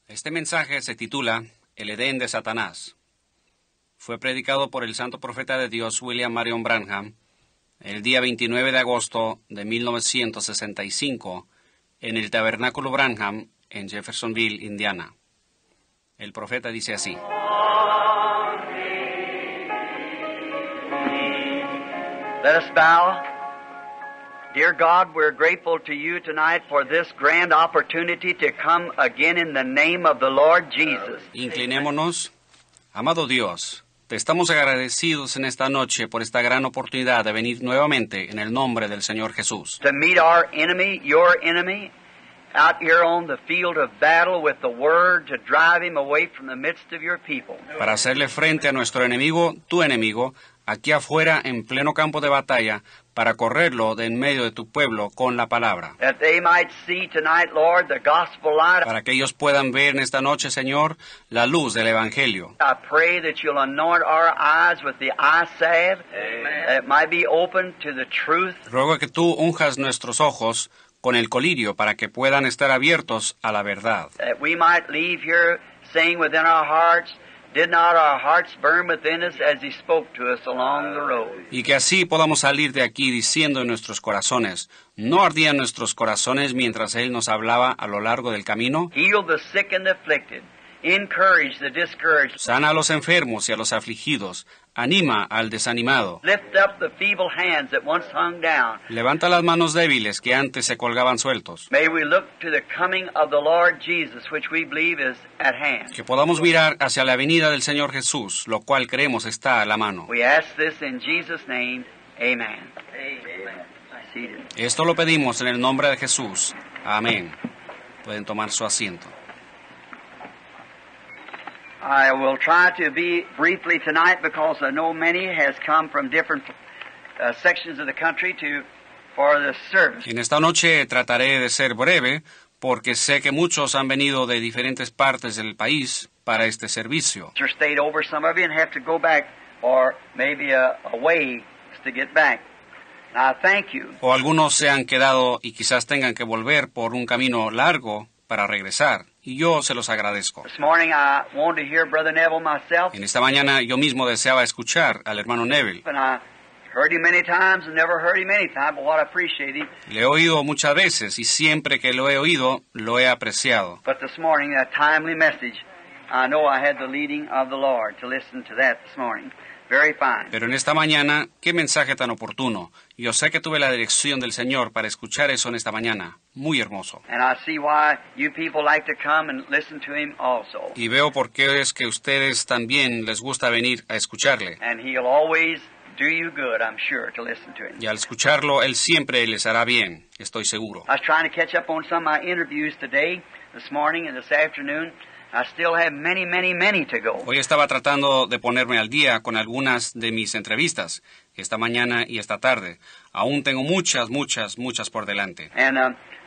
Este mensaje se titula El Edén de Satanás. Fue predicado por el santo profeta de Dios William Marion Branham el día 29 de agosto de 1965 en el Tabernáculo Branham en Jeffersonville, Indiana. El profeta dice así: Let us bow. Dear God, we're grateful to you tonight for this grand opportunity to come again in the name of the Lord Jesus. Inclinémonos. Amado Dios, te estamos agradecidos en esta noche por esta gran oportunidad de venir nuevamente en el nombre del Señor Jesús. To meet our enemy, your enemy, out here on the field of battle with the word to drive him away from the midst of your people. Para hacerle frente a nuestro enemigo, tu enemigo, aquí afuera en pleno campo de batalla, para correrlo de en medio de tu pueblo con la palabra. That they might see tonight, Lord, the gospel light. Para que ellos puedan ver en esta noche, Señor, la luz del Evangelio. I pray that you'll anoint our eyes with the eye salve, that it might be open to the truth. Ruego que tú unjas nuestros ojos con el colirio para que puedan estar abiertos a la verdad. That we might leave here saying within our hearts, did not our hearts burn within us as he spoke to us along the road? Y que así podamos salir de aquí diciendo en nuestros corazones, ¿no ardían nuestros corazones mientras Él nos hablaba a lo largo del camino? Heal the sick and the afflicted. Encourage the discouraged. Sana a los enfermos y a los afligidos. Anima al desanimado. Lift up the feeble hands that once hung down. Levanta las manos débiles que antes se colgaban sueltos. May we look to the coming of the Lord Jesus, which we believe is at hand. Que podamos mirar hacia la venida del Señor Jesús, lo cual creemos está a la mano. We ask this in Jesus' name. Amen. Amen. Seated. Esto lo pedimos en el nombre de Jesús. Amén. Pueden tomar su asiento. I will try to be briefly tonight because I know many has come from different sections of the country for the service. En esta noche trataré de ser breve porque sé que muchos han venido de diferentes partes del país para este servicio. Or stayed over some of you and have to go back or maybe a way to get back. I thank you. O algunos se han quedado y quizás tengan que volver por un camino largo para regresar, y yo se los agradezco. This morning I wanted to hear Brother Neville myself, En esta mañana yo mismo deseaba escuchar al hermano Neville. and I heard him many times and never heard him any time, but what I appreciate him. Le he oído muchas veces y siempre que lo he oído, lo he apreciado. But this morning, that timely message, I know I had the leading of the Lord to listen to that this morning. Very fine. Pero en esta mañana, qué mensaje tan oportuno. Yo sé que tuve la dirección del Señor para escuchar eso en esta mañana. Muy hermoso. And I see why you people like to come and listen to him also. Y veo por qué es que ustedes también les gusta venir a escucharle. And he'll always do you good, I'm sure, to listen to him. Y al escucharlo, Él siempre les hará bien, estoy seguro. I was trying to catch up on some of my interviews today, this morning and this afternoon. I still have many, many, many to go. Hoy estaba tratando de ponerme al día con algunas de mis entrevistas, esta mañana y esta tarde. Aún tengo muchas por delante. And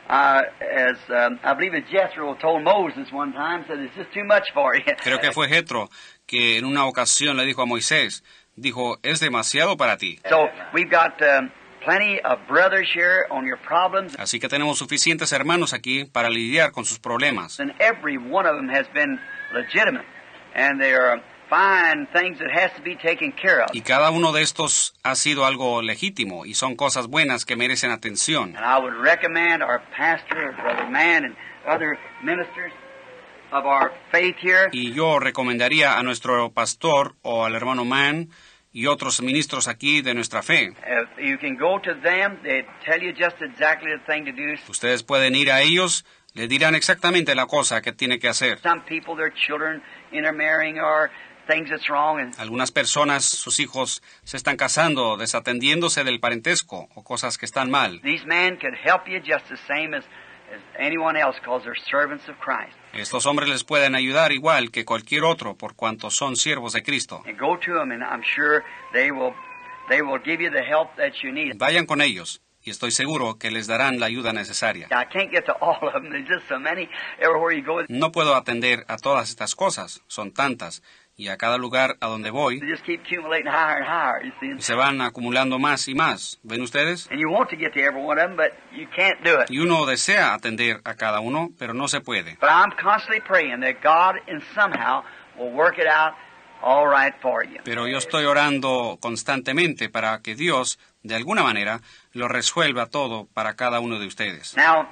I believe it's Jethro told Moses one time, said it's just too much for you. Creo que fue Jetro que en una ocasión le dijo a Moisés, dijo, es demasiado para ti. So we've got plenty of brothers here on your problems, Así que tenemos suficientes hermanos aquí para lidiar con sus problemas. and every one of them has been legitimate, and they are fine things that has to be taken care of. Y cada uno de estos ha sido algo legítimo y son cosas buenas que merecen atención. And I would recommend our pastor, Brother Mann, and other ministers of our faith here, Y yo recomendaría a nuestro pastor o al hermano Mann y otros ministros aquí de nuestra fe. if you can go to them, they tell you just exactly the thing to do. Ustedes pueden ir a ellos, le dirán exactamente la cosa que tiene que hacer. Some people, their children intermarrying or things that's wrong, and Algunas personas, sus hijos, se están casando, desatendiéndose del parentesco o cosas que están mal. these men could help you just the same as anyone else because they're servants of Christ. Estos hombres les pueden ayudar igual que cualquier otro por cuanto son siervos de Cristo. And go to them, and I'm sure they will give you the help that you need. Vayan con ellos y estoy seguro que les darán la ayuda necesaria. I can't get to all of them. There's just so many everywhere you go. No puedo atender a todas estas cosas, son tantas, y a cada lugar a donde voy, They just keep accumulating higher and higher, you see. y se van acumulando más y más. ¿Ven ustedes? And you want to get to every one of them, but you can't do it. Y uno desea atender a cada uno, pero no se puede. But I'm constantly praying that God in somehow will work it out all right for you. Pero yo estoy orando constantemente para que Dios, de alguna manera, lo resuelva todo para cada uno de ustedes. Now,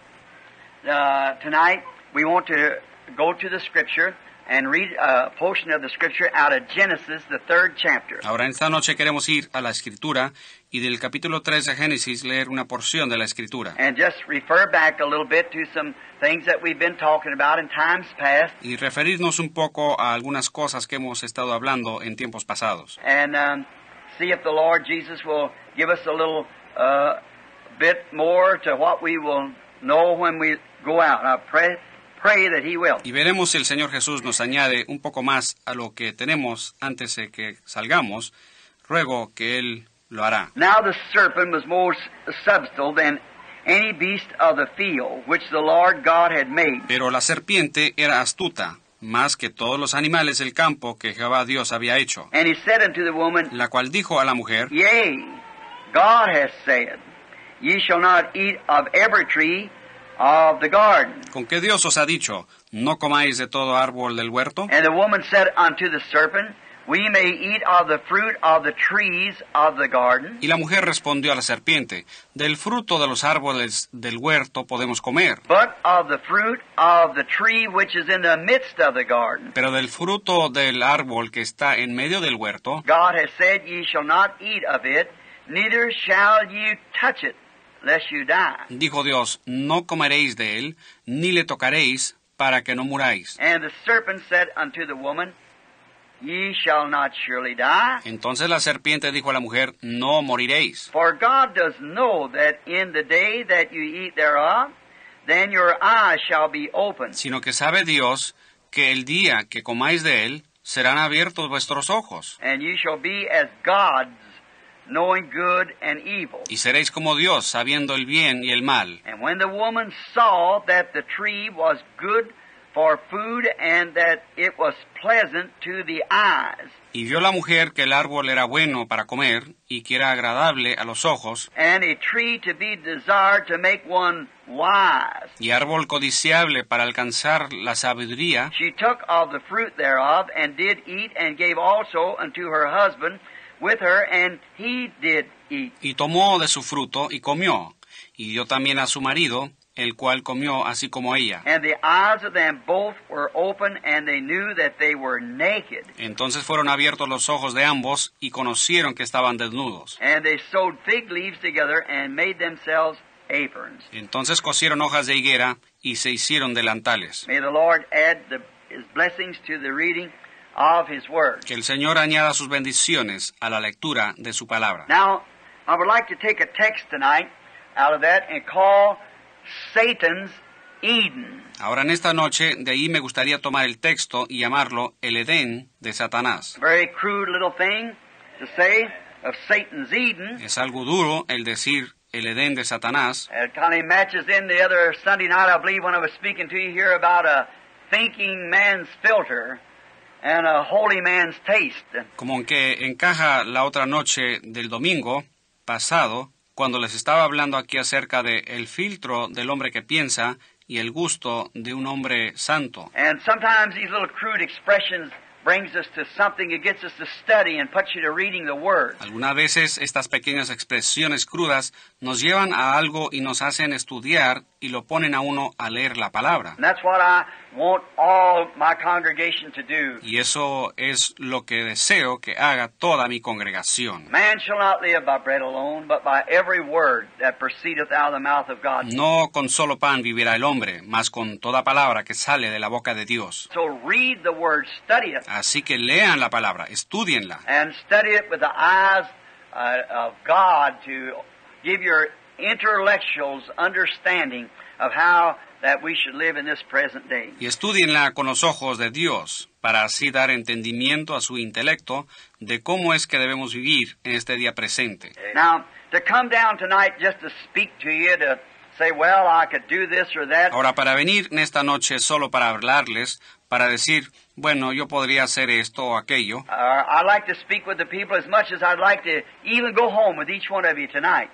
tonight we want to go to the Scripture and read a portion of the Scripture out of Genesis, the 3rd chapter. Ahora, esta noche queremos ir a la Escritura y del capítulo 3 de Génesis leer una porción de la Escritura. And just refer back a little bit to some things that we've been talking about in times past. Y referirnos un poco a algunas cosas que hemos estado hablando en tiempos pasados. And see if the Lord Jesus will give us a little bit more to what we will know when we go out. I pray that He will. Y veremos si el Señor Jesús nos añade un poco más a lo que tenemos antes de que salgamos. Ruego que Él lo hará. Now the serpent was more subtle than any beast of the field which the Lord God had made. Pero la serpiente era astuta, más que todos los animales del campo que Jehová Dios había hecho, And He said unto the woman, la cual dijo a la mujer, Yea, God hath said, Ye shall not eat of every tree of the garden. ¿con qué Dios os ha dicho, no comáis de todo árbol del huerto? And the woman said unto the serpent, We may eat of the fruit of the trees of the garden. Y la mujer respondió a la serpiente, del fruto de los árboles del huerto podemos comer, But of the fruit of the tree which is in the midst of the garden, pero del fruto del árbol que está en medio del huerto, God has said, Ye shall not eat of it, neither shall ye touch it, lest you die. dijo Dios, no comeréis de él, ni le tocaréis, para que no muráis. And the serpent said unto the woman, Ye shall not surely die. Entonces la serpiente dijo a la mujer, no moriréis, For God does know that in the day that you eat thereof, then your eyes shall be opened, sino que sabe Dios que el día que comáis de él, serán abiertos vuestros ojos, and you shall be as gods, knowing good and evil. y seréis como Dios, sabiendo el bien y el mal. And when the woman saw that the tree was good for food and that it was pleasant to the eyes, Y vio la mujer que el árbol era bueno para comer, y que era agradable a los ojos, and a tree to be desired to make one wise, y árbol codiciable para alcanzar la sabiduría, she took of the fruit thereof, and did eat, and gave also unto her husband with her, and he did eat. y tomó de su fruto y comió, y dio también a su marido, el cual comió así como ella. And the eyes of them both were open, and they knew that they were naked. Entonces fueron abiertos los ojos de ambos, y conocieron que estaban desnudos. And they sewed fig leaves together, and made themselves aprons. Entonces cosieron hojas de higuera, y se hicieron delantales. May the Lord add His blessings to the reading of His Word. Que el Señor añada sus bendiciones a la lectura de su palabra. Now, I would like to take a text tonight out of that and call Satan's Eden. Ahora en esta noche, de ahí me gustaría tomar el texto y llamarlo el Edén de Satanás. A very crude little thing to say of Satan's Eden. Es algo duro el decir el Edén de Satanás. It kind of matches in the other Sunday night, I believe, when I was speaking to you here about a thinking man's filter and a holy man's taste. Como que encaja la otra noche del domingo pasado, cuando les estaba hablando aquí acerca de el filtro del hombre que piensa y el gusto de un hombre santo. And sometimes these little crude expressions brings us to something that gets us to study and puts you to reading the Word. Algunas veces estas pequeñas expresiones crudas nos llevan a algo y nos hacen estudiar y lo ponen a uno a leer la palabra. And that's what I want all my congregation to do. Y eso es lo que deseo que haga toda mi congregación. Man shall not live by bread alone, but by every word that proceedeth out of the mouth of God. No con solo pan vivirá el hombre, mas con toda palabra que sale de la boca de Dios. So read the Word, study it, Así que lean la palabra, estudienla. and study it with the eyes of God to give your intellectuals understanding of how that we should live in this present day. Y estudienla con los ojos de Dios, para así dar entendimiento a su intelecto de cómo es que debemos vivir en este día presente. Now, to come down tonight just to speak to you, to say, well, I could do this or that. Ahora, para venir en esta noche solo para hablarles, para decir, bueno, yo podría hacer esto o aquello, I like to speak with the people as much as I'd like to even go home with each one of you tonight.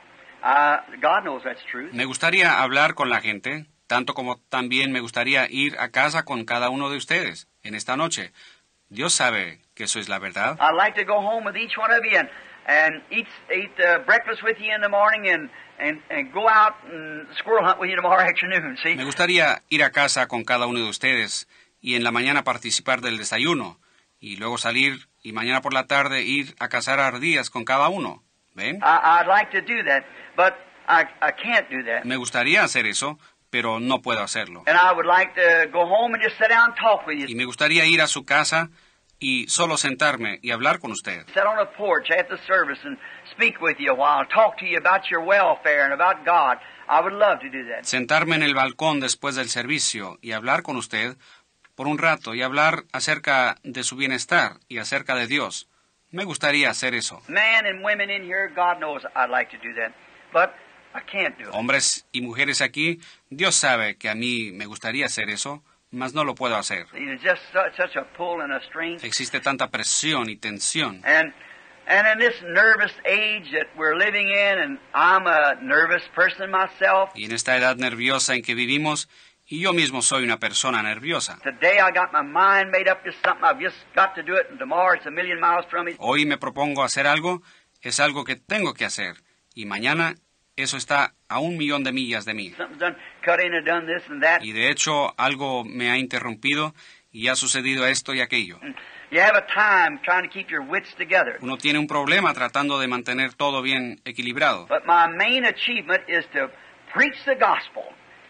God knows that's true. me gustaría hablar con la gente, tanto como también me gustaría ir a casa con cada uno de ustedes en esta noche. Dios sabe que eso es la verdad. I'd like to go home with each one of you and eat breakfast with you in the morning and go out and squirrel hunt with you tomorrow afternoon, see? Me gustaría ir a casa con cada uno de ustedes y en la mañana participar del desayuno y luego salir y mañana por la tarde ir a cazar ardillas con cada uno. ¿Ven? I'd like to do that, but I can't do that. Me gustaría hacer eso, pero no puedo hacerlo. And I would like to go home and just sit down and talk with Y you. me gustaría ir a su casa y solo sentarme y hablar con usted. Sit on a porch after the service and speak with you a while, talk to you about your welfare and about God. I would love to do that. Sentarme en el balcón después del servicio y hablar con usted por un rato y hablar acerca de su bienestar y acerca de Dios. Me gustaría hacer eso. Men and women in here, God knows I'd like to do that, but I can't do it. Hombres y mujeres aquí, Dios sabe que a mí me gustaría hacer eso, mas no lo puedo hacer. There's just such a pull and a string. Existe tanta presión y tensión. And in this nervous age that we're living in, and I'm a nervous person myself, Y en esta edad nerviosa en que vivimos, y yo mismo soy una persona nerviosa. today I got my mind made up to something. I've just got to do it, and tomorrow it's a million miles from me. Hoy me propongo hacer algo, es algo que tengo que hacer, y mañana eso está a 1.000.000 de millas de mí. Something's done cut in and done this and that. Y de hecho algo me ha interrumpido y ha sucedido esto y aquello. You have a time trying to keep your wits together. Uno tiene un problema tratando de mantener todo bien equilibrado. But my main achievement is to preach the gospel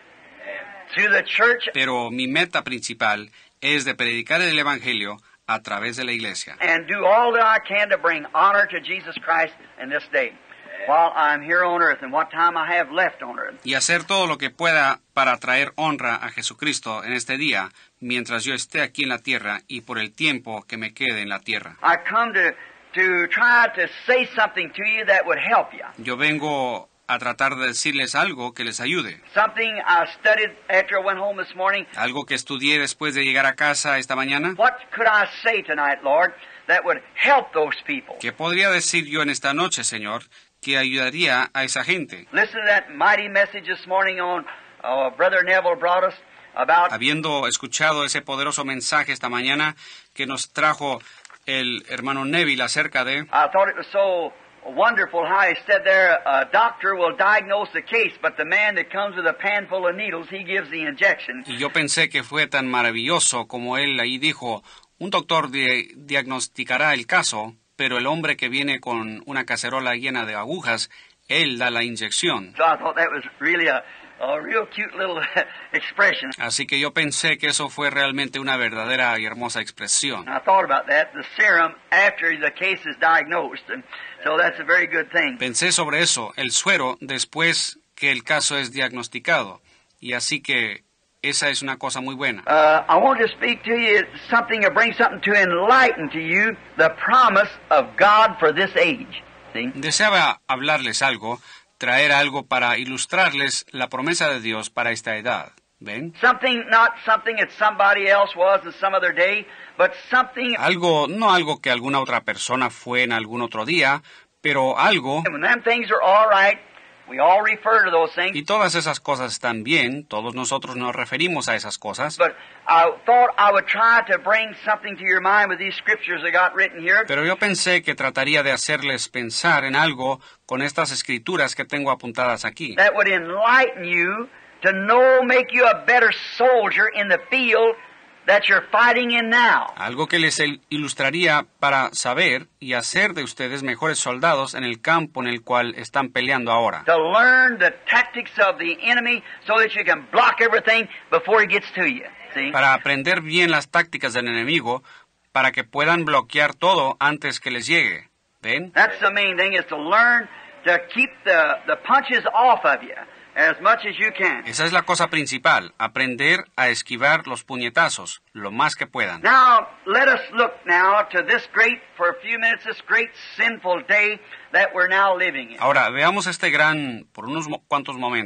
to the church Pero mi meta principal es de predicar el Evangelio a través de la iglesia. and do all that I can to bring honor to Jesus Christ in this day while I'm here on earth and what time I have left on earth. Y hacer todo lo que pueda para traer honra a Jesucristo en este día, mientras yo esté aquí en la tierra y por el tiempo que me quede en la tierra. I come to try to say something to you that would help you. Yo vengo a tratar de decirles algo que les ayude. Something I studied after I went home this morning. Algo que estudié después de llegar a casa esta mañana. What could I say tonight, Lord, that would help those people? ¿Qué podría decir yo en esta noche, Señor, que ayudaría a esa gente? Listen to that mighty message this morning on Brother Neville brought us about Habiendo escuchado ese poderoso mensaje esta mañana que nos trajo el hermano Neville acerca de... I thought it was so wonderful how he said there, a doctor will diagnose the case, but the man that comes with a pan full of needles, he gives the injection. Y yo pensé que fue tan maravilloso como él ahí dijo, un doctor diagnosticará el caso, pero el hombre que viene con una cacerola llena de agujas, él da la inyección. So I thought that was really a real cute little expression. Así que yo pensé que eso fue realmente una verdadera y hermosa expresión. And I thought about that, the serum after the case is diagnosed, and so that's a very good thing. Pensé sobre eso, el suero, después que el caso es diagnosticado. Y así que esa es una cosa muy buena. I want to speak to you something or bring something to enlighten to you the promise of God for this age. See? Deseaba hablarles algo, traer algo para ilustrarles la promesa de Dios para esta edad. ¿Ven? Something, not something that somebody else was in some other day, but something, Algo, no algo que alguna otra persona fue en algún otro día, pero algo, when them things are all right, we all refer to those things, y todas esas cosas están bien, todos nosotros nos referimos a esas cosas, but I thought I would try to bring something to your mind with these scriptures I got written here. pero yo pensé que trataría de hacerles pensar en algo con estas escrituras que tengo apuntadas aquí, That would enlighten you to know, make you a better soldier in the field that you're fighting in now. algo que les ilustraría para saber y hacer de ustedes mejores soldados en el campo en el cual están peleando ahora. To learn the tactics of the enemy so that you can block everything before he gets to you. See? Para aprender bien las tácticas del enemigo, para que puedan bloquear todo antes que les llegue. ¿Ven? That's the main thing, is to learn to keep the punches off of you as much as you can. Esa es la cosa principal, aprender a esquivar los puñetazos lo más que puedan. Now, let us look now to this great, for a few minutes, this great sinful day that we're now living in. Ahora, veamos este gran, por unos cuantos momentos,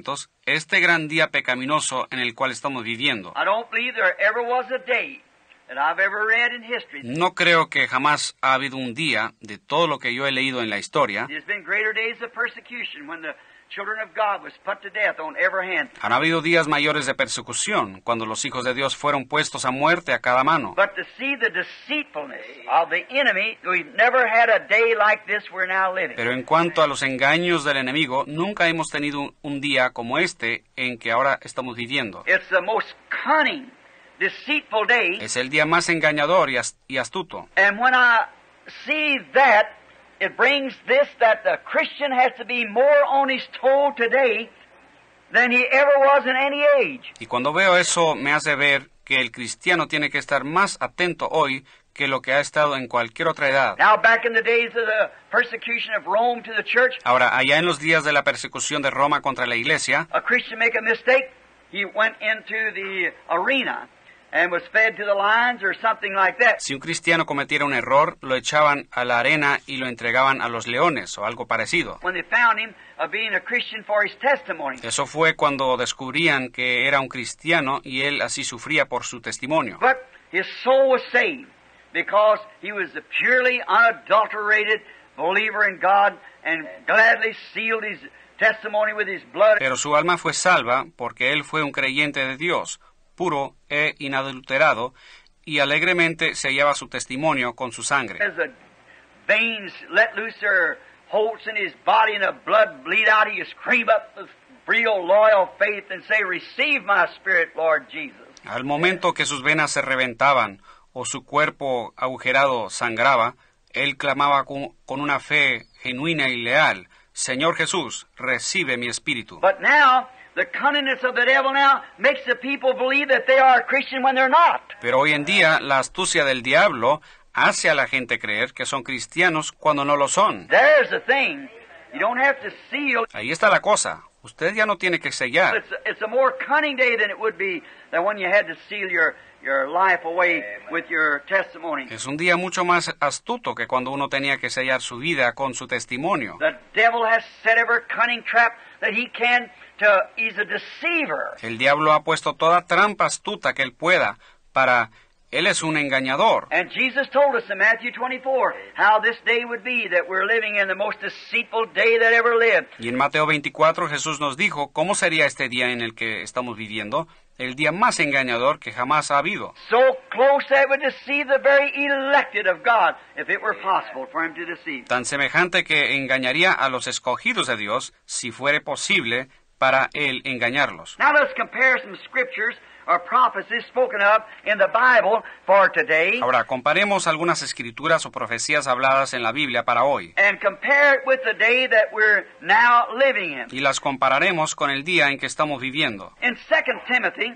este gran día pecaminoso en el cual estamos viviendo. I don't believe there ever was a day that I've ever read in history. No creo que jamás ha habido un día, de todo lo que yo he leído en la historia, There's been greater days of persecution when the children of God was put to death on every hand. han habido días mayores de persecución, cuando los hijos de Dios fueron puestos a muerte a cada mano. But to see the deceitfulness of the enemy, we've never had a day like this we're now living. Pero en cuanto a los engaños del enemigo, nunca hemos tenido un día como este en que ahora estamos viviendo. It's the most cunning, deceitful day. Es el día más engañador y astuto. And when I see that, it brings this, that the Christian has to be more on his toe today than he ever was in any age. Y cuando veo eso, me hace ver que el cristiano tiene que estar más atento hoy que lo que ha estado en cualquier otra edad. Now, back in the days of the persecution of Rome to the church, Ahora, allá en los días de la persecución de Roma contra la iglesia, a Christian make a mistake, he went into the arena and was fed to the lions or something like that. si un cristiano cometiera un error, lo echaban a la arena y lo entregaban a los leones o algo parecido. When they found him being a Christian for his testimony. Eso fue cuando descubrían que era un cristiano y él así sufría por su testimonio. But his soul was saved because he was a purely unadulterated believer in God and gladly sealed his testimony with his blood. Pero su alma fue salva porque él fue un creyente de Dios, puro e inadulterado, y alegremente sellaba su testimonio con su sangre. As the veins let loose their holds in his body and the blood bleed out, he scream up with real loyal faith and say, "Receive my spirit, Lord Jesus." Al momento que sus venas se reventaban o su cuerpo agujerado sangraba, él clamaba con una fe genuina y leal, Señor Jesús, recibe mi espíritu. But now, the cunningness of the devil now makes the people believe that they are a Christian when they're not. Pero hoy en día la astucia del diablo hace a la gente creer que son cristianos cuando no lo son. There's the thing. You don't have to seal. Ahí está la cosa. Usted ya no tiene que sellar. It's a more cunning day than it would be than when you had to seal your life away with your testimony. Es un día mucho más astuto que cuando uno tenía que sellar su vida con su testimonio. The devil has set every cunning trap that he can he's a deceiver. El diablo ha puesto toda trampa astuta que él pueda para... Él es un engañador. And Jesus told us in Matthew 24 how this day would be, that we're living in the most deceitful day that ever lived. Y en Mateo 24 Jesús nos dijo cómo sería este día en el que estamos viviendo, el día más engañador que jamás ha habido. So close that it would deceive the very elected of God, if it were possible for him to deceive. Tan semejante que engañaría a los escogidos de Dios si fuere posible para él engañarlos. Now let's compare some scriptures or prophecies spoken of in the Bible for today. Ahora, comparemos algunas escrituras o profecías habladas en la Biblia para hoy. And compare it with the day that we're now living in. Y las compararemos con el día en que estamos viviendo. In 2 Timothy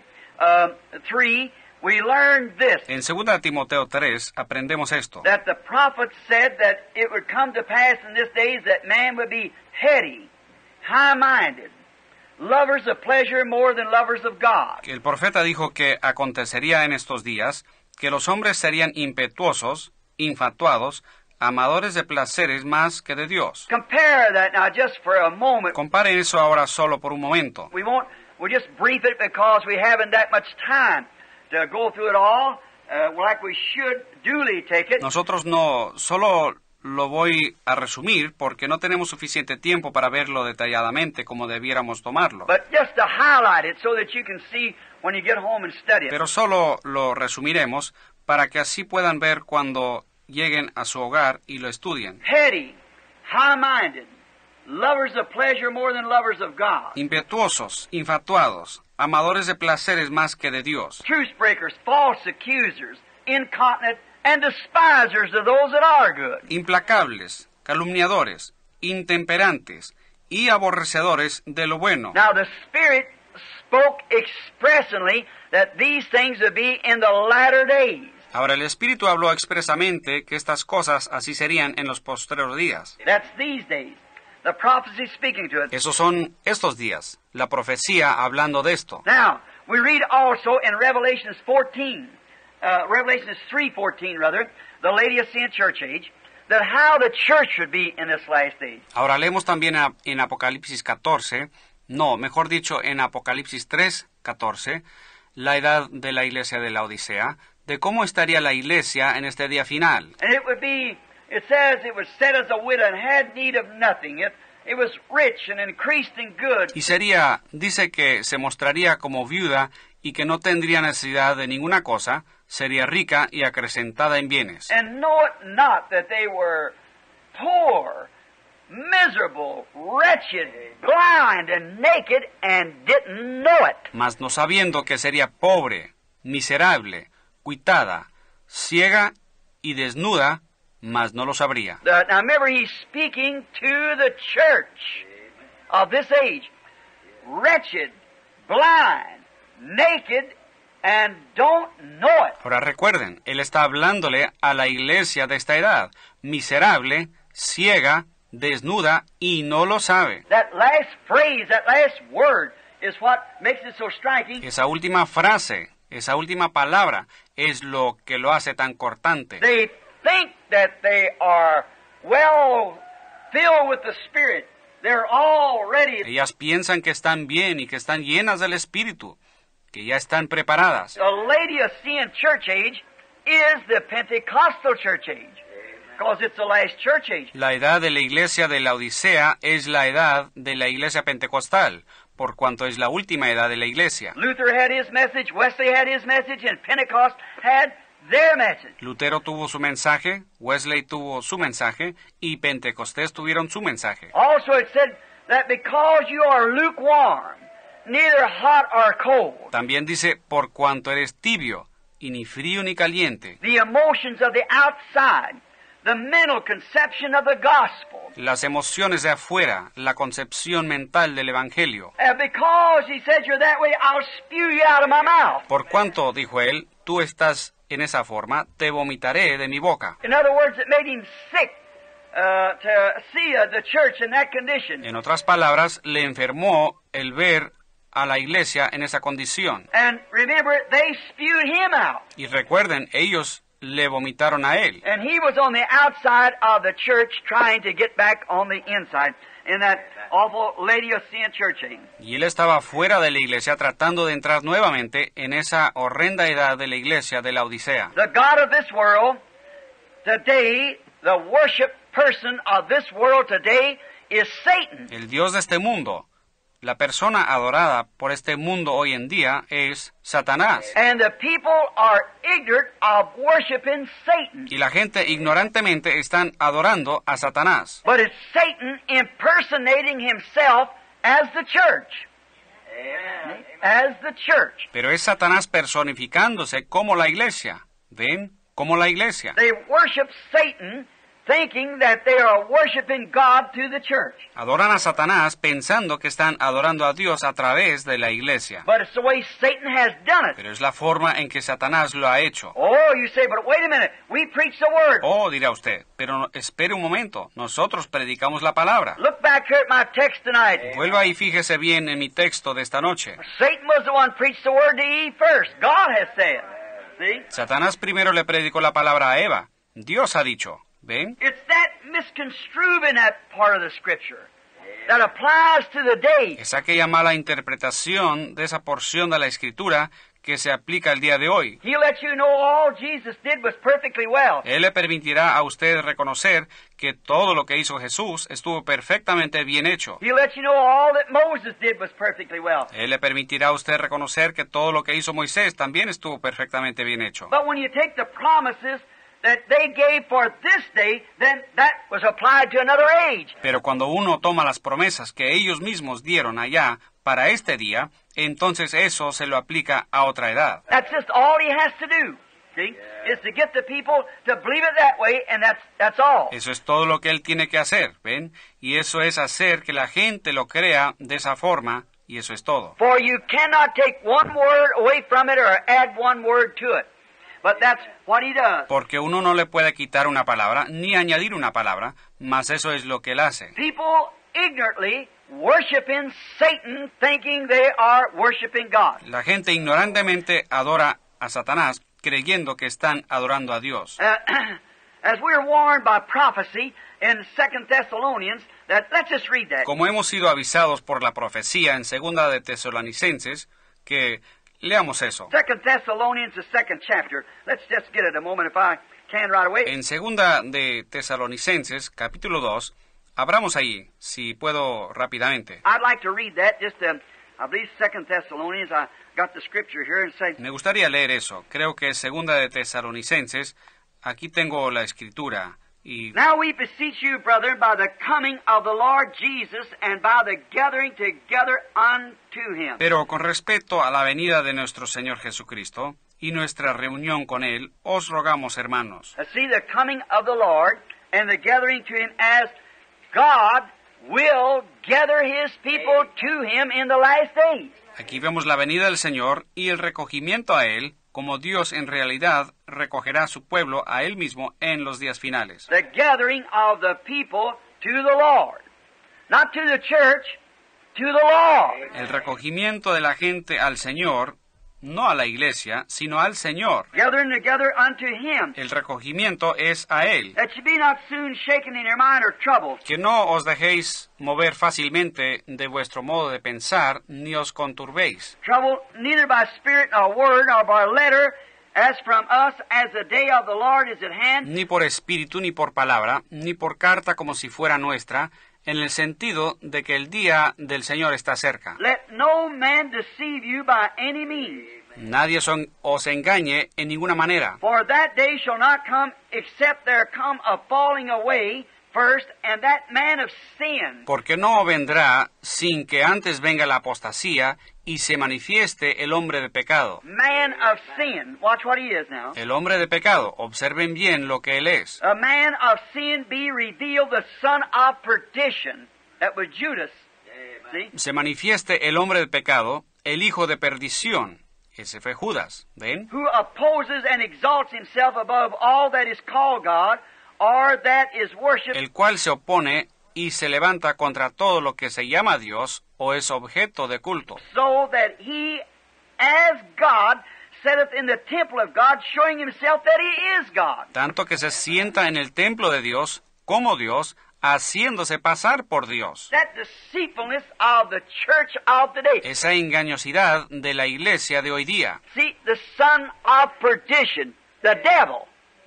3, we learned this. En 2 Timoteo 3 aprendemos esto. That the prophet said that it would come to pass in this days that man would be heady, high-minded, lovers of pleasure more than lovers of God. El profeta dijo que acontecería en estos días que los hombres serían impetuosos, infatuados, amadores de placeres más que de Dios. Compare that now just for a moment. Compare eso ahora solo por un momento. We'll just brief it because we haven't that much time to go through it all like we should duly take it. Nosotros no, solo lo voy a resumir porque no tenemos suficiente tiempo para verlo detalladamente como debiéramos tomarlo. But just to highlight it so that you can see when you get home and study it. Pero solo lo resumiremos para que así puedan ver cuando lleguen a su hogar y lo estudien. Heady, high-minded, lovers of pleasure more than lovers of God. Impetuosos, infatuados, amadores de placeres más que de Dios. Truce breakers, false accusers, incontinent, and despisers of those that are good. Implacables, calumniadores, intemperantes y aborrecedores de lo bueno. Now the Spirit spoke expressly that these things would be in the latter days. Ahora el Espíritu habló expresamente que estas cosas así serían en los postreros días. That's these days. The prophecy speaking to it. Esos son estos días, la profecía hablando de esto. Now, we read also in Revelations 3:14 rather, the Laodicean church age, that how the church should be in this last age. Ahora leemos también en Apocalipsis 14 No, mejor dicho, en Apocalipsis 3:14, la edad de la iglesia de la Odisea, de cómo estaría la iglesia en este día final. And it says it was set as a widow and had need of nothing. It was rich and increased in good. Y dice que se mostraría como viuda y que no tendría necesidad de ninguna cosa, sería rica y acrecentada en bienes. And know it not that they were poor, miserable, wretched, blind, and naked, and didn't know it. Mas no sabiendo que sería pobre, miserable, cuitada, ciega y desnuda, mas no lo sabría. Now remember, he's speaking to the church of this age. Wretched, blind, naked, and don't know it. Ahora recuerden, él está hablándole a la iglesia de esta edad, miserable, ciega, desnuda y no lo sabe. That last phrase, that last word is what makes it so striking. Esa última frase, esa última palabra es lo que lo hace tan cortante. They think that they are well filled with the Spirit. They're all ready. Ellas piensan que están bien y que están llenas del Espíritu, que ya están preparadas. The Laodicean church age is the Pentecostal church age, because it's the last church age. La edad de la iglesia de la Odisea es la edad de la iglesia pentecostal, por cuanto es la última edad de la iglesia. Luther had his message, Wesley had his message, and Pentecost had their message. Lutero tuvo su mensaje, Wesley tuvo su mensaje y Pentecostés tuvieron su mensaje. Also it said that because you are lukewarm, neither hot or cold, También dice, por cuanto eres tibio, y ni frío ni caliente, the emotions of the outside, the mental conception of the gospel, las emociones de afuera, la concepción mental del Evangelio. and because he said you're that way, I'll spew you out of my mouth. Por cuanto, dijo él, tú estás en esa forma, te vomitaré de mi boca. In other words, it made him sick to see the church in that condition. En otras palabras, le enfermó el ver a la iglesia en esa condición. And remember, they spewed him out. Y recuerden, ellos le vomitaron a él. And he was on the outside of the church trying to get back on the inside in that awful Laodicean church age. Y él estaba fuera de la iglesia tratando de entrar nuevamente en esa horrenda edad de la iglesia de la Odisea. The God of this world today, the worship person of this world today is Satan. El Dios de este mundo, la persona adorada por este mundo hoy en día es Satanás. And the people are ignorant of worshiping Satan. Y la gente ignorantemente están adorando a Satanás. But it's Satan impersonating himself as the church. Amen. As the church. Pero es Satanás personificándose como la iglesia. ¿Ven? Como la iglesia. They worship Satan thinking that they are worshiping God through the church. Adoran a Satanás pensando que están adorando a Dios a través de la iglesia. But it's the way Satan has done it. Pero es la forma en que Satanás lo ha hecho. Oh, you say, but wait a minute. We preach the word. Oh, dirá usted, pero espere un momento. Nosotros predicamos la palabra. Look back here at my text tonight. Vuelva y fíjese bien en mi texto de esta noche. Satan was the one preached the word to Eve first. God has said. See? Satanás primero le predicó la palabra a Eva. Dios ha dicho. ¿Ven? It's that misconstrued in that part of the scripture that applies to the day. Es aquella mala interpretación de esa porción de la Escritura que se aplica el día de hoy. He'll let you know all Jesus did was perfectly well. Él le permitirá a usted reconocer que todo lo que hizo Jesús estuvo perfectamente bien hecho. He'll let you know all that Moses did was perfectly well. Él le permitirá a usted reconocer que todo lo que hizo Moisés también estuvo perfectamente bien hecho. But when you take the promises that they gave for this day, then that was applied to another age. Pero cuando uno toma las promesas que ellos mismos dieron allá para este día, entonces eso se lo aplica a otra edad. That's just all he has to do. See? Is to get the people to believe it that way, and that's all. Eso es todo lo que él tiene que hacer, ¿ven? Y eso es hacer que la gente lo crea de esa forma, y eso es todo. For you cannot take one word away from it or add one word to it. But that's what he does. Porque uno no le puede quitar una palabra ni añadir una palabra, mas eso es lo que él hace. People ignorantly worshiping Satan, thinking they are worshiping God. La gente ignorantemente adora a Satanás, creyendo que están adorando a Dios. As we're warned by prophecy in 2 Thessalonians, let's just read that. Como hemos sido avisados por la profecía en Segunda de Tesalonicenses, que leamos eso. 2 Thessalonians, the 2nd chapter. Let's just get it a moment if I can right away. En Segunda de Tesalonicenses, capítulo 2, abramos ahí, si puedo rápidamente. I'd like to read that, just, I believe 2 Thessalonians, I got the scripture here and say, Me gustaría leer eso. Creo que es Segunda de Tesalonicenses. Aquí tengo la escritura. Y Now we beseech you, brethren, by the coming of the Lord Jesus and by the gathering together unto him. Pero con respecto a la venida de nuestro Señor Jesucristo y nuestra reunión con Él, os rogamos, hermanos. See the coming of the Lord and the gathering to him as God will gather his people to him in the last days. Aquí vemos la venida del Señor y el recogimiento a Él, como Dios en realidad recogerá a su pueblo a Él mismo en los días finales. The gathering of the people to the Lord. Not to the church, to the Lord. El recogimiento de la gente al Señor, no a la iglesia, sino al Señor. Gathering together unto him. El recogimiento es a Él. That you be not soon shaken in your mind or troubled. Que no os dejéis mover fácilmente de vuestro modo de pensar, ni os conturbéis. Troubled neither by spirit nor word nor by letter, as from us, as the day of the Lord is at hand. Ni por espíritu, ni por palabra, ni por carta como si fuera nuestra, en el sentido de que el día del Señor está cerca. Let no man deceive you by any means. Nadie os engañe en ninguna manera. For that day shall not come except there come a falling away first, and that man of sin. Porque no vendrá sin que antes venga la apostasía y se manifieste el hombre de pecado. Man of sin. Watch what he is now. El hombre de pecado, observen bien lo que él es. A man of sin be revealed, the son of perdition. That was Judas. See? Se manifieste el hombre de pecado, el hijo de perdición. Ese fue Judas, ¿ven? Who opposes and exalts himself above all that is called God, or that is worshipped, El cual se opone y se levanta contra todo lo que se llama Dios o es objeto de culto, so that he, as God, sitteth in the temple of God, showing himself that he is God. tanto que se sienta en el templo de Dios como Dios, haciéndose pasar por Dios. That deceitfulness of the church of today. Esa engañosidad de la iglesia de hoy día. See, the son of perdition, the devil.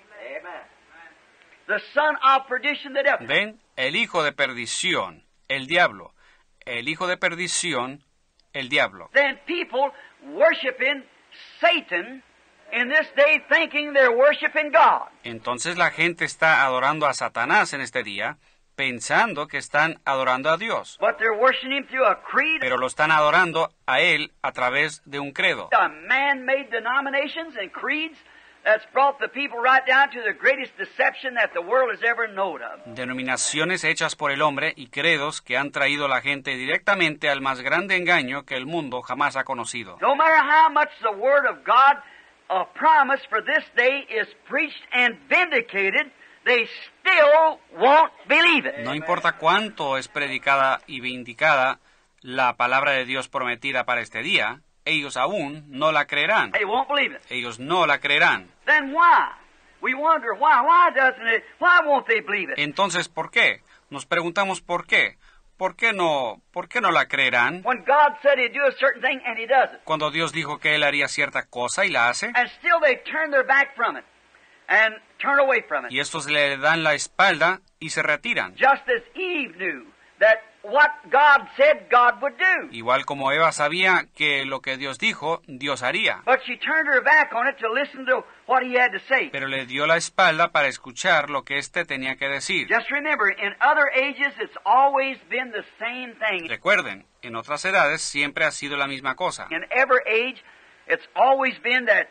The son of perdition, the devil. ¿Ven? El hijo de perdición, el diablo. El hijo de perdición, el diablo. Then people worshiping Satan in this day thinking they're worshiping God. Entonces la gente está adorando a Satanás en este día, pensando que están adorando a Dios. But they're worshiping him through a creed, Pero lo están adorando a Él a través de un credo. man-made denominations and creeds that's brought the people right down to the greatest deception that the world has ever known of. Denominaciones hechas por el hombre y credos que han traído a la gente directamente al más grande engaño que el mundo jamás ha conocido. No matter how much the Word of God, a promise for this day, is preached and vindicated, they still won't believe it. No importa cuánto es predicada y vindicada la palabra de Dios prometida para este día, ellos aún no la creerán. They won't believe it. Ellos no la creerán. Then why? We wonder why. Why won't they believe it? Entonces, ¿por qué? Nos preguntamos por qué. ¿Por qué no la creerán? When God said He'd do a certain thing and He does it. Cuando Dios dijo que Él haría cierta cosa y la hace, And still they turn their back from it and turn away from it. y estos le dan la espalda y se retiran. Just as Eve knew that what God said God would do. Igual como Eva sabía que lo que Dios dijo, Dios haría. But she turned her back on it to listen to what He had to say. Pero le dio la espalda para escuchar lo que éste tenía que decir. Just remember, in other ages it's always been the same thing. Recuerden, en otras edades siempre ha sido la misma cosa. In every age it's always been that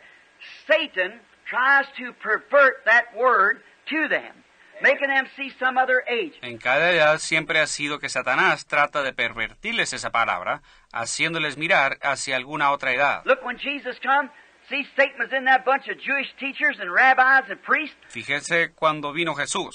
Satan tries to pervert that word to them, making them see some other age. En cada edad siempre ha sido que Satanás trata de pervertirles esa palabra, haciéndoles mirar hacia alguna otra edad. Look, when Jesus come, see Satan was in that bunch of Jewish teachers and rabbis and priests. Fíjense cuando vino Jesús.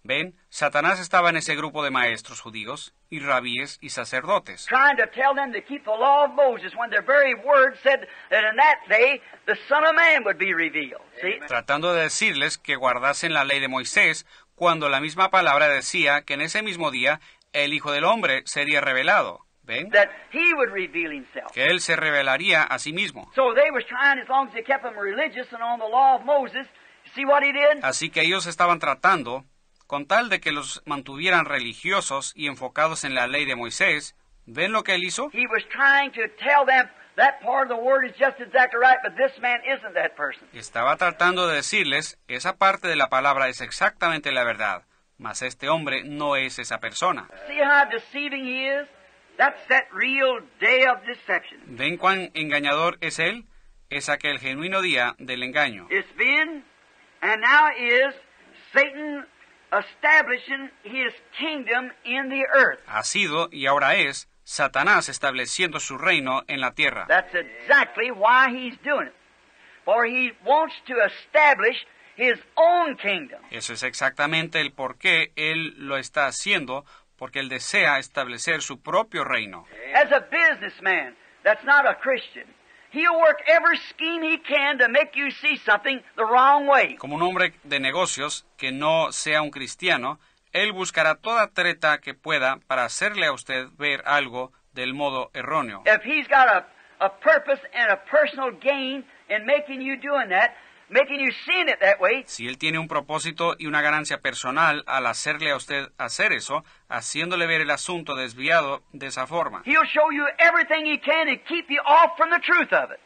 Ven, Satanás estaba en ese grupo de maestros judíos y rabíes y sacerdotes, trying to tell them to keep the law of Moses when their very word said that in that day the Son of Man would be revealed. See? tratando de decirles que guardasen la ley de Moisés, cuando la misma palabra decía que en ese mismo día el Hijo del Hombre sería revelado. ¿Ven? That he would reveal himself. Que él se revelaría a sí mismo. So they was trying, as long as they kept them religious and on the law of Moses, see what he did? Así que ellos estaban tratando, con tal de que los mantuvieran religiosos y enfocados en la ley de Moisés. ¿Ven lo que él hizo? He was trying to tell them that part of the word is just exactly right, but this man isn't that person. Estaba tratando de decirles, esa parte de la palabra es exactamente la verdad, mas este hombre no es esa persona. See how deceiving he is? That's that real day of deception. ¿Ven cuán engañador es él? Es aquel genuino día del engaño. It's been, and now is, Satan establishing his kingdom in the earth. Ha sido y ahora es Satanás estableciendo su reino en la tierra. That's exactly why he's doing it. For he wants to establish his own kingdom. Eso es exactamente el por qué él lo está haciendo, porque él desea establecer su propio reino. As a businessman that's not a Christian, he'll work every scheme he can to make you see something the wrong way. Como un hombre de negocios que no sea un cristiano, él buscará toda treta que pueda para hacerle a usted ver algo del modo erróneo. If he's got a purpose and a personal gain in making you doing that, making you seeing it that way, Si él tiene un propósito y una ganancia personal al hacerle a usted hacer eso, haciéndole ver el asunto desviado de esa forma, he'll show you everything he can and keep you off from the truth of it.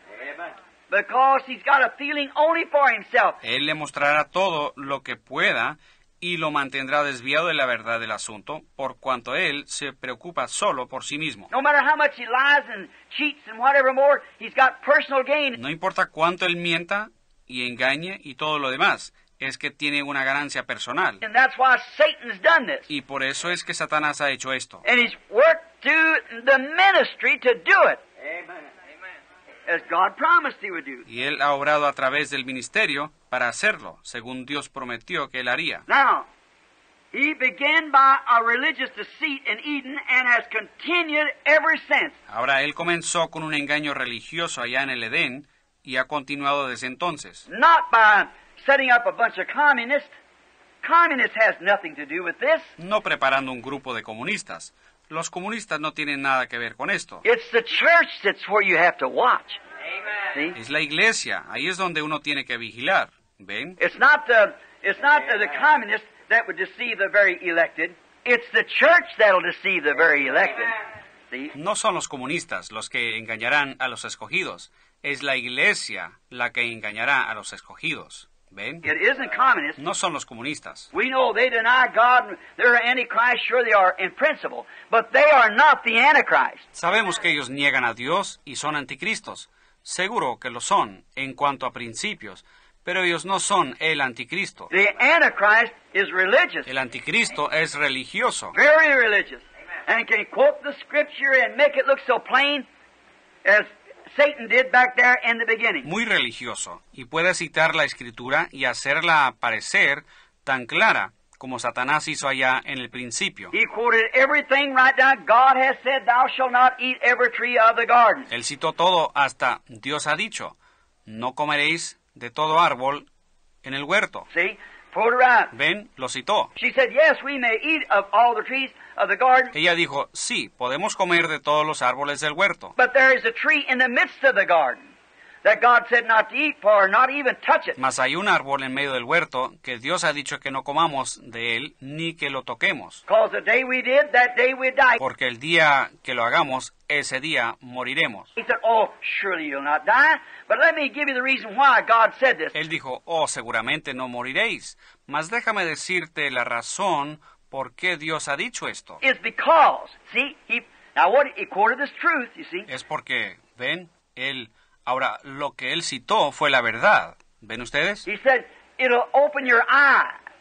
Because he's got a feeling only for himself. él le mostrará todo lo que pueda y lo mantendrá desviado de la verdad del asunto, por cuanto él se preocupa solo por sí mismo. No matter how much he lies and cheats and whatever more, he's got personal gain. No importa cuánto él mienta y engañe y todo lo demás, es que tiene una ganancia personal. And that's why Satan's done this. Y por eso es que Satanás ha hecho esto. And he's worked through the ministry to do it. As God promised he would do. Y él ha obrado a través del ministerio para hacerlo, según Dios prometió que él haría. Now, he began by a religious deceit in Eden and has continued ever since. Ahora él comenzó con un engaño religioso allá en el Edén y ha continuado desde entonces. Not by setting up a bunch of communists. Communists has nothing to do with this. No preparando un grupo de comunistas. Los comunistas no tienen nada que ver con esto. It's the church that's where you have to watch. See? Es la iglesia, ahí es donde uno tiene que vigilar. ¿Ven? It's not the communists that would deceive the very elected. It's the church that'll deceive the very elected. See? No son los comunistas los que engañarán a los escogidos. Es la iglesia la que engañará a los escogidos. ¿Ven? It isn't communists. No son los comunistas. We know they deny God. They're Antichrist. Sure they are in principle. But they are not the Antichrist. Sabemos que ellos niegan a Dios y son anticristos. Seguro que lo son en cuanto a principios, pero ellos no son el anticristo. The Antichrist is religious. El anticristo es religioso. Very religious. And can quote the scripture and make it look so plain as Satan did back there in the beginning. Muy religioso, y puede citar la escritura y hacerla aparecer tan clara como Satanás hizo allá en el principio. He quoted everything right down. God has said, thou shalt not eat every tree of the garden. Él citó todo hasta Dios ha dicho, no comeréis de todo árbol en el huerto. See? Quoted right. ¿Ven? Lo citó. She said, yes, we may eat of all the trees of the garden, Ella dijo, sí, podemos comer de todos los árboles del huerto, but there is a tree in the midst of the garden that God said not to eat for, not even touch it. mas hay un árbol en medio del huerto que Dios ha dicho que no comamos de él ni que lo toquemos, Because the day we did, that day we die. porque el día que lo hagamos, ese día moriremos. He said, oh, surely you'll not die. But let me give you the reason why God said this. Él dijo, oh, seguramente no moriréis, mas déjame decirte la razón por qué Dios ha dicho esto. It's because, see, now what he quoted this truth, you see. Es porque, ven, ahora, lo que él citó fue la verdad. ¿Ven ustedes? He said, it'll open your eyes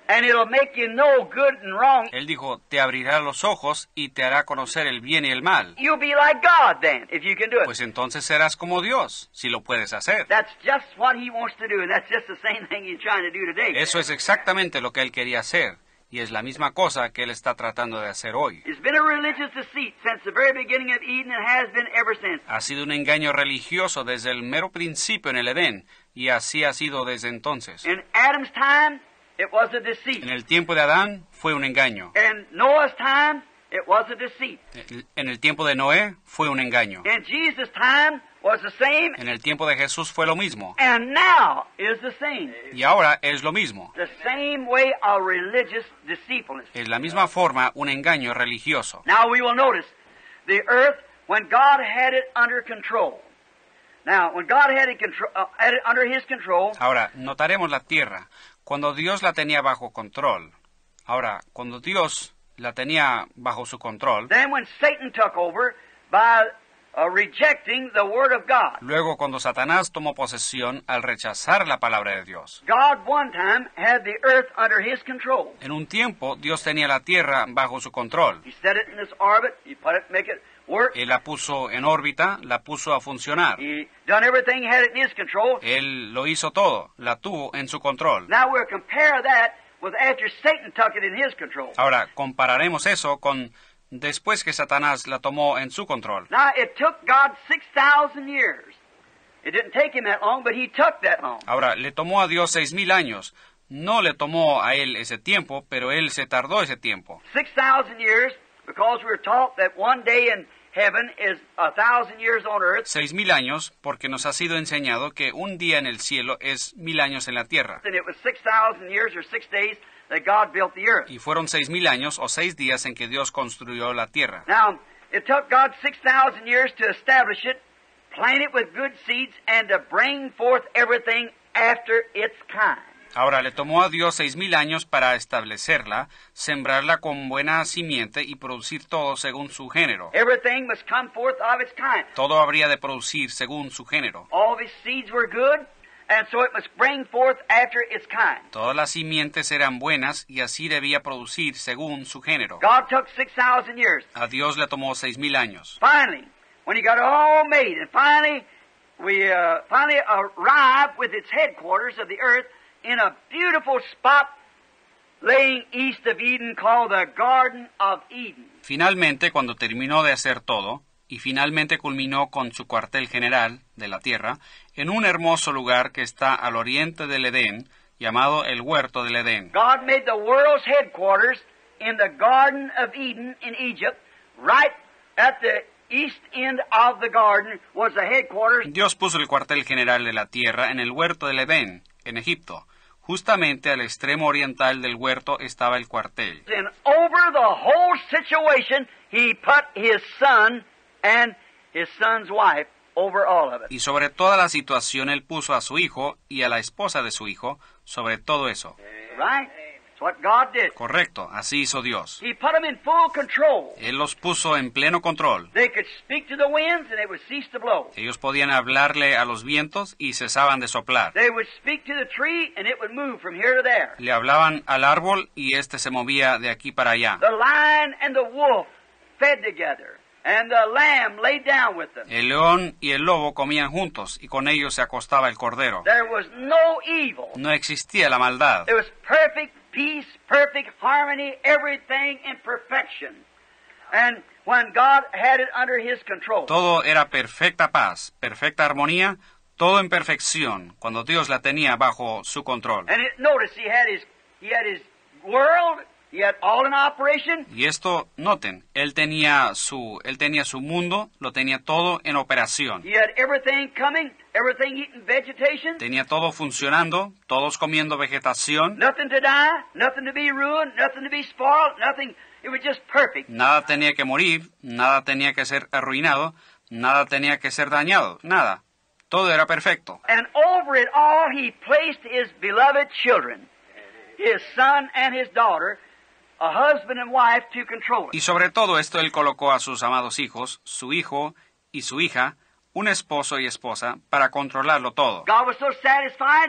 And it'll make you know good and wrong. Él dijo, te abrirá los ojos y te hará conocer el bien y el mal. You'll be like God then, if you can do it. Pues entonces serás como Dios, si lo puedes hacer. That's just what He wants to do, and that's just the same thing He's trying to do today. Eso es exactamente lo que Él quería hacer, y es la misma cosa que Él está tratando de hacer hoy. It's been a religious deceit since the very beginning of Eden and has been ever since. Ha sido un engaño religioso desde el mero principio en el Edén, y así ha sido desde entonces. In Adam's time, it was a deceit. En el tiempo de Adán fue un engaño. In Noah's time, it was a deceit. En el tiempo de Noé fue un engaño. In Jesus' time was the same, En el tiempo de Jesús fue lo mismo. and now is the same. Y ahora es lo mismo. The same way of religious deceitfulness. Es la misma forma un engaño religioso. Now we will notice the earth when God had it under control. Now, when God had it under His control, Ahora, notaremos la tierra, cuando Dios la tenía bajo control. Ahora, cuando Dios la tenía bajo su control, then when Satan took over by rejecting the Word of God. luego cuando Satanás tomó posesión al rechazar la palabra de Dios. God one time had the earth under His control. En un tiempo, Dios tenía la tierra bajo su control. He set it in its orbit. He put it, make it work. Él la puso en órbita, la puso a funcionar. He done everything, had it in His control. Él lo hizo todo, la tuvo en su control. Now we'll compare that with after Satan took it in his control. Ahora, compararemos eso con después que Satanás la tomó en su control. Now it took God 6,000 years. It didn't take Him that long, but He took that long. Ahora, le tomó a Dios 6,000 años. No le tomó a él ese tiempo, pero él se tardó ese tiempo. 6,000 years, because we're taught that one day in heaven is 1,000 years on earth. 6,000 años, porque nos ha sido enseñado que un día en el cielo es 1,000 años en la tierra. And it was 6,000 years or 6 days that God built the earth. Y fueron 6,000 años o 6 días en que Dios construyó la tierra. Now, it took God 6,000 years to establish it, plant it with good seeds, and to bring forth everything after its kind. Ahora, le tomó a Dios 6,000 años para establecerla, sembrarla con buena simiente y producir todo según su género. Everything must come forth of its kind. Todo habría de producir según su género. All of His seeds were good, and so it must bring forth after its kind. Todas las simientes eran buenas y así debía producir según su género. God took 6,000 years. A Dios le tomó 6,000 años. Finally, when He got it all made, and finally we arrived with its headquarters of the earth in a beautiful spot laying east of Eden called the Garden of Eden. Finalmente, cuando terminó de hacer todo, y finalmente culminó con su cuartel general de la tierra, en un hermoso lugar que está al oriente del Edén, llamado el Huerto del Edén. God made the world's headquarters in the Garden of Eden in Egypt, right at the east end of the garden was the headquarters. Dios puso el cuartel general de la tierra en el Huerto del Edén, en Egipto. Justamente al extremo oriental del huerto estaba el cuartel. And over the whole situation, He put His Son and His Son's wife over all of it. Y sobre toda la situación él puso a su hijo y a la esposa de su hijo sobre todo eso. Right? That's what God did. Correcto, así hizo Dios. He put them in full control. Él los puso en pleno control. They could speak to the winds and they would cease to blow. Ellos podían hablarle a los vientos y cesaban de soplar. They would speak to the tree and it would move from here to there. Le hablaban al árbol y éste se movía de aquí para allá. The lion and the wolf fed together, and the lamb lay down with them. El león y el lobo comían juntos y con ellos se acostaba el cordero. There was no evil. No existía la maldad. There was perfect peace, perfect harmony, everything in perfection. And when God had it under His control. Todo era perfecta paz, perfecta armonía, todo en perfección, cuando Dios la tenía bajo su control. And notice He had his world, He had all in operation. Y esto, noten, él tenía su mundo, lo tenía todo en operación. He had everything coming, everything eating vegetation. Tenía todo funcionando, todos comiendo vegetación. Nothing to die, nothing to be ruined, nothing to be spoiled, nothing. It was just perfect. Nada tenía que morir, nada tenía que ser arruinado, nada tenía que ser dañado, nada. Todo era perfecto. And over it all He placed His beloved children, His son and His daughter, a husband and wife to control it. Y sobre todo esto él colocó a sus amados hijos, su hijo y su hija, un esposo y esposa, para controlarlo todo. God was so satisfied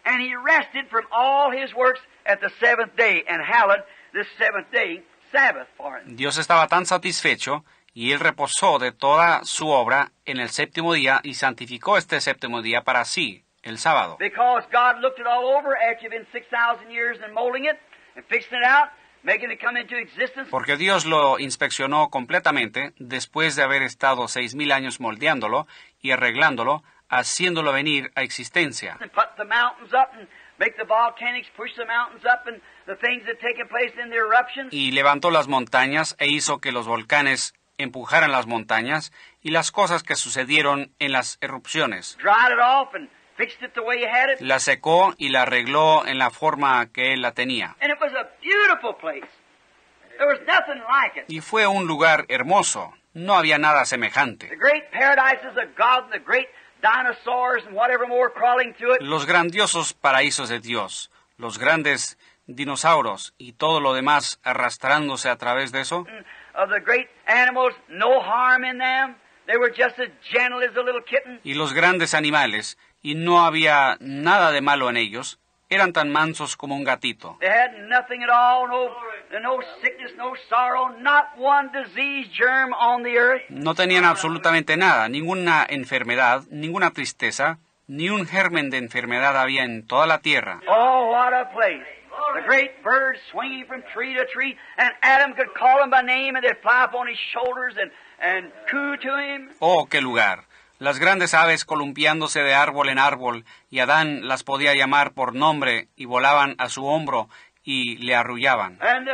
And he rested from all his works at the seventh day, and hallowed this seventh day Sabbath for him. Dios estaba tan satisfecho y él reposó de toda su obra en el séptimo día y santificó este séptimo día para sí, el sábado. Because God looked it all over after you've been 6,000 years and molding it and fixing it out, making it come into existence. Porque Dios lo inspeccionó completamente después de haber estado 6,000 años moldeándolo y arreglándolo, haciéndolo venir a existencia. And put the mountains up and make the volcanics push the mountains up and the things that taken place in the eruptions. Y levantó las montañas e hizo que los volcanes empujaran las montañas y las cosas que sucedieron en las erupciones. Dried it off and fixed it the way you had it. La secó y la arregló en la forma que él la tenía. And it was a beautiful place. There was nothing like it. Y fue un lugar hermoso. No había nada semejante. The great paradises of God and the great dinosaurs and whatever more crawling through it. Los grandiosos paraísos de Dios, los grandes dinosaurios y todo lo demás arrastrándose a través de eso. Of the great animals, no harm in them. They were just as gentle as a little kitten. Y los grandes animales, y no había nada de malo en ellos, eran tan mansos como un gatito. They had nothing at all, no sickness, no sorrow, not one disease germ on the earth. No tenían absolutamente nada, ninguna enfermedad, ninguna tristeza, ni un germen de enfermedad había en toda la tierra. Oh, what a place. The great birds swinging from tree to tree, and Adam could call them by name, and they'd fly up on his shoulders and coo to him. Oh, qué lugar. Las grandes aves columpiándose de árbol en árbol, y Adán las podía llamar por nombre, y volaban a su hombro, y le arrullaban. And,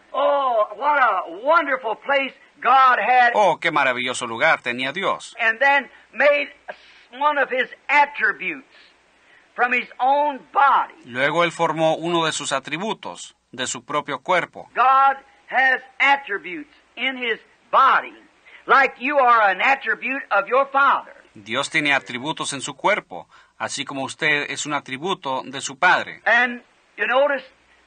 oh, what a wonderful place God had. Oh, qué maravilloso lugar tenía Dios. And then made one of his attributes from his own body. Luego él formó uno de sus atributos, de su propio cuerpo. God has attributes in his body, like you are an attribute of your father. Dios tiene atributos en su cuerpo, así como usted es un atributo de su padre. And you notice,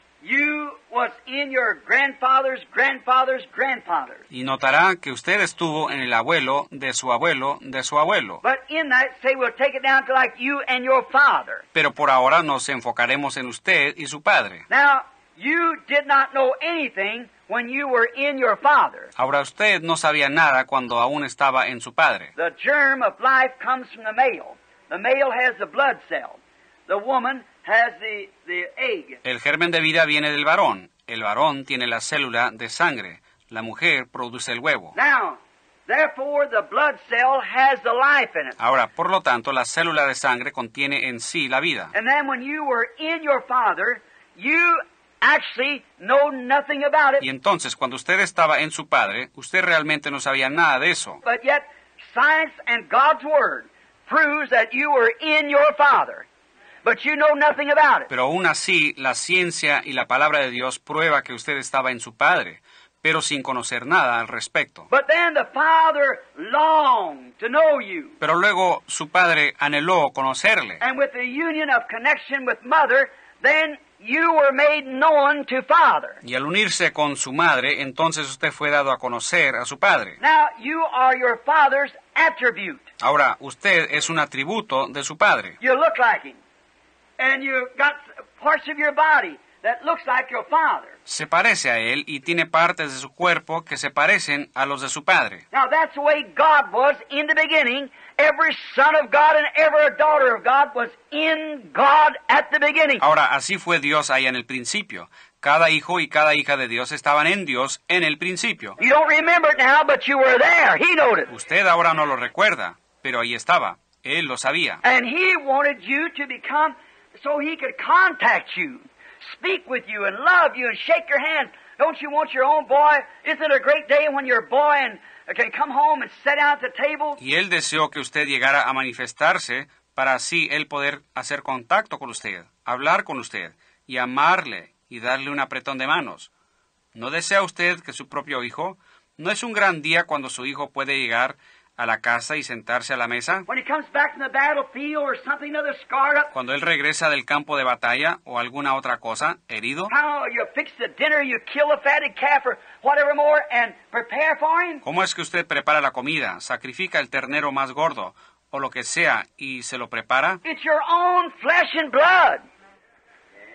you was in your grandfather's grandfather's grandfather. Y notará que usted estuvo en el abuelo de su abuelo de su abuelo. But in that, say we'll take it down to like you and your father. Pero por ahora nos enfocaremos en usted y su padre. Now, you did not know anything when you were in your father. Ahora usted no sabía nada cuando aún estaba en su padre. The germ of life comes from the male. The male has the blood cell. The woman has the egg. El germen de vida viene del varón. El varón tiene la célula de sangre. La mujer produce el huevo. Now, therefore, the blood cell has the life in it. Ahora, por lo tanto, la célula de sangre contiene en sí la vida. And then when you were in your father, you actually know nothing about it. Y entonces, cuando usted estaba en su padre, usted realmente no sabía nada de eso. But yet, science and God's Word proves that you were in your father. But you know nothing about it. Pero aún así, la ciencia y la palabra de Dios prueba que usted estaba en su padre, pero sin conocer nada al respecto. But then the father longed to know you. Pero luego su padre anheló conocerle. And with the union of connection with mother, then you were made known to father. Y al unirse con su madre, entonces usted fue dado a conocer a su padre. Now you are your father's attribute. Ahora, usted es un atributo de su padre. You look like him. And you got parts of your body that looks like your father. Se parece a él y tiene partes de su cuerpo que se parecen a los de su padre. Now that's the way God was in the beginning. Every son of God and every daughter of God was in God at the beginning. Ahora, así fue Dios ahí en el principio. Cada hijo y cada hija de Dios estaban en Dios en el principio. You don't remember it now, but you were there. He knowed it. Usted ahora no lo recuerda, pero ahí estaba. Él lo sabía. And He wanted you to become so He could contact you, speak with you, and love you, and shake your hand. Don't you want your own boy? Isn't it a great day when your boy can come home and sit down at the table? Y él deseó que usted llegara a manifestarse para así él poder hacer contacto con usted, hablar con usted y amarle y darle un apretón de manos. ¿No desea usted que su propio hijo? ¿No es un gran día cuando su hijo puede llegar a la casa y sentarse a la mesa? When he comes back from the battlefield or something other scarred up, Cuando él regresa del campo de batalla o alguna otra cosa, herido. how you fix the dinner, you kill a fatted calf or whatever more and prepare for him? ¿Cómo es que usted prepara la comida, sacrifica el ternero más gordo o lo que sea y se lo prepara? It's your own flesh and blood.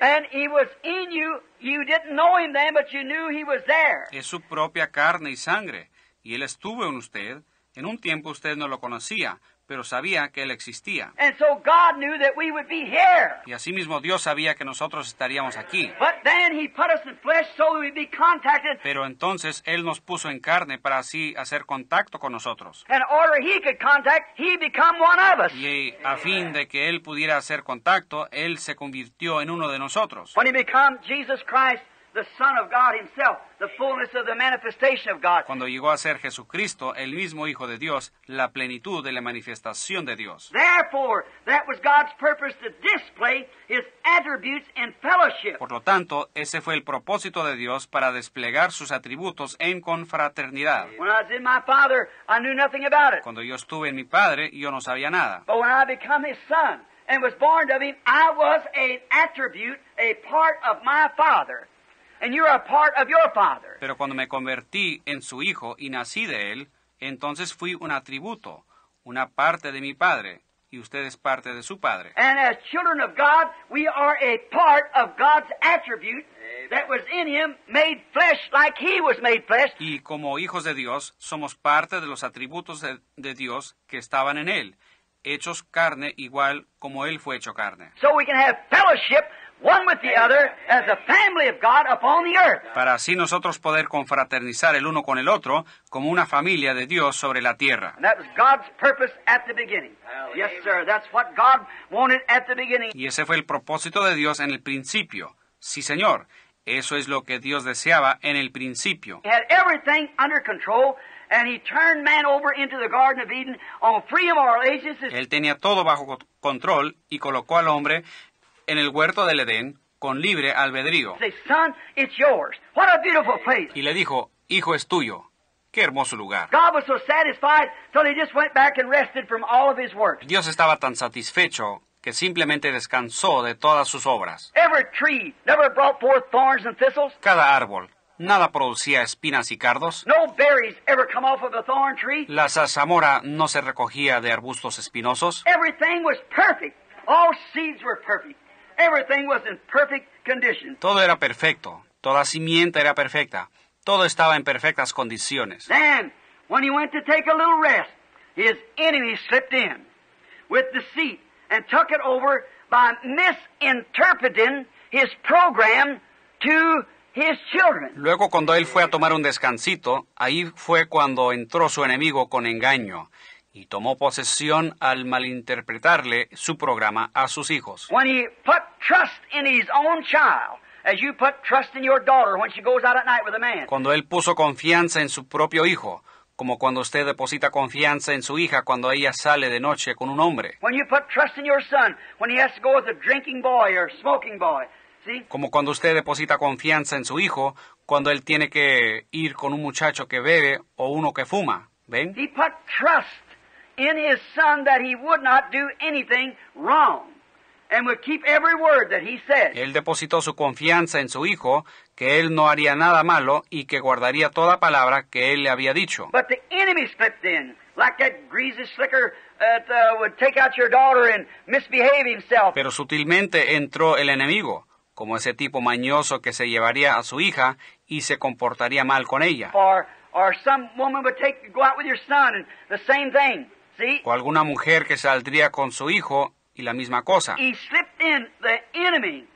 And He was in you. You didn't know Him then, but you knew He was there. Es su propia carne y sangre, y Él estuvo en usted. En un tiempo usted no lo conocía, pero sabía que Él existía. And so God knew that we would be here. Y asimismo Dios sabía que nosotros estaríamos aquí. But then He put us in flesh so that we'd be contacted. Pero entonces Él nos puso en carne para así hacer contacto con nosotros. In order He could contact, He become one of us. Y a fin de que Él pudiera hacer contacto, Él se convirtió en uno de nosotros. When He became Jesus Christ, the Son of God Himself, the fullness of the manifestation of God. Cuando llegó a ser Jesucristo, el mismo Hijo de Dios, la plenitud de la manifestación de Dios. Therefore, that was God's purpose to display His attributes in fellowship. Por lo tanto, ese fue el propósito de Dios para desplegar sus atributos en confraternidad. When I was in my Father, I knew nothing about it. Cuando yo estuve en mi Padre, yo no sabía nada. But when I become His Son and was born of Him, I was an attribute, a part of my Father. And you're a part of your Father. Pero cuando me convertí en su Hijo y nací de Él, entonces fui un atributo, una parte de mi Padre, y usted es parte de su Padre. And as children of God, we are a part of God's attribute that was in Him, made flesh like He was made flesh. Y como hijos de Dios, somos parte de los atributos de Dios que estaban en Él, hechos carne igual como Él fue hecho carne. So we can have fellowship one with the other as a family of God upon the earth. Para así nosotros poder confraternizar el uno con el otro como una familia de Dios sobre la tierra. And that was God's purpose at the beginning. Yes, sir. That's what God wanted at the beginning. Y ese fue el propósito de Dios en el principio. Sí, Señor. Eso es lo que Dios deseaba en el principio. He had everything under control, and He turned man over into the Garden of Eden on free of moral agencies. Él tenía todo bajo control y colocó al hombre en el huerto del Edén con libre albedrío. Say, son, it's yours. What a beautiful place. Y le dijo, hijo, es tuyo. Qué hermoso lugar. God was so satisfied till He just went back and rested from all of His works. Dios estaba tan satisfecho que simplemente descansó de todas sus obras. Every tree never brought forth thorns and thistles. Cada árbol, nada producía espinas y cardos. No berries ever come off of a thorn tree. La zarzamora no se recogía de arbustos espinosos. Everything was perfect. All seeds were perfect. Everything was in perfect condition. Todo era perfecto. Toda simiente era perfecta. Todo estaba en perfectas condiciones. Then, when He went to take a little rest, His enemy slipped in with deceit and took it over by misinterpreting His program to His children. Luego, cuando él fue a tomar un descansito, ahí fue cuando entró su enemigo con engaño y tomó posesión al malinterpretarle su programa a sus hijos. When He put trust in His own child, as you put trust in your daughter when she goes out at night with a man. Cuando él puso confianza en su propio hijo, como cuando usted deposita confianza en su hija cuando ella sale de noche con un hombre. When you put trust in your son when he has to go with a drinking boy or smoking boy. See? Como cuando usted deposita confianza en su hijo cuando él tiene que ir con un muchacho que bebe o uno que fuma. ¿Ven? He put trust in his son that he would not do anything wrong and would keep every word that he said. Él depositó su confianza en su hijo, que él no haría nada malo y que guardaría toda palabra que él le había dicho. But the enemy slipped in, like that greasy slicker that would take out your daughter and misbehave himself. Pero sutilmente entró el enemigo, como ese tipo mañoso que se llevaría a su hija y se comportaría mal con ella. Or some woman would go out with your son and the same thing. See? O alguna mujer que saldría con su hijo y la misma cosa. He slipped in, the enemy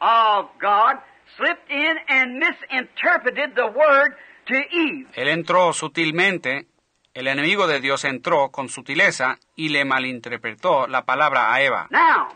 of God slipped in and misinterpreted the word to Eve. Él entró sutilmente, el enemigo de Dios entró con sutileza y le malinterpretó la palabra a Eva. Now,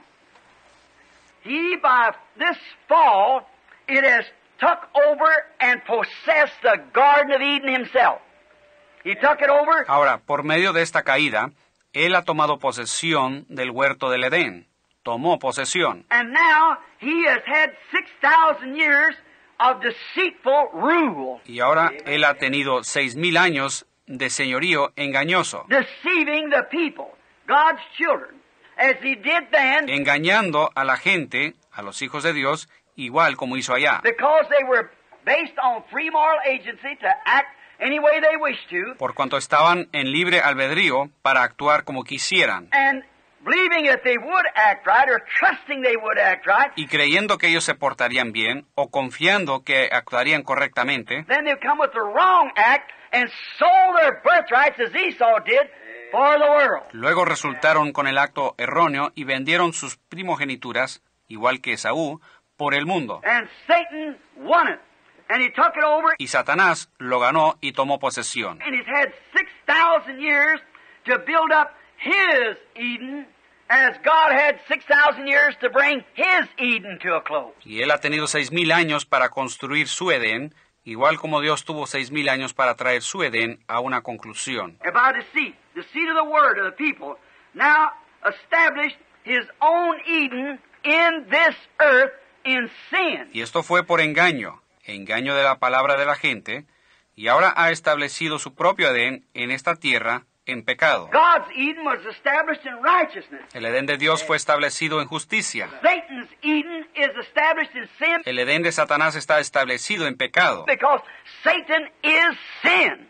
he by this fall, it has took over and possessed the Garden of Eden himself. He took it over. Ahora, por medio de esta caída, él ha tomado posesión del huerto del Edén. Tomó posesión. And now he has had 6,000 years of deceitful rule. Y ahora él ha tenido 6,000 años de señorío engañoso. Deceiving the people, God's children, as he did then. Engañando a la gente, a los hijos de Dios, igual como hizo allá. Because they were based on free moral agency to act any way they wished to. Por cuanto estaban en libre albedrío para actuar como quisieran. And believing that they would act right or trusting they would act right, y creyendo que ellos se portarían bien o confiando que actuarían correctamente, then they come with the wrong act and sold their birthrights as Esau did for the world. luego resultaron con el acto erróneo y vendieron sus primogenituras, igual que Esaú, por el mundo. And Satan won it. And he took it over, Y Satanás lo ganó y tomó posesión. and he's had 6,000 years to build up his Eden, as God had 6,000 years to bring his Eden to a close. Y él ha tenido 6,000 años para construir su Edén, igual como Dios tuvo 6,000 años para traer su Edén a una conclusión. And by the seed of the word of the people, now established his own Eden in this earth in sin. Y esto fue por engaño de la palabra de la gente, y ahora ha establecido su propio Edén en esta tierra en pecado. God's Eden was established in righteousness. El Edén de Dios fue establecido en justicia. Satan's Eden is established in sin El Edén de Satanás está establecido en pecado, because Satan is sin.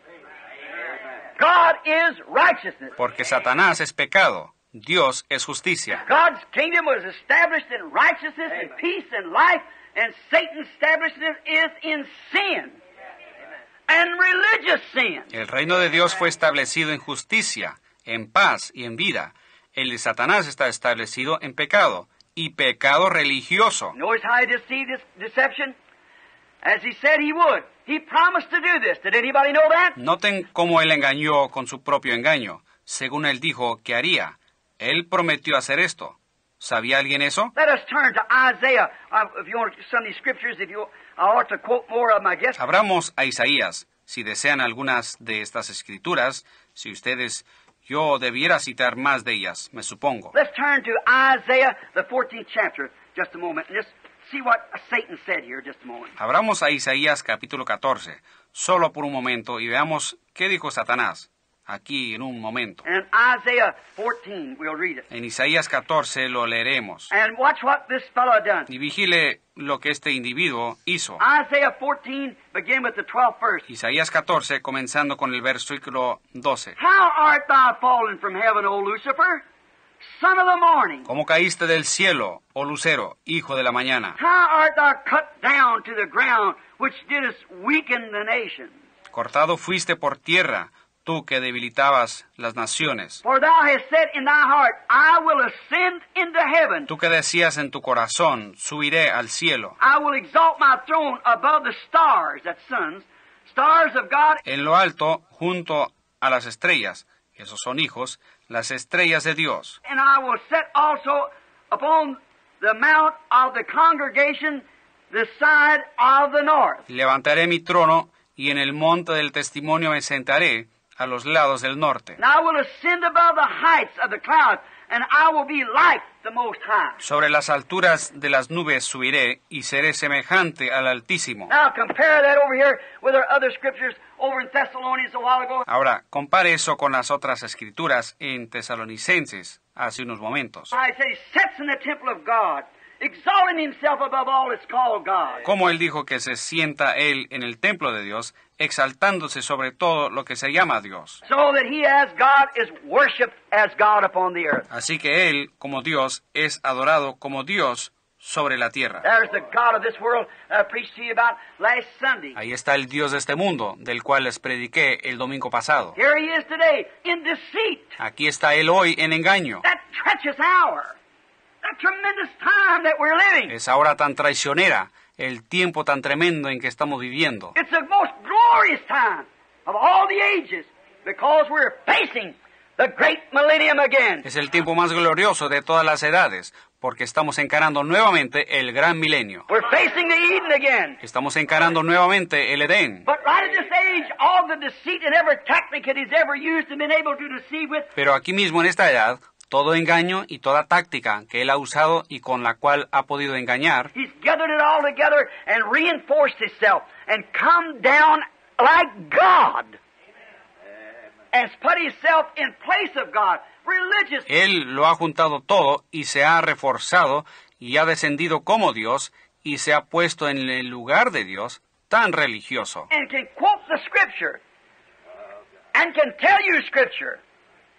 God is righteousness. porque Satanás es pecado, Dios es justicia. God's kingdom was established in righteousness and peace and life, and Satan's establishment is in sin and religious sin. El reino de Dios fue establecido en justicia, en paz y en vida. El de Satanás está establecido en pecado, y pecado religioso. Notice how he deceived this deception? As he said he would. He promised to do this. Did anybody know that? Noten cómo él engañó con su propio engaño, según él dijo que haría. Él prometió hacer esto. ¿Sabía alguien eso? Let us turn to Isaiah. If you want some of these scriptures, I ought to quote more of them, I guess. Abramos a Isaías. Si desean algunas de estas escrituras, si ustedes, yo debiera citar más de ellas, me supongo. Let's turn to Isaiah, the 14th chapter, just a moment, and just see what Satan said here, just a moment. Abramos a Isaías capítulo 14, solo por un momento, y veamos qué dijo Satanás, aquí en un momento. And Isaiah 14, we'll read it. En Isaías 14 lo leeremos. And watch what this fellow done. Y vigile lo que este individuo hizo. Isaiah 14, begin with the 12th verse. Isaías 14, comenzando con el versículo 12. How art thou fallen from heaven, O Lucifer, son of the morning? ¿Cómo caíste del cielo, oh Lucero, hijo de la mañana? How art thou cut down to the ground, which didst weaken the nations? Cortado fuiste por tierra, tú que debilitabas las naciones. For thou hast said in thy heart, I will ascend into heaven. Tú que decías en tu corazón, subiré al cielo. I will exalt my throne above the stars, that's sons, stars of God. En lo alto, junto a las estrellas, esos son hijos, las estrellas de Dios. And I will set also upon the mount of the congregation the side of the north. Levantaré mi trono, y en el monte del testimonio me sentaré, a los lados del norte. And I will ascend above the heights of the clouds, and I will be like the Most High. Sobre las alturas de las nubes subiré, y seré semejante al Altísimo. Now compare that over here with our other scriptures over in Thessalonians a while ago. Ahora, compare eso con las otras escrituras en Tesalonicenses, hace unos momentos. I say, he sits in the temple of God, exalting himself above all that's called God. Como él dijo que se sienta él en el templo de Dios, exaltándose sobre todo lo que se llama Dios. So that he as God is worshipped as God upon the earth. Así que él, como Dios, es adorado como Dios sobre la tierra. There's the God of this world I preached to you about last Sunday. Ahí está el Dios de este mundo, del cual les prediqué el domingo pasado. Here he is today in deceit. Aquí está él hoy en engaño. That treacherous hour. That tremendous time that we're living. Esa hora tan traicionera, el tiempo tan tremendo en que estamos viviendo. It's the most glorious time of all the ages because we're facing the great millennium again. Es el tiempo más glorioso de todas las edades, porque estamos encarando nuevamente el gran milenio. We're facing the Eden again. Estamos encarando nuevamente el Edén. But right at this age, all the deceit and every tactic that he's ever used and been able to deceive with, Pero aquí mismo en esta edad, todo engaño y toda táctica que él ha usado y con la cual ha podido engañar, he's gathered it all together and reinforced himself and come down like God. And put himself in place of God. Religious. él lo ha juntado todo y se ha reforzado y ha descendido como Dios y se ha puesto en el lugar de Dios, tan religioso. And can quote the scripture. And can tell you scripture.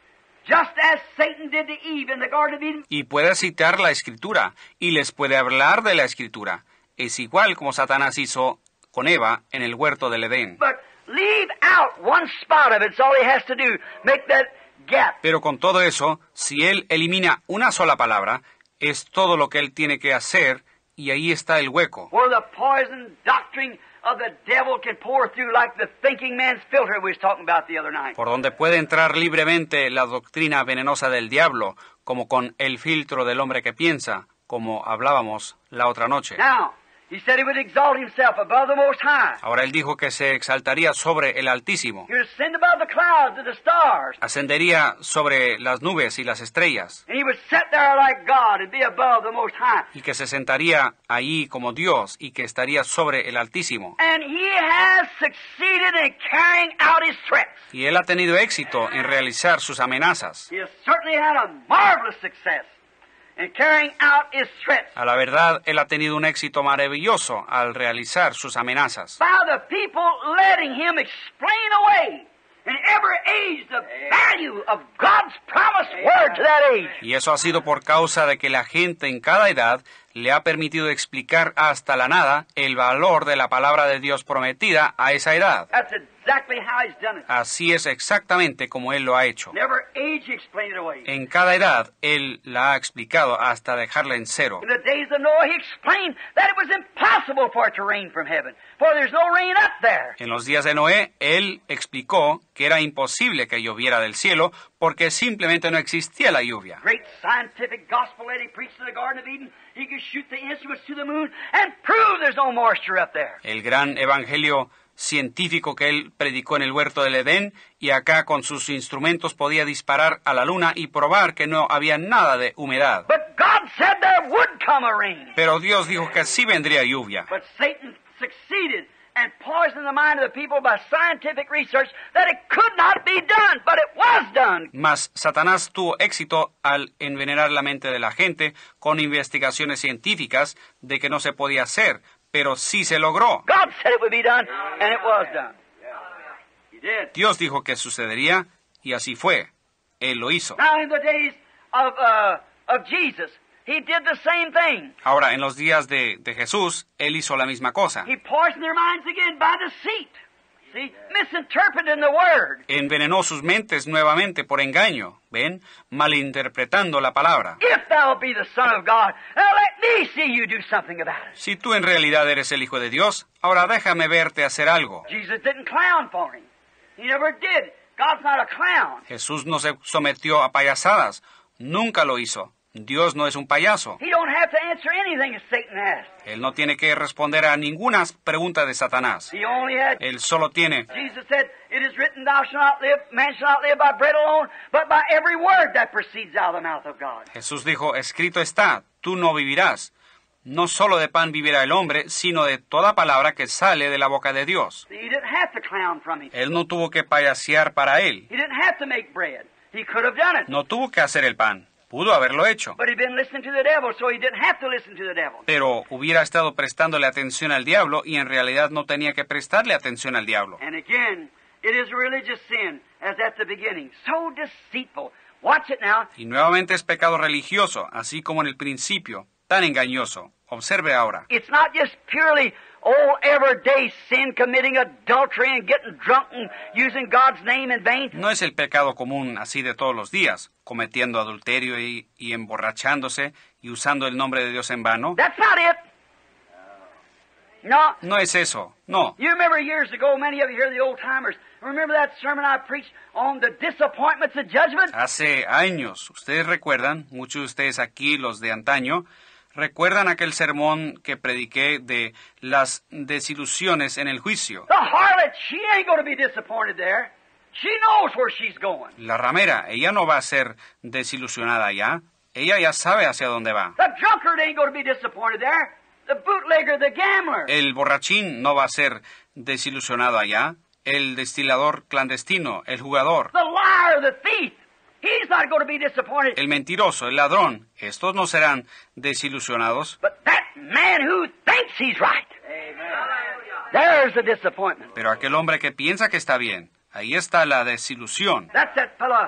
just as Satan did to Eve in the Garden of Eden. Y puede citar la Escritura, y les puede hablar de la Escritura. Es igual como Satanás hizo con Eva en el huerto del Edén. But leave out one spot of it. It's all he has to do. Make that gap. Pero con todo eso, si él elimina una sola palabra, es todo lo que él tiene que hacer, y ahí está el hueco. Where the poison doctrine of the devil can pour through like the thinking man's filter we was talking about the other night. Por donde puede entrar libremente la doctrina venenosa del diablo, como con el filtro del hombre que piensa, como hablábamos la otra noche. Now, he said he would exalt himself above the Most High. Ahora él dijo que se exaltaría sobre el Altísimo, He would ascend above the clouds and the stars. ascendería sobre las nubes y las estrellas, And he would sit there like God and be above the Most High. y que se sentaría ahí como Dios y que estaría sobre el Altísimo. And he has succeeded in carrying out his threats. Y él ha tenido éxito en realizar sus amenazas. He has certainly had a marvelous success in carrying out his threats. A la verdad, él ha tenido un éxito maravilloso al realizar sus amenazas. By the people letting him explain away in every age the value of God's promised word to that age. Y eso ha sido por causa de que la gente en cada edad le ha permitido explicar hasta la nada el valor de la palabra de Dios prometida a esa edad. That's exactly how he's done it. Así es exactamente como él lo ha hecho. In every age he explained it away. En cada edad, él la ha explicado hasta dejarla en cero. In the days of Noah he explained that it was impossible for it to rain from heaven, for there's no rain up there. En los días de Noé, él explicó que era imposible que lloviera del cielo porque simplemente no existía la lluvia. Great scientific gospel that he preached in the Garden of Eden, he could shoot the instruments to the moon and prove there's no moisture up there. El gran evangelio científico que él predicó en el huerto del Edén, y acá con sus instrumentos podía disparar a la luna y probar que no había nada de humedad. But God said there would come a rain. Pero Dios dijo que sí vendría lluvia. But Satan succeeded and poisoned the mind of the people by scientific research that it could not be done, but it was done. Mas Satanás tuvo éxito al envenenar la mente de la gente con investigaciones científicas de que no se podía hacer, pero sí se logró. God said it would be done, and it was done. He did. Dios dijo que sucedería, y así fue. Él lo hizo. Now in the days of Jesus, he did the same thing. Ahora, en los días de Jesús, él hizo la misma cosa. He poisoned their minds again by deceit. See, misinterpreting the word. Envenenó sus mentes nuevamente por engaño, ¿ven? Malinterpretando la palabra. If thou be the Son of God, now let me see you do something about it. Si tú en realidad eres el Hijo de Dios, ahora déjame verte hacer algo. Jesus didn't clown for him. He never did. God's not a clown. Jesús no se sometió a payasadas. Nunca lo hizo. Dios no es un payaso. He don't have to answer anything that Satan asks. Él no tiene que responder a ninguna pregunta de Satanás. He only had... Él solo tiene... Jesus said, it is written, thou shalt not live, man shall not live by bread alone, but by every word that proceeds out of the mouth of God. Jesús dijo, escrito está, tú no vivirás. No solo de pan vivirá el hombre, sino de toda palabra que sale de la boca de Dios. He didn't have to clown from him. Él no tuvo que payasear para él. He didn't have to make bread. He could have done it. No tuvo que hacer el pan. Pudo haberlo hecho. But he'd been listening to the devil, so he didn't have to listen to the devil. Pero hubiera estado prestándole atención al diablo y en realidad no tenía que prestarle atención al diablo. And again, it is a religious sin, as at the beginning. So deceitful. Watch it now. Y nuevamente es pecado religioso, así como en el principio, tan engañoso. Observe ahora. It's not just purely, everyday sin, committing adultery and getting drunk and using God's name in vain. No es el pecado común así de todos los días, cometiendo adulterio y emborrachándose y usando el nombre de Dios en vano. That's not it. No. No es eso, no. You remember years ago, many of you here, the old timers, remember that sermon I preached on the disappointments of judgment? Hace años, ustedes recuerdan, muchos de ustedes aquí, los de antaño, ¿recuerdan aquel sermón que prediqué de las desilusiones en el juicio? The harlot, she ain't going to be disappointed there. She knows where she's going. La ramera, ella no va a ser desilusionada allá. Ella ya sabe hacia dónde va. The drunkard ain't going to be disappointed there. The bootlegger, the gambler. El borrachín no va a ser desilusionado allá. El destilador clandestino, el jugador. The liar, the thief. He's not going to be disappointed. El mentiroso, el ladrón. Estos no serán desilusionados. But that man who thinks he's right. There's the disappointment. Pero aquel hombre que piensa que está bien, ahí está la desilusión. That's that fella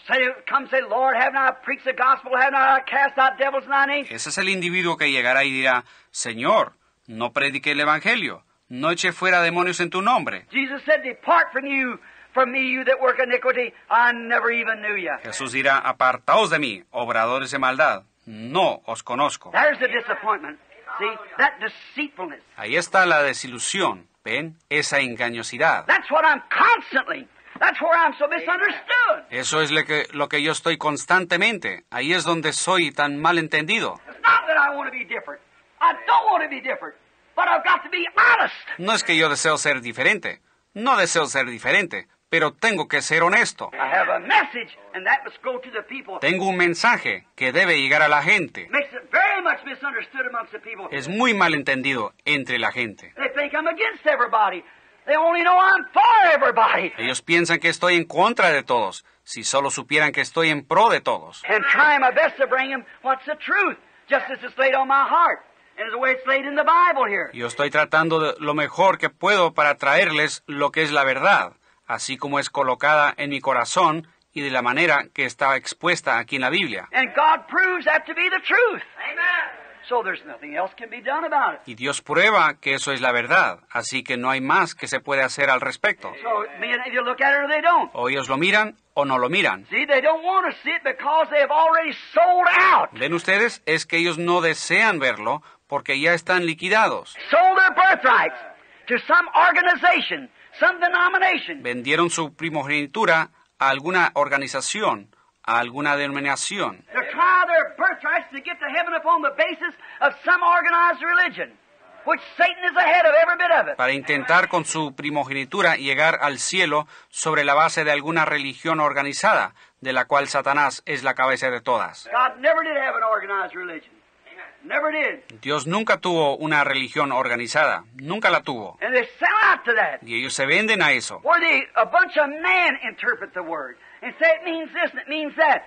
say, Lord, haven't I preached the gospel? Haven't I cast out devils in thy name? Ese es el individuo que llegará y dirá, Señor, no prediqué el Evangelio, no eché fuera demonios en tu nombre. Jesus said, depart from me, you that work iniquity. I never even knew you. Jesús dirá, apartaos de mí, obradores de maldad, no os conozco. There's the disappointment. See, that deceitfulness. Ahí está la desilusión, ¿ven? Esa engañosidad. That's what I'm constantly. That's where I'm so misunderstood. Eso es lo que yo estoy constantemente. Ahí es donde soy tan mal entendido. It's not that I want to be different. I don't want to be different. But I've got to be honest. No es que yo deseo ser diferente. No deseo ser diferente, pero tengo que ser honesto. I have a message, and that must go to the people. Tengo un mensaje que debe llegar a la gente. Makes it very much misunderstood amongst the people. Es muy mal entendido entre la gente. They think I'm against everybody. They only know I'm for everybody. Ellos piensan que estoy en contra de todos, si solo supieran que estoy en pro de todos. And trying my best to bring them what's the truth, just as it's laid on my heart, and the way it's laid in the Bible here. Yo estoy tratando de lo mejor que puedo para traerles lo que es la verdad, así como es colocada en mi corazón y de la manera que está expuesta aquí en la Biblia. And God proves that to be the truth. Amen. So there's nothing else can be done about it. Y Dios prueba que eso es la verdad, así que no hay más que se puede hacer al respecto. So you look at it or they don't. O ellos lo miran o no lo miran. See, they don't want to see it because they have already sold out. ¿Ven ustedes? Es que ellos no desean verlo porque ya están liquidados. Sold their birthrights to some organization, some denomination. Vendieron su primogenitura a alguna organización, a alguna denominación. To try their birthrights to get to heaven upon the basis of some organized religion, which Satan is the head of every bit of it. Para intentar con su primogenitura llegar al cielo sobre la base de alguna religión organizada, de la cual Satanás es la cabeza de todas. God never did have an organized religion. Never did. Dios nunca tuvo una religión organizada, nunca la tuvo. And they sell out to that. Y ellos se venden a eso. Where a bunch of men interpret the word and say it means this and it means that.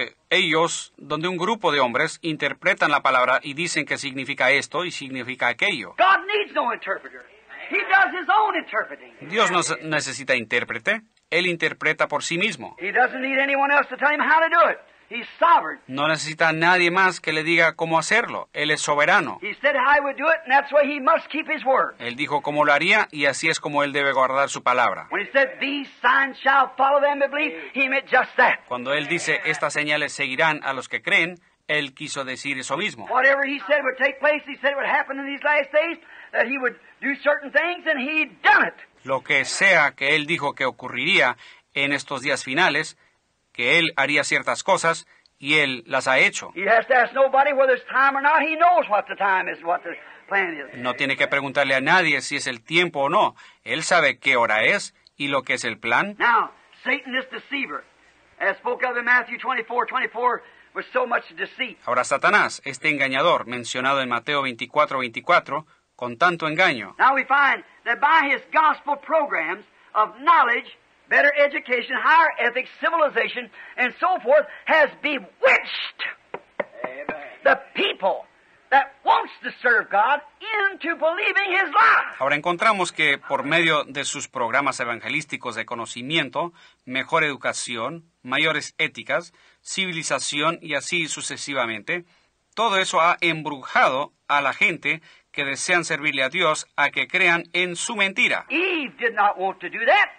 Donde un grupo de hombres interpretan la palabra y dicen que significa esto y significa aquello. God needs no interpreter. He does his own interpreting. Dios no necesita intérprete, Él interpreta por sí mismo. He doesn't need anyone else to tell him how to do it. He's sovereign. No necesita a nadie más que le diga cómo hacerlo. Él es soberano. He said how he would do it, and that's why he must keep his word. Él dijo cómo lo haría y así es como él debe guardar su palabra. When he said, "These signs shall follow them that believe," he meant just that. Cuando él dice, estas señales seguirán a los que creen, él quiso decir eso mismo. Whatever he said would take place, he said it would happen in these last days, that he would do certain things, and he done it. Lo que sea que él dijo que ocurriría en estos días finales, que él haría ciertas cosas, y él las ha hecho. He has to ask nobody whether it's time or not. He knows what the time is, what the plan is. No tiene que preguntarle a nadie si es el tiempo o no. Él sabe qué hora es y lo que es el plan. Now, Satan, this deceiver, as spoke of in Matthew 24 with so much deceit. Ahora Satanás, este engañador mencionado en Mateo 24:24, con tanto engaño. Now we find that by his gospel programs of knowledge, better education, higher ethics, civilization, and so forth, has bewitched the people that wants to serve God into believing his lie. Ahora encontramos que por medio de sus programas evangelísticos de conocimiento, mejor educación, mayores éticas, civilización y así sucesivamente, todo eso ha embrujado a la gente que desean servirle a Dios a que crean en su mentira. Eve did not want to do that.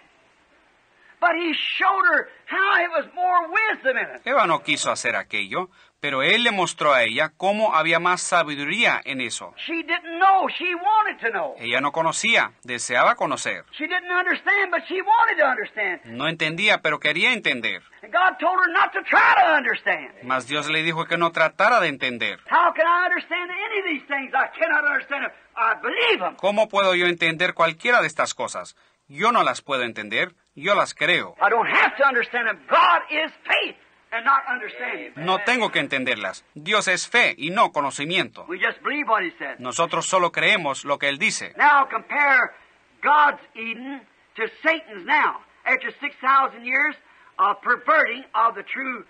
But he showed her how it was more wisdom in it. Eva no quiso hacer aquello, pero él le mostró a ella cómo había más sabiduría en eso. She didn't know. She wanted to know. Ella no conocía, deseaba conocer. She didn't understand, but she wanted to understand. No entendía, pero quería entender. And God told her not to try to understand. Mas Dios le dijo que no tratara de entender. How can I understand any of these things? I cannot understand them. I believe them. ¿Cómo puedo yo entender cualquiera de estas cosas? Yo no las puedo entender, yo las creo. I don't have to understand them. God is faith and not understanding. No tengo que entenderlas. Dios es fe y no conocimiento. We just believe what he said. Nosotros solo creemos lo que Él dice. Now compare God's Eden to Satan's now. After 6,000 years of perverting of the true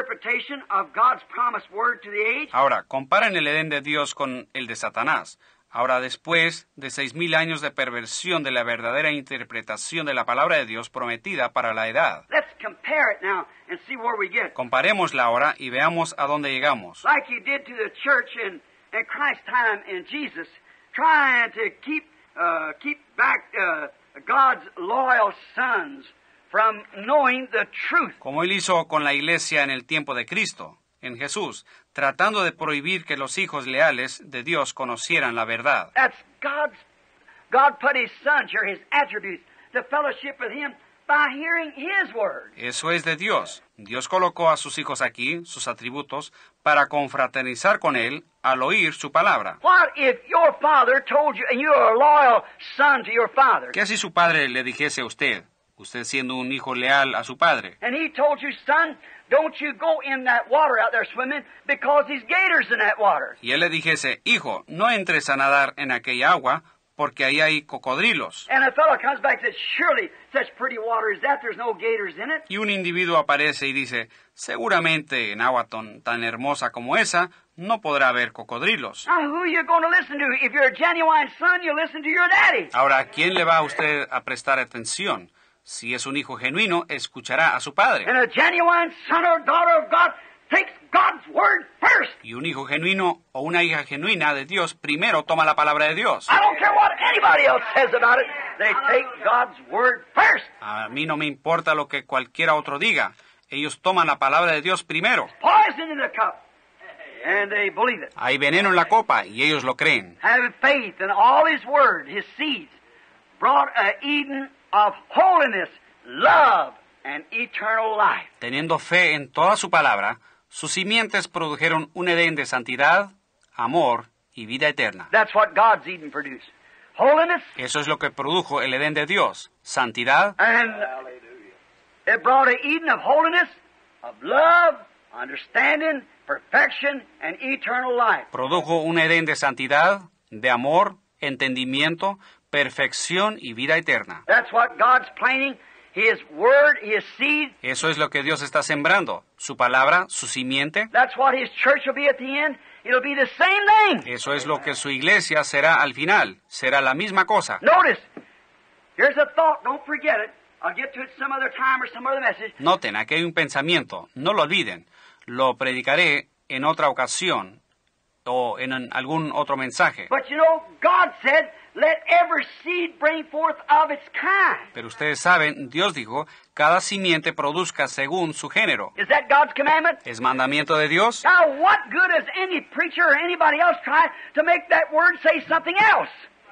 interpretation of God's promised word to the age. Ahora, comparen el Edén de Dios con el de Satanás. Ahora, después de 6,000 años de perversión de la verdadera interpretación de la palabra de Dios prometida para la edad, Let's compare it now and see where we get. comparémosla ahora y veamos a dónde llegamos. Like he did to the church in Christ's time in Jesus, trying to keep back God's loyal sons from knowing the truth. Como él hizo con la iglesia en el tiempo de Cristo, en Jesús, tratando de prohibir que los hijos leales de Dios conocieran la verdad. That's God put His Son here, His attributes, to fellowship with Him by hearing His word. Eso es de Dios. Dios colocó a sus hijos aquí, sus atributos, para confraternizar con Él al oír su palabra. What if your father told you, and you're a loyal son to your father, ¿Qué si su padre le dijese a usted siendo un hijo leal a su padre, and he told you, son, don't you go in that water out there swimming because there's gators in that water? y él le dijese, hijo, no entres a nadar en aquella agua, porque ahí hay cocodrilos? And a fellow comes back and says, surely such pretty water as that, there's no gators in it. Y un individuo aparece y dice, seguramente en agua tan hermosa como esa, no podrá haber cocodrilos. Now, who are you going to listen to? If you're a genuine son, you listen to your daddy. Ahora, ¿a quién le va a usted a prestar atención? Si es un hijo genuino, escuchará a su padre. And a genuine son or daughter of God takes God's word first. Y un hijo genuino o una hija genuina de Dios primero toma la palabra de Dios. I don't care what anybody else says about it. They take God's word first. A mí no me importa lo que cualquiera otro diga. Ellos toman la palabra de Dios primero. Poison in the cup. And they believe it. Hay veneno en la copa y ellos lo creen. Having faith in all His word, His seeds, brought a Eden of holiness, love, and eternal life. Teniendo fe en toda su palabra, sus simientes produjeron un Edén de santidad, amor y vida eterna. That's what God's Eden produced. Holiness, Eso es lo que produjo el Edén de Dios. Santidad, and it brought an Eden of holiness, of love, understanding, perfection, and eternal life. produjo un Edén de santidad, de amor, entendimiento, perfección y vida eterna. That's what God's planting, His word, His seed. Eso es lo que Dios está sembrando. Su palabra, su simiente. That's what His church will be at the end. It'll be the same thing. Eso es lo que su iglesia será al final. Será la misma cosa. Notice, here's a thought, don't forget it. I'll get to it some other time or some other message. Noten, aquí hay un pensamiento. No lo olviden. Lo predicaré en otra ocasión o en algún otro mensaje. But you know, God said, let every seed bring forth of its kind. Pero ustedes saben, Dios dijo, cada simiente produzca según su género. Is that God's commandment? ¿Es mandamiento de Dios? Now, what good has any preacher or anybody else try to make that word say something else?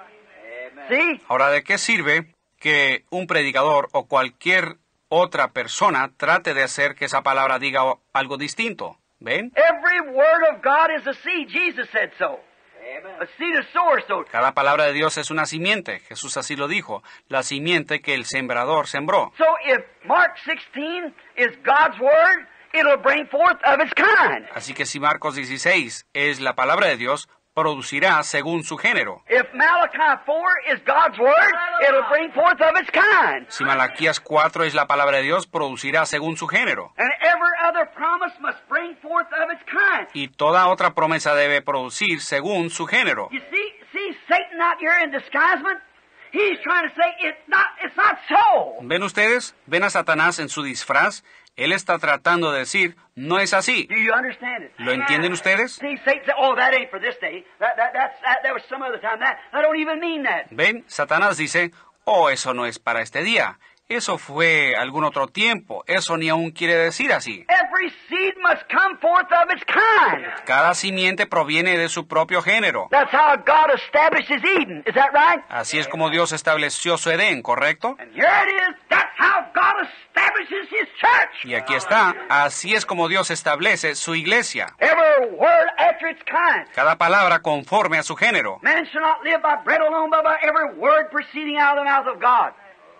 See? Ahora, ¿de qué sirve que un predicador o cualquier otra persona trate de hacer que esa palabra diga algo distinto? ¿Ven? Every word of God is a seed. Jesus said so. A seed a sower sowed. Cada palabra de Dios es una simiente. Jesús así lo dijo. La simiente que el sembrador sembró. So if Mark 16 is God's word, it'll bring forth of its kind. Así que si Marcos 16 es la palabra de Dios, producirá según su género. If Malachi 4 is God's word, it'll bring forth of its kind. Si Malaquías 4 es la palabra de Dios, producirá según su género. And every other promise must bring forth of its kind. Y toda otra promesa debe producir según su género. You see Satan out here in disguisement? He's trying to say it's not so. ¿Ven ustedes? ¿Ven a Satanás en su disfraz? Él está tratando de decir, no es así. Do you understand it? ¿Lo entienden ustedes? See, Satan said, oh, that ain't for this day. That was some other time. That don't even mean that. ¿Ven? Satanás dice, oh, eso no es para este día. Eso fue algún otro tiempo. Eso ni aún quiere decir así. Every seed must come forth of its kind. Cada simiente proviene de su propio género. That's how God established His Eden. Is that right? Así es como Dios estableció su Edén, ¿correcto? And here it is. That's how God establishes His church. Y aquí está. Así es como Dios establece su iglesia. Every word after its kind. Cada palabra conforme a su género. Man shall not live by bread alone, but by every word proceeding out of the mouth of God.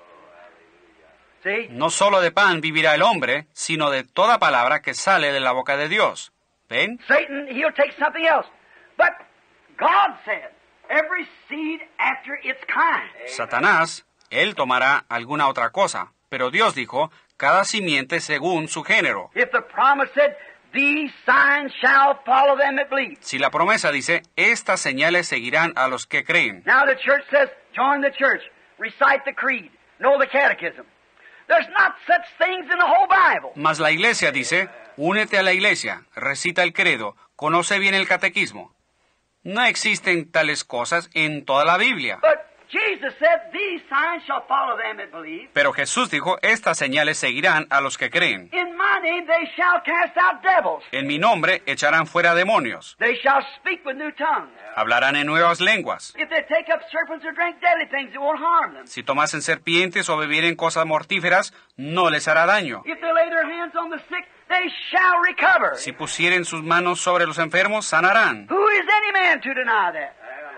See? No solo de pan vivirá el hombre, sino de toda palabra que sale de la boca de Dios. ¿Ven? Satan, he'll take something else. But God said, every seed after its kind. Satanás, él tomará alguna otra cosa. Pero Dios dijo, cada simiente según su género. If the promise said, these signs shall follow them that believe. Si la promesa dice, estas señales seguirán a los que creen. Now the church says, join the church, recite the creed, know the catechism. There's not such things in the whole Bible. Mas la iglesia dice, únete a la iglesia, recita el credo, conoce bien el catequismo. No existen tales cosas en toda la Biblia. But Jesus said, these signs shall follow them that believe. Pero Jesús dijo, estas señales seguirán a los que creen. In my name they shall cast out devils. En mi nombre echarán fuera demonios. They shall speak with new tongues. Hablarán en nuevas lenguas. If they take up serpents or drink deadly things, it won't harm them. Si tomasen serpientes o bebieren cosas mortíferas, no les hará daño. If they lay their hands on the sick, they shall recover. Si pusieren sus manos sobre los enfermos, sanarán. Who is any man to deny that?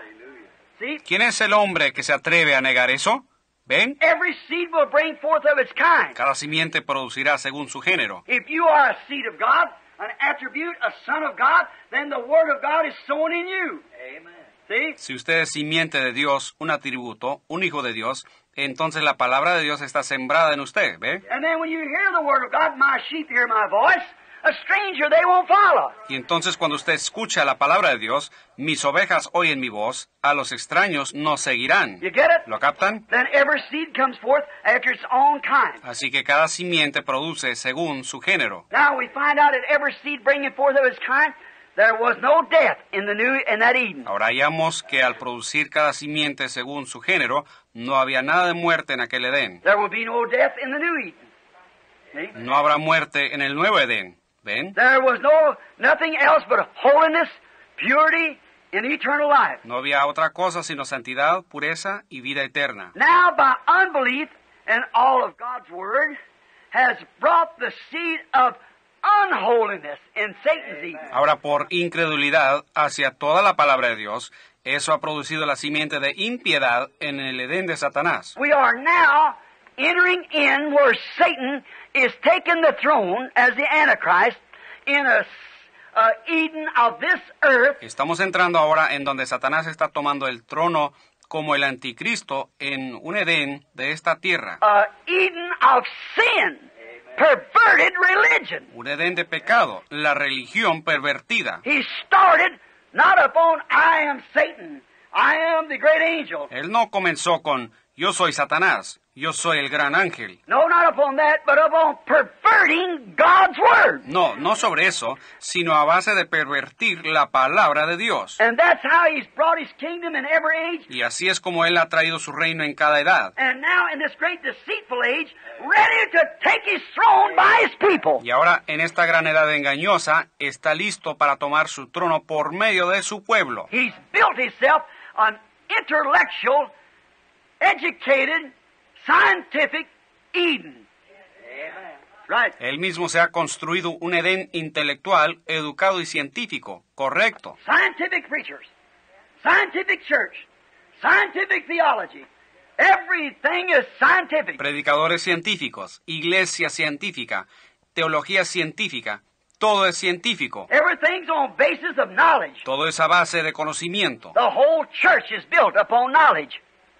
See? ¿Quién es el hombre que se atreve a negar eso? ¿Ven? Every seed will bring forth of its kind. Cada simiente producirá según su género. If you are a seed of God, an attribute, a son of God, then the word of God is sown in you. Amen. See? Si usted es simiente de Dios, un atributo, un hijo de Dios, entonces la palabra de Dios está sembrada en usted, ¿ve? And then when you hear the word of God, my sheep hear my voice, a stranger they won't follow. Y entonces cuando usted escucha la palabra de Dios, mis ovejas oyen mi voz, a los extraños no seguirán. You get it? ¿Lo captan? Then every seed comes forth after its own kind. Así que cada simiente produce según su género. Now we find out that every seed bringing forth of its kind, there was no death in that Eden. Ahora hallamos que al producir cada simiente según su género, no había nada de muerte en aquel Edén. There will be no death in the new Eden. See? No habrá muerte en el nuevo Edén. ¿Ven? There was nothing else but holiness, purity, and eternal life. No había otra cosa sino santidad, pureza y vida eterna. Now, by unbelief and all of God's word, has brought the seed of unholiness in Satan's Eden. Ahora, por incredulidad hacia toda la palabra de Dios, eso ha producido la simiente de impiedad en el Edén de Satanás. We are now entering in where Satan is taking the throne as the Antichrist in a Eden of this earth. Estamos entrando ahora en donde Satanás está tomando el trono como el anticristo en un Edén de esta tierra. Eden of sin, perverted religion. Un Edén de pecado, la religión pervertida. He started not upon I am Satan, I am the great angel. Él no comenzó con yo soy Satanás, yo soy el gran ángel. No, not upon that, but upon perverting God's word. No, no sobre eso, sino a base de pervertir la palabra de Dios. And that's how he's brought his kingdom in every age. Y así es como él ha traído su reino en cada edad. And now in this great deceitful age, ready to take his throne by his people. Y ahora, en esta gran edad engañosa, está listo para tomar su trono por medio de su pueblo. He's built himself an intellectual, educated, scientific Eden. Right. Él mismo se ha construido un Edén intelectual, educado y científico, correcto. Scientific preachers, scientific church, scientific theology. Everything is scientific. Predicadores científicos, iglesia científica, teología científica, todo es científico. Everything's on basis of knowledge. Todo es a base de conocimiento. The whole church is built upon knowledge.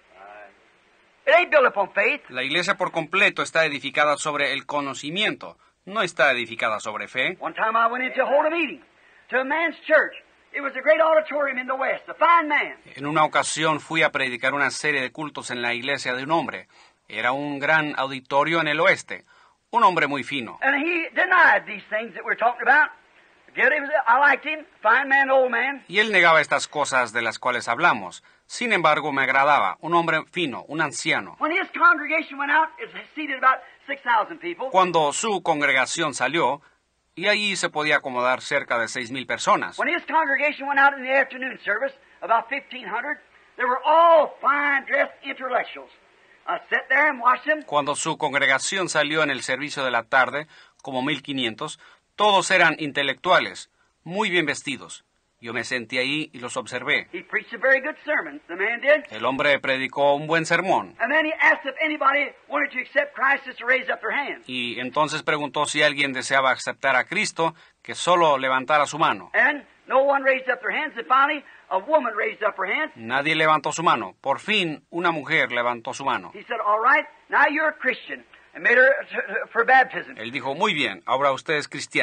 It ain't built upon faith. La iglesia por completo está edificada sobre el conocimiento, no está edificada sobre fe. One time I went in to hold a meeting to a man's church. It was a great auditorium in the West, a fine man. En una ocasión fui a predicar una serie de cultos en la iglesia de un hombre. Era un gran auditorio en el oeste, un hombre muy fino. And he denied these things that we're talking about. I liked him, fine man, old man. Y él negaba estas cosas de las cuales hablamos. Sin embargo, me agradaba, un hombre fino, un anciano. When his congregation went out, it seated about 6,000 people. Cuando su congregación salió, y allí se podía acomodar cerca de 6,000 personas. When his congregation went out in the afternoon service, about 1,500, they were all fine-dressed intellectuals. I sat there and watched them. Cuando su congregación salió en el servicio de la tarde, como 1,500, todos eran intelectuales, muy bien vestidos. Yo me senté ahí y los observé. He preached a very good sermon, the man did. El hombre predicó un buen sermón. And then he asked if anybody wanted to accept Christ just to raise up their hands. Y entonces preguntó si alguien deseaba aceptar a Cristo, que solo levantara su mano. And no one raised up their hands. And finally, a woman raised up her hands. Nadie levantó su mano. Por fin, una mujer levantó su mano. He said, all right, now you're a Christian. And made her for baptism. Él dijo, muy bien, ahora usted es cristiana.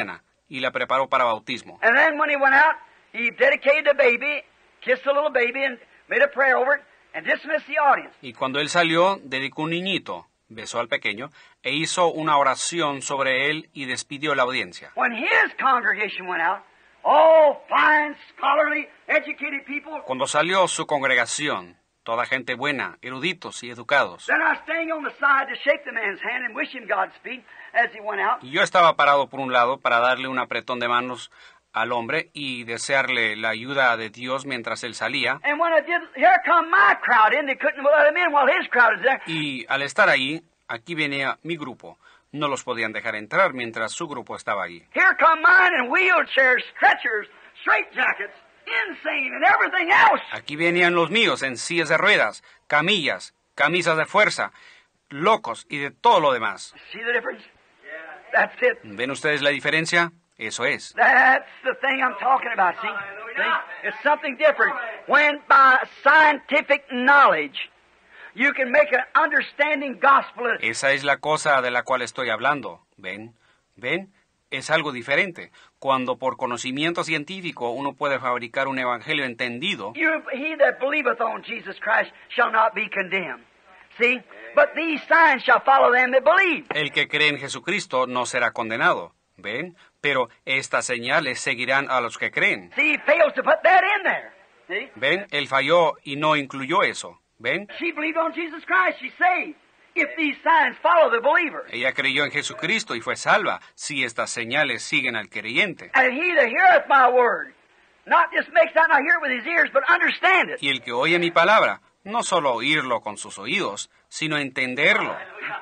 y la preparó para bautismo. And then when he went out, he dedicated the baby, kissed the little baby, and made a prayer over it, and dismissed the audience. Y cuando él salió, dedicó un niñito, besó al pequeño, e hizo una oración sobre él y despidió la audiencia. When his congregation went out, all fine, scholarly, educated people, Cuando salió su congregación, toda gente buena, eruditos y educados, then I was standing on the side to shake the man's hand and wish him Godspeed as he went out. y yo estaba parado por un lado para darle un apretón de manos al hombre y desearle la ayuda de Dios mientras él salía. And when I did, here come my crowd in. They couldn't let him in while his crowd was there. Y al estar allí, aquí venía mi grupo. No los podían dejar entrar mientras su grupo estaba allí. Here come mine in wheelchairs, stretchers, straitjackets, insane, and everything else. Aquí venían los míos en sillas de ruedas, camillas, camisas de fuerza, locos y de todo lo demás. See the difference? That's it. ¿Ven ustedes la diferencia? Eso es. That's the thing I'm talking about, see? It's something different. When by scientific knowledge you can make an understanding gospel. Esa es la cosa de la cual estoy hablando. ¿Ven? ¿Ven? Es algo diferente. Cuando por conocimiento científico uno puede fabricar un evangelio entendido, He that believeth on Jesus Christ shall not be condemned. See? But these signs shall follow them that believe. el que cree en Jesucristo no será condenado. ¿Ven? Pero estas señales seguirán a los que creen. See, he fails to put that in there. See? ¿Ven? Él falló y no incluyó eso. ¿Ven? She believed on Jesus Christ. She's saved. If these signs follow the believer. Ella creyó en Jesucristo y fue salva si estas señales siguen al creyente. And he that heareth my word, not just makes that not hear it with his ears, but understand it. Y el que oye mi palabra, no solo oírlo con sus oídos, sino entenderlo.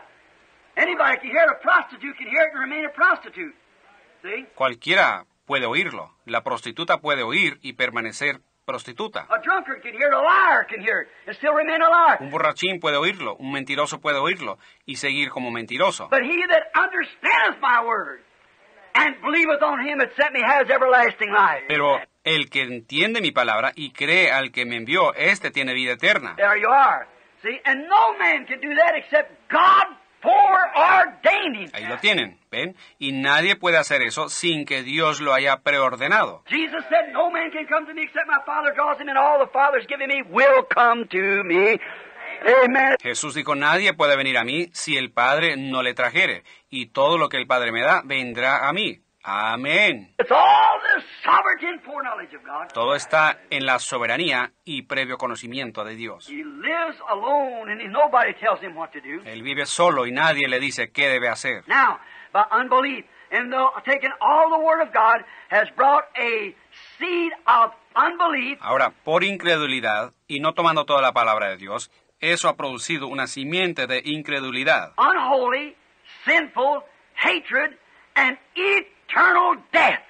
Anybody can hear it. A prostitute can hear it and remain a prostitute. See? Cualquiera puede oírlo. La prostituta puede oír y permanecer prostituta. A drunkard can hear it. A liar can hear it and still remain a liar. Un borrachín puede oírlo, un mentiroso puede oírlo y seguir como mentiroso. But he that understandeth my word and believeth on him that sent me has everlasting life. Pero el que entiende mi palabra y cree al que me envió, este tiene vida eterna. There you are. See? And no man can do that except God foreordained him. Ahí lo tienen, ¿ven? Y nadie puede hacer eso sin que Dios lo haya preordenado. Jesus said, no man can come to me except my Father draws him, and all the Father's given me will come to me. Amen. Jesús dijo, nadie puede venir a mí si el Padre no le trajere, y todo lo que el Padre me da vendrá a mí. Amén. It's all the sovereignty and foreknowledge of God. Todo está en la soberanía y previo conocimiento de Dios. He lives alone, and nobody tells him what to do. Él vive solo y nadie le dice qué debe hacer. Now, by unbelief, and taking all the Word of God, has brought a seed of unbelief. Ahora, por incredulidad y no tomando toda la palabra de Dios, eso ha producido una simiente de incredulidad. Unholy, sinful, hatred, and eternal death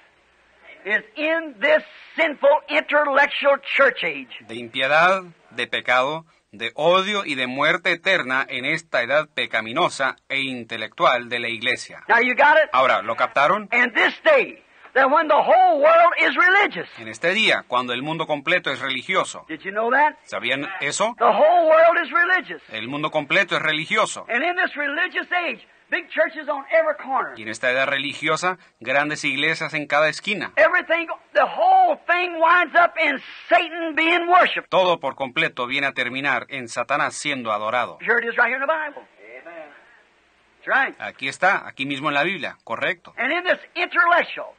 is in this sinful intellectual church age. De impiedad, de pecado, de odio y de muerte eterna en esta edad pecaminosa e intelectual de la iglesia. Now you got it? Ahora, ¿lo captaron? And this day, that when the whole world is religious. En este día, cuando el mundo completo es religioso. Did you know that? ¿Sabían eso? The whole world is religious. El mundo completo es religioso. And in this religious age, big churches on every corner. Y en esta edad religiosa, grandes iglesias en cada esquina. Everything, the whole thing winds up in Satan being worshipped. Todo por completo viene a terminar en Satanás siendo adorado. Here it is right here in the Bible. Amen. That's right. Aquí está, aquí mismo en la Biblia, correcto. And in this intellectual,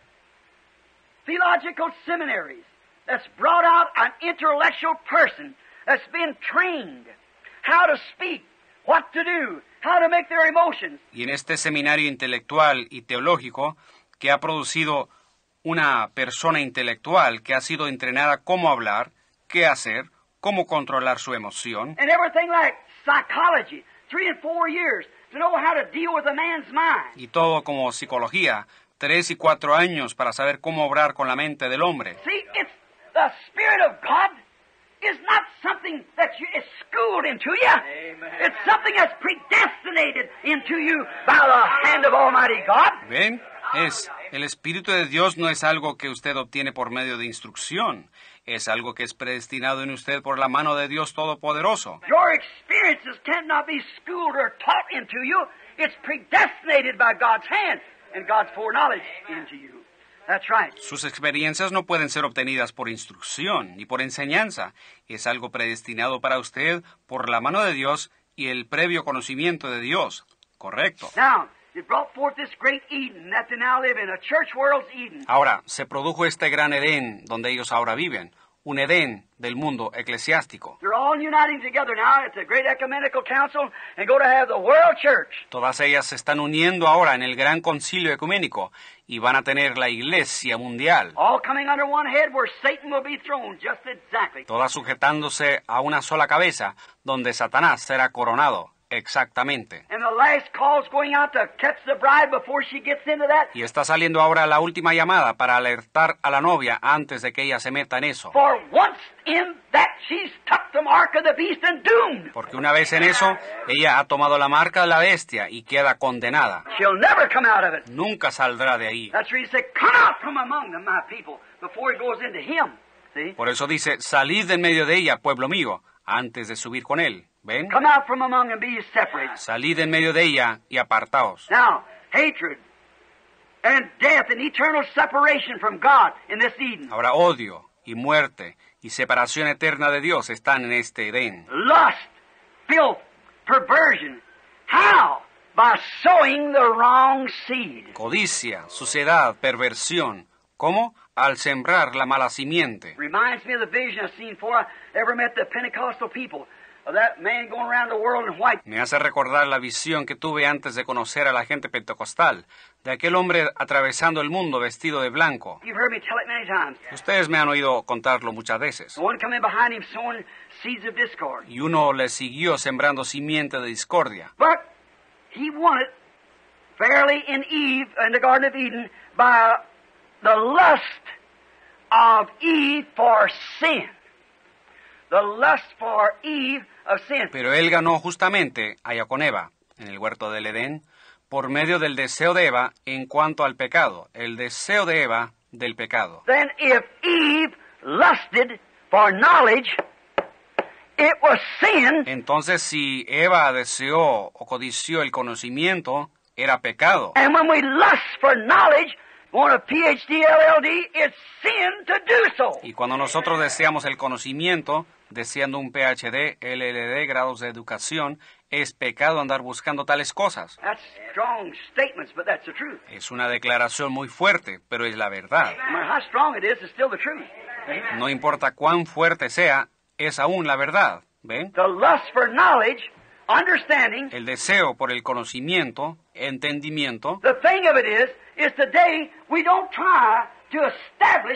theological seminaries, that's brought out an intellectual person that's been trained how to speak, what to do, how to make their emotions. Y en este seminario intelectual y teológico que ha producido una persona intelectual que ha sido entrenada cómo hablar, qué hacer, cómo controlar su emoción, And everything like psychology, 3 and 4 years, to know how to deal with a man's mind. y todo como psicología, 3 y 4 años para saber cómo obrar con la mente del hombre. See, it's the Spirit of God is not something that is schooled into you. Amen. It's something that's predestinated into you by the hand of Almighty God. ¿Ven? El Espíritu de Dios no es algo que usted obtiene por medio de instrucción. Es algo que es predestinado en usted por la mano de Dios Todopoderoso. Your experiences cannot be schooled or taught into you. It's predestinated by God's hand and God's foreknowledge into you. That's right. Sus experiencias no pueden ser obtenidas por instrucción ni por enseñanza. Es algo predestinado para usted por la mano de Dios y el previo conocimiento de Dios. Correcto. Now, it brought forth this great Eden that they now live in, a church world's Eden. Ahora, se produjo este gran Edén donde ellos ahora viven, un Edén del mundo eclesiástico. They're all uniting together now at the great ecumenical council and go to have the world church. Todas ellas se están uniendo ahora en el gran concilio ecuménico y van a tener la iglesia mundial, All coming under one head where Satan will be thrown, just exactly. todas sujetándose a una sola cabeza, donde Satanás será coronado. Exactamente. And the last call's going out to catch the bride before she gets into that. Y está saliendo ahora la última llamada para alertar a la novia antes de que ella se meta en eso. For once in that, she's took the mark of the beast and doomed. Porque una vez en eso, ella ha tomado la marca de la bestia y queda condenada. She'll never come out of it. Nunca saldrá de ahí. That's where he said, come out from among them, my people, before he goes into him. See? Por eso dice, salid de en medio de ella, pueblo mío, antes de subir con él. ¿Ven? Come out from among them, be ye separated. Salid en medio de ella y apartaos. Now, hatred and death and eternal separation from God in this Eden. Ahora odio y muerte y separación eterna de Dios están en este Edén. Lust, filth, perversion. How? By sowing the wrong seed. Codicia, suciedad, perversión. ¿Cómo? Al sembrar la mala simiente. Reminds me of the vision I've seen before I ever met the Pentecostal people. Of that man going around the world in white. Me hace recordar la visión que tuve antes de conocer a la gente pentecostal, de aquel hombre atravesando el mundo vestido de blanco. You've heard me tell it many times. Ustedes me han oído contarlo muchas veces. The one coming behind him sowing seeds of discord. Y uno le siguió sembrando simiente de discordia. But he won it fairly in Eve, in the Garden of Eden, by the lust of Eve for sin. The lust for Eve of sin. Pero él ganó justamente allá con Eva, en el huerto del Edén, por medio del deseo de Eva en cuanto al pecado. El deseo de Eva del pecado. Then if Eve lusted for knowledge, it was sin. Entonces, si Eva deseó o codició el conocimiento, era pecado. And when we lust for knowledge, want a PhD, LLD, it's sin to do so. Y cuando nosotros deseamos el conocimiento, deseando un PhD, LLD, grados de educación, es pecado andar buscando tales cosas. That's strong statements, but that's the truth. Es una declaración muy fuerte, pero es la verdad. No matter how strong it is, it's still the truth. No importa cuán fuerte sea, es aún la verdad. ¿Ven? The lust for knowledge, understanding, El deseo por el conocimiento, entendimiento, the thing of it is today we don't try to establish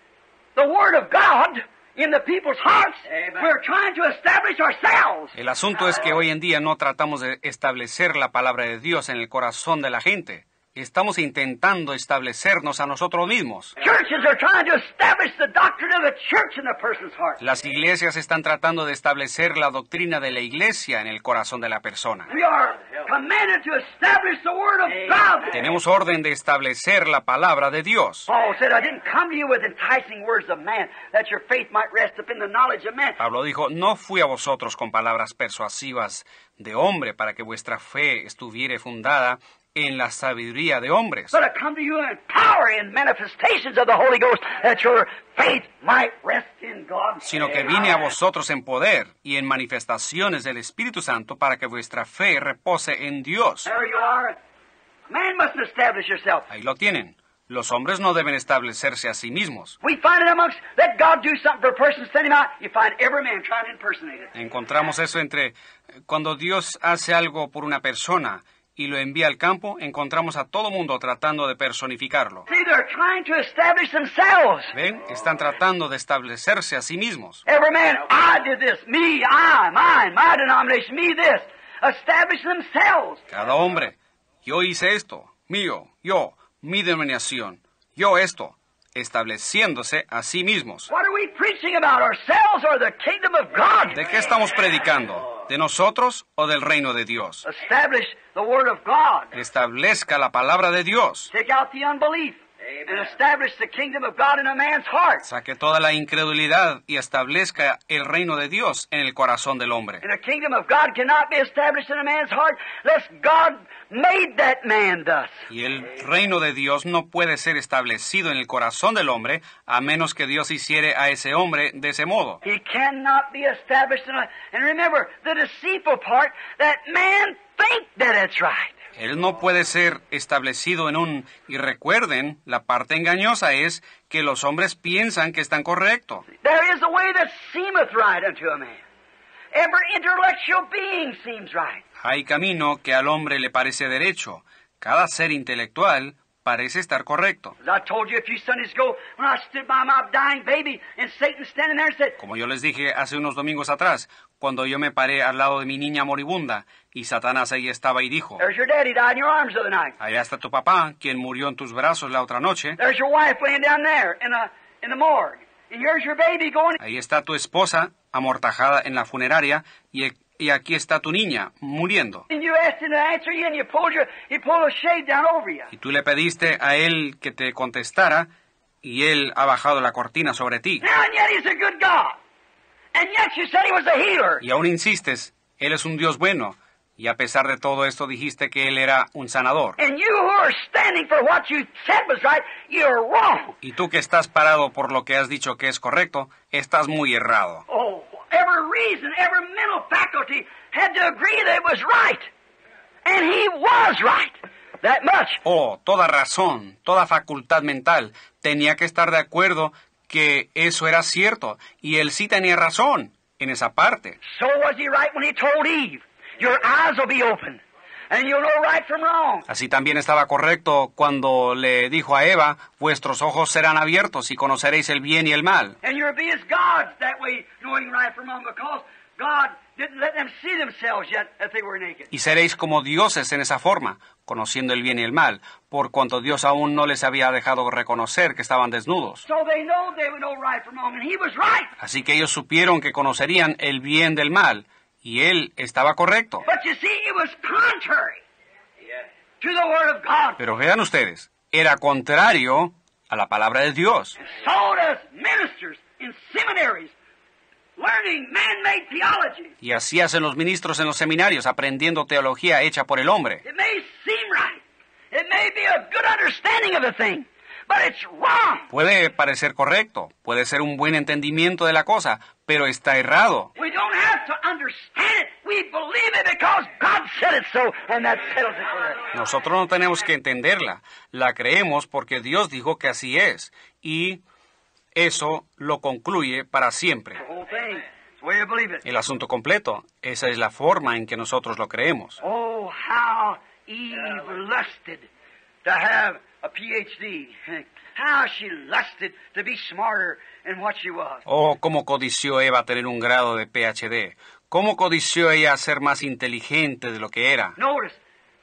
the Word of God in the people's hearts. We're trying to establish ourselves. el asunto es que hoy en día no tratamos de establecer la palabra de Dios en el corazón de la gente. Estamos intentando establecernos a nosotros mismos. Churches are trying to establish the doctrine of the church in the person's heart. Las iglesias están tratando de establecer la doctrina de la iglesia en el corazón de la persona. We are commanded to establish the Word of God. Tenemos orden de establecer la palabra de Dios. Paul said, I didn't come to you with enticing words of man, that your faith might rest upon the knowledge of man. Pablo dijo, no fui a vosotros con palabras persuasivas de hombre para que vuestra fe estuviere fundada en la sabiduría de hombres, But I come to you in power and manifestations of the Holy Ghost, that your faith might rest in God. sino que vine a vosotros en poder y en manifestaciones del Espíritu Santo para que vuestra fe repose en Dios. There you are. Man must establish yourself. Ahí lo tienen. Los hombres no deben establecerse a sí mismos. We find it amongst, let God do something for a person, send him out. You find every man trying to impersonate it. Encontramos eso entre cuando Dios hace algo por una persona y lo envía al campo, encontramos a todo mundo tratando de personificarlo. See, they're trying to establish themselves. ¿Ven? Están tratando de establecerse a sí mismos. Every man, I did this, me, I, mine, my denomination, me this. Establish themselves. Cada hombre, yo hice esto, mío, yo, mi denominación, yo esto, estableciéndose a sí mismos. What are we preaching about, ourselves or the kingdom of God? ¿De qué estamos predicando? ¿De nosotros o del reino de Dios? Establish the Word of God. Establezca la palabra de Dios. Take out the unbelief. and establish the kingdom of God in a man's heart. Saque toda la incredulidad y establezca el reino de Dios en el corazón del hombre. And the kingdom of God cannot be established in a man's heart unless God made that man thus. Y el reino de Dios no puede ser establecido en el corazón del hombre a menos que Dios hiciere a ese hombre de ese modo. He cannot be established in a... And remember, the deceitful part, that man think that it's right. Él no puede ser establecido en un... Y recuerden, la parte engañosa es que los hombres piensan que están correctos. There is a way that seemeth right unto a man. Every intellectual being seems right. Hay camino que al hombre le parece derecho. Cada ser intelectual parece estar correcto. As I told you a few Sundays ago, when I stood by my dying baby, and Satan standing there and said, Como yo les dije hace unos domingos atrás, cuando yo me paré al lado de mi niña moribunda, y Satanás ahí estaba y dijo, there's your daddy died in your arms the other night. allá está tu papá, quien murió en tus brazos la otra noche. There's your wife laying down there in the morgue. And here's your baby going... Ahí está tu esposa, amortajada en la funeraria, y aquí está tu niña, muriendo. And you asked him to answer you, and he pulled a shade down over you. Y tú le pediste a él que te contestara, y él ha bajado la cortina sobre ti. Now, and yet he's a good God. And yet you said he was a healer. Y aún insistes, él es un Dios bueno, y a pesar de todo esto dijiste que él era un sanador. And you who are standing for what you said was right, you're wrong. Y tú que estás parado por lo que has dicho que es correcto, estás muy errado. Oh, every reason, every mental faculty had to agree that it was right. And he was right. That much. Oh, toda razón, toda facultad mental tenía que estar de acuerdo que eso era cierto, y él sí tenía razón en esa parte. So was he right when he told Eve, your eyes will be open, and you'll know right from wrong. Así también estaba correcto cuando le dijo a Eva, vuestros ojos serán abiertos y conoceréis el bien y el mal. And you'll be as gods that way, knowing right from wrong, because God didn't let them see themselves yet that they were naked. Y seréis como dioses en esa forma, conociendo el bien y el mal, por cuanto Dios aún no les había dejado reconocer que estaban desnudos. So they would know right from wrong, and he was right. Así que ellos supieron que conocerían el bien del mal, y él estaba correcto. But you see, it was contrary to the Word of God. Pero vean ustedes, era contrario a la palabra de Dios. So does ministers in seminaries learning man-made theology. Y así hacen los ministros en los seminarios, aprendiendo teología hecha por el hombre. It may seem right. It may be a good understanding of the thing, but it's wrong. Puede parecer correcto, puede ser un buen entendimiento de la cosa, pero está errado. We don't have to understand it. We believe it because God said it so, and that settles it for us. Nosotros no tenemos que entenderla, la creemos porque Dios dijo que así es, y eso lo concluye para siempre. The whole thing. It's the way I believe it. El asunto completo, esa es la forma en que nosotros lo creemos. Oh, how Eve lusted to have a PhD. How she lusted to be smarter than what she was. Oh, cómo codició Eva tener un grado de PhD. Cómo codició ella ser más inteligente de lo que era. Notice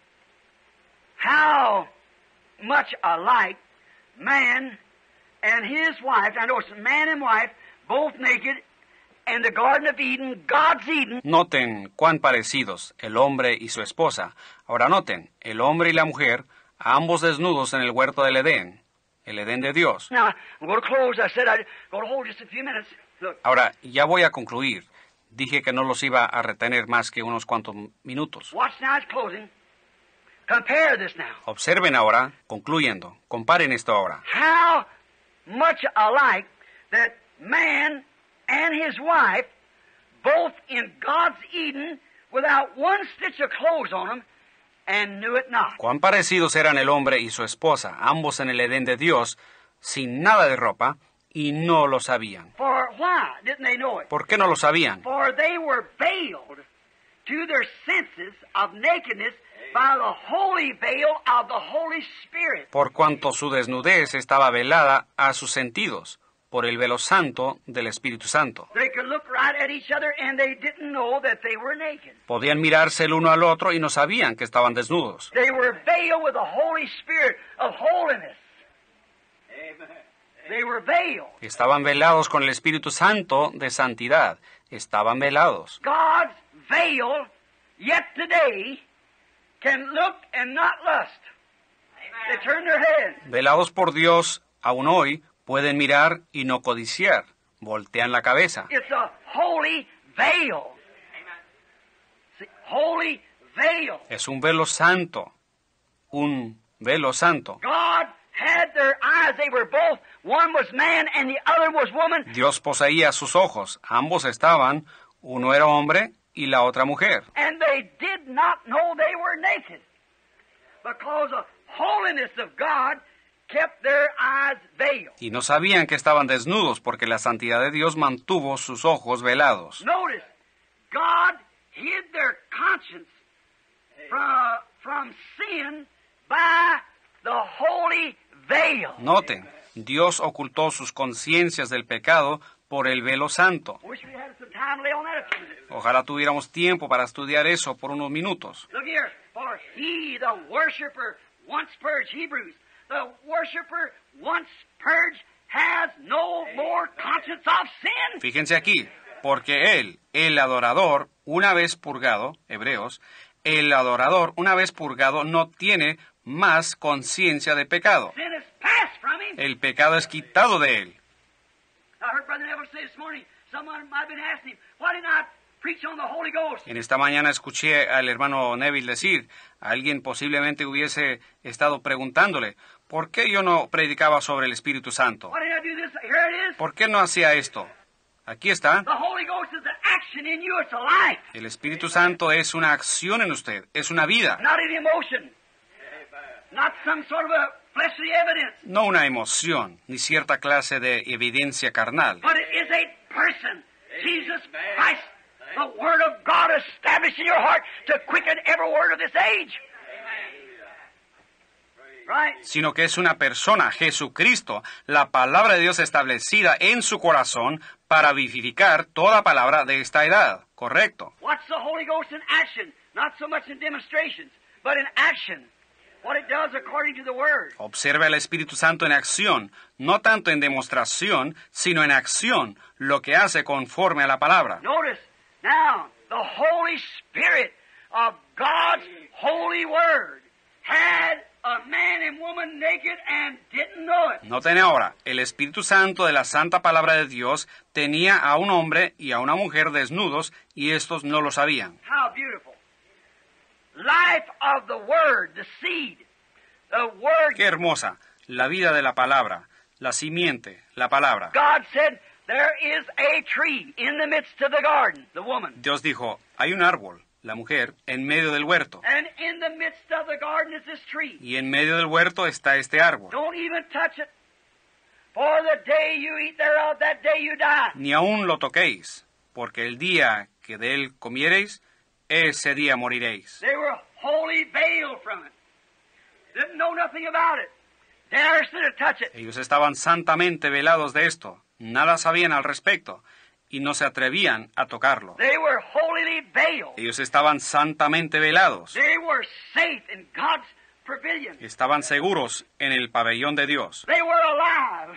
how much alike man and his wife, I notice man and wife, both naked, in the Garden of Eden, God's Eden. Noten cuán parecidos el hombre y su esposa. Ahora noten, el hombre y la mujer, ambos desnudos en el huerto del Edén, el Edén de Dios. Now, I'm going to close. I said I'm going to hold just a few minutes. Look, Ahora, ya voy a concluir. Dije que no los iba a retener más que unos cuantos minutos. watch now, it's closing. Compare this now. Observen ahora, concluyendo, comparen esto ahora. How much alike that man and his wife, both in God's Eden, without one stitch of clothes on them, and knew it not. Cuán parecidos eran el hombre y su esposa, ambos en el Edén de Dios, sin nada de ropa, y no lo sabían. For why didn't they know it? ¿Por qué no lo sabían? For they were veiled to their senses of nakedness by the holy veil of the Holy Spirit. Por cuanto su desnudez estaba velada a sus sentidos, por el velo santo del Espíritu Santo. They could look right at each other and they didn't know that they were naked. Podían mirarse el uno al otro y no sabían que estaban desnudos. They were veiled with the Holy Spirit of holiness. They were veiled. Estaban velados con el Espíritu Santo de santidad. Estaban velados. God's veil, yet today, can look and not lust. They turn their head. Velados por Dios, aún hoy, pueden mirar y no codiciar. Voltean la cabeza. It's a holy veil. See, holy veil. Es un velo santo. Un velo santo. God had their eyes. They were both. One was man and the other was woman. Dios poseía sus ojos. Ambos estaban. Uno era hombre y la otra mujer. And they did not know they were naked. Because the holiness of God kept their eyes veiled. Y no sabían que estaban desnudos porque la santidad de Dios mantuvo sus ojos velados. Notice, God hid their conscience from sin by the holy veil. Noten, Dios ocultó sus conciencias del pecado por el velo santo. Wish we had some time to lay on that a few minutes. Ojalá tuviéramos tiempo para estudiar eso por unos minutos. Look here, for he, the worshiper, once purged, Hebrews, the worshiper once purged has no more conscience of sin. Fíjense aquí, porque él, el adorador, una vez purgado, Hebreos, el adorador, una vez purgado, no tiene más conciencia de pecado. Sin is passed from him. El pecado es quitado de él. I heard Brother Neville say this morning, someone might have been asking him, why didn't I preach on the Holy Ghost? En esta mañana escuché al hermano Neville decir, alguien posiblemente hubiese estado preguntándole, ¿por qué yo no predicaba sobre el Espíritu Santo? Why didn't I do this? Here it is. ¿Por qué no hacía esto? Aquí está. The Holy Ghost is an action in you. It's a life, El Espíritu Santo es una acción en usted, es una vida, not an emotion, not some sort of a fleshly evidence, no una emoción, ni cierta clase de evidencia carnal. but it is a person, Jesus Christ, the Word of God established in your heart to quicken every word of this age. Right? Sino que es una persona, Jesucristo, la palabra de Dios establecida en su corazón para vivificar toda palabra de esta edad. Correcto. What's the Holy Ghost in action? Not so much in demonstrations, but in action. What it does according to the Word. Observe al Espíritu Santo en acción, no tanto en demostración, sino en acción, lo que hace conforme a la palabra. Notice, now, the Holy Spirit of God's holy Word had a man and woman naked and didn't know it. Noten ahora, el Espíritu Santo de la Santa Palabra de Dios tenía a un hombre y a una mujer desnudos y estos no lo sabían. How beautiful. Life of the Word, the seed. The Word, ¡Qué hermosa! La vida de la palabra, la simiente, la palabra. God said, there is a tree in the midst of the garden, the woman. Dios dijo, hay un árbol, la mujer, en medio del huerto. And in the midst of the garden is this tree. Y en medio del huerto está este árbol. Don't even touch it. For the day you eat thereof, that day you die. Ni aun lo toquéis, porque el día que de él comiereis, ese día moriréis. They were wholly veiled from it. Didn't know nothing about it. Dared to touch it. Ellos estaban santamente velados de esto, nada sabían al respecto, y no se atrevían a tocarlo. They were wholly veiled. Ellos estaban santamente velados, They were safe in God's pavilion. estaban seguros en el pabellón de Dios. They were alive.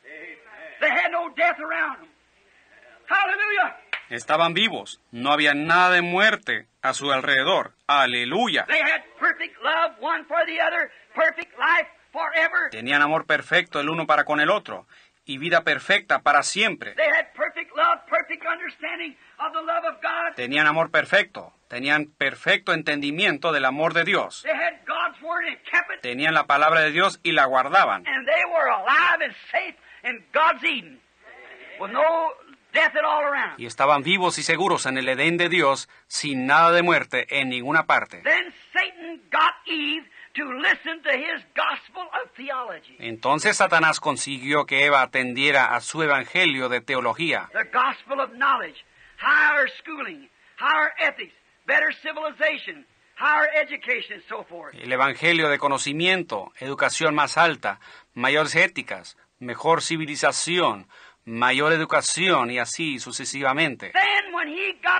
They had no death around them. Hallelujah. Estaban vivos, no había nada de muerte a su alrededor. ¡Aleluya! They had perfect love one for the other, perfect life forever. Tenían amor perfecto el uno para con el otro, y vida perfecta para siempre. They had perfect love, perfect understanding of the love of God. Tenían amor perfecto, tenían perfecto entendimiento del amor de Dios. They had God's word and kept it. Tenían la palabra de Dios y la guardaban. And they were alive and safe in God's Eden with no death at all around. Y estaban vivos y seguros en el Edén de Dios, sin nada de muerte en ninguna parte. Then Satan got Eve to listen to his gospel of theology. Entonces Satanás consiguió que Eva atendiera a su evangelio de teología, The gospel of knowledge, higher schooling, higher ethics, better civilization, higher education, and so forth. el evangelio de conocimiento, educación más alta, mayores éticas, mejor civilización, mayor educación y así sucesivamente. Then when he got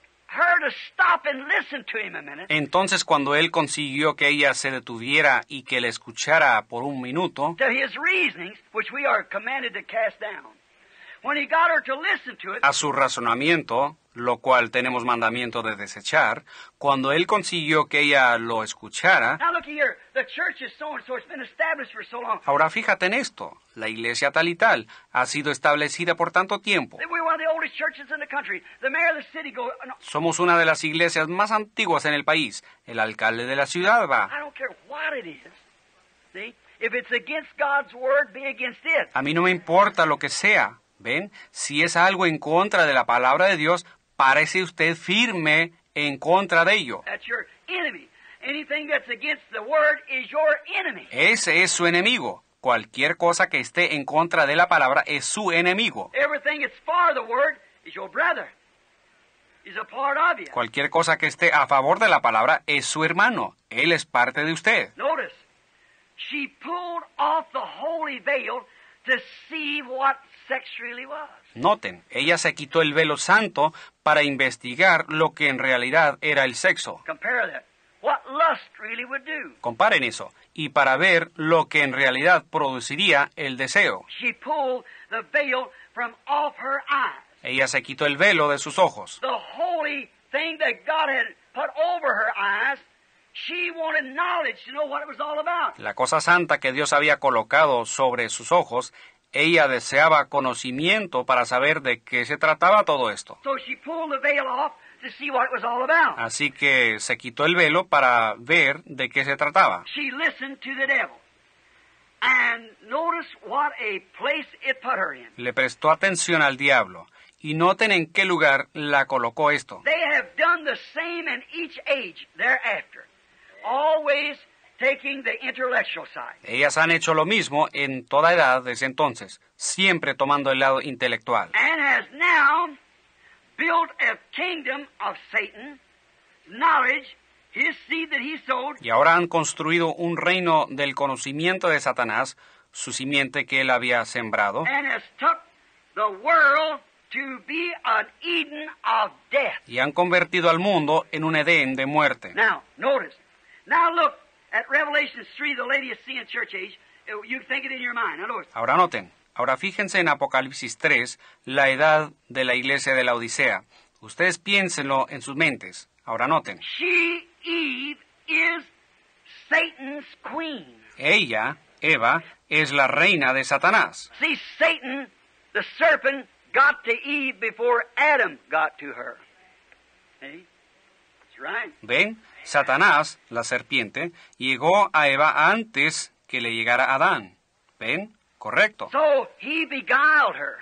her to stop and listen to him a minute, Entonces cuando él consiguió que ella se detuviera y que le escuchara por un minuto, to his reasonings, which we are commanded to cast down. when he got her to listen to it, a su razonamiento, lo cual tenemos mandamiento de desechar, cuando él consiguió que ella lo escuchara. now looky here, the church is so and so, it's been established for so long. Ahora fíjate en esto, la iglesia tal y tal ha sido establecida por tanto tiempo. We're one of the oldest churches in the country. The mayor of the city goes, no, Somos una de las iglesias más antiguas en el país. El alcalde de la ciudad va. I don't care what it is. See? If it's against God's word, be against it. A mí no me importa lo que sea. ¿Ven? Si es algo en contra de la palabra de Dios, párese usted firme en contra de ello. That's your enemy. Anything that's against the word is your enemy. Ese es su enemigo. Cualquier cosa que esté en contra de la palabra es su enemigo. Everything that's for the word is your brother. He's a part of you. Cualquier cosa que esté a favor de la palabra es su hermano. Él es parte de usted. Notice, she pulled off the holy veil to see what sex really was. Noten, ella se quitó el velo santo para investigar lo que en realidad era el sexo. Compare that. What lust really would do. Comparen eso. Y para ver lo que en realidad produciría el deseo. She pulled the veil from off her eyes. Ella se quitó el velo de sus ojos. The holy thing that God had put over her eyes, she wanted knowledge to know what it was all about. La cosa santa que Dios había colocado sobre sus ojos, ella deseaba conocimiento para saber de qué se trataba todo esto. So she pulled the veil off to see what it was all about. Así que se quitó el velo para ver de qué se trataba. She listened to the devil. And notice what a place it put her in. Le prestó atención al diablo. Y noten en qué lugar la colocó esto. They have done the same in each age thereafter, always taking the intellectual side. Ellas han hecho lo mismo en toda edad desde entonces, siempre tomando el lado intelectual. And has now built a kingdom of Satan, knowledge, his seed that he sowed, Y ahora han construido un reino del conocimiento de Satanás, su simiente que él había sembrado, and has took the world to be an Eden of death. y han convertido al mundo en un Edén de muerte. Now, notice. Now look at Revelation 3, the Laodicean church age. You think it in your mind. Now notice. Ahora noten, ahora fíjense en Apocalipsis 3, la edad de la iglesia de la Odisea. Ustedes piénsenlo en sus mentes. Ahora noten, She, Eve, is Satan's queen. ella, Eva, es la reina de Satanás. See, Satan, the serpent, got to Eve before Adam got to her. See? That's right. ¿Ven? Satanás, la serpiente, llegó a Eva antes que le llegara a Adán. ¿Ven? Correcto. So he beguiled her.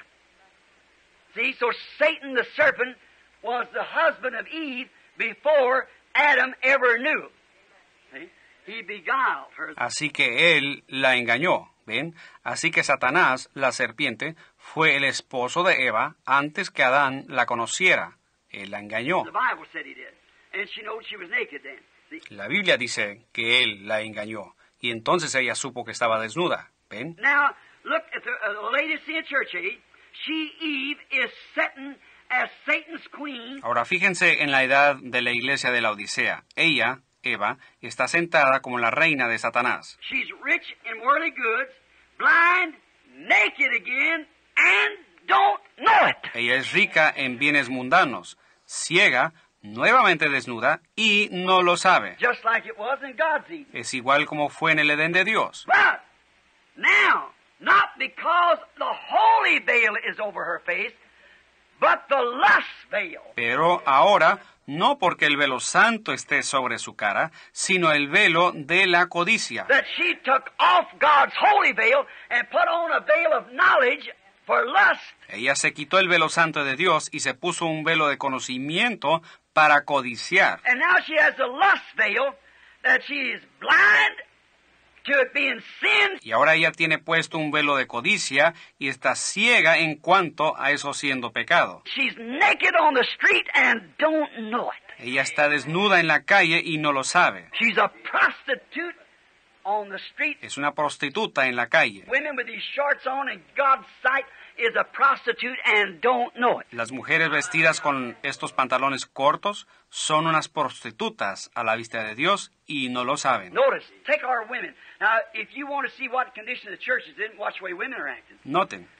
See, so Satan, the serpent, was the husband of Eve before Adam ever knew. See? He beguiled her. Así que él la engañó. ¿Ven? Así que Satanás, la serpiente, fue el esposo de Eva antes que Adán la conociera. Él la engañó. The Bible said he did. And she knew she was naked then. See? La Biblia dice que él la engañó. Y entonces ella supo que estaba desnuda. ¿Ven? Now, look at the Laodicean church age. She, Eve, is sitting as Satan's queen. Ahora fíjense en la edad de la iglesia de la Odisea. Ella, Eva, está sentada como la reina de Satanás. She's rich in worldly goods, blind, naked again, and don't know it. Ella es rica en bienes mundanos, ciega, nuevamente desnuda y no lo sabe. Just like it was in God's Eden. Es igual como fue en el Edén de Dios. But now, not because the holy veil is over her face, but the lust veil. Pero ahora, no porque el velo santo esté sobre su cara, sino el velo de la codicia. That she took off God's holy veil and put on a veil of knowledge for lust. Ella se quitó el velo santo de Dios y se puso un velo de conocimiento para codiciar. And now she has a lust veil that she is blind to it being sin. Y ahora ella tiene puesto un velo de codicia y está ciega en cuanto a eso siendo pecado. She's naked on the street and don't know it. Ella está desnuda en la calle y no lo sabe. She's a prostitute on the street. Es una prostituta en la calle. Women with these shorts on in God's sight is a prostitute and don't know it. Las mujeres vestidas con estos pantalones cortos son unas prostitutas a la vista de Dios y no lo saben. Notice, take our women. Now, if you want to see what condition the church is in, watch the way women are acting. Noten,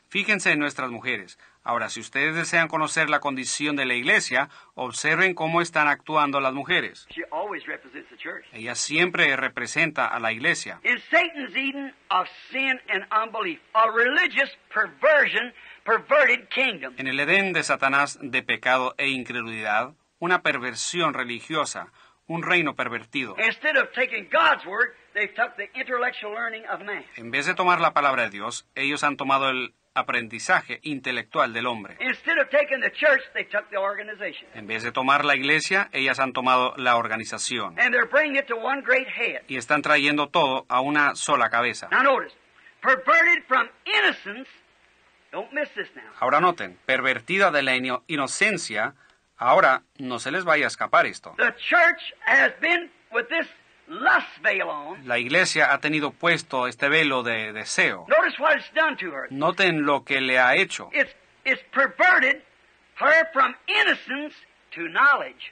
Fíjense en nuestras mujeres. Ahora, si ustedes desean conocer la condición de la iglesia, observen cómo están actuando las mujeres. She always represents the church. Ella siempre representa a la iglesia. In Satan's Eden of sin and unbelief, a religious perversion, perverted kingdom. En el Edén de Satanás de pecado e incredulidad, una perversión religiosa, un reino pervertido. Instead of taking God's word, they took the intellectual learning of man. En vez de tomar la palabra de Dios, ellos han tomado el aprendizaje intelectual del hombre. Instead of taking the church, they took the organization. En vez de tomar la iglesia, ellas han tomado la organización. And they're bringing it to one great head. Y están trayendo todo a una sola cabeza. Now notice, perverted from innocence, don't miss this now. Ahora noten, pervertida de la inocencia, ahora no se les vaya a escapar esto. The church has been with this lust veil on. La iglesia ha tenido puesto este velo de deseo. Notice what it's done to her. Noten lo que le ha hecho. It's perverted her from innocence to knowledge.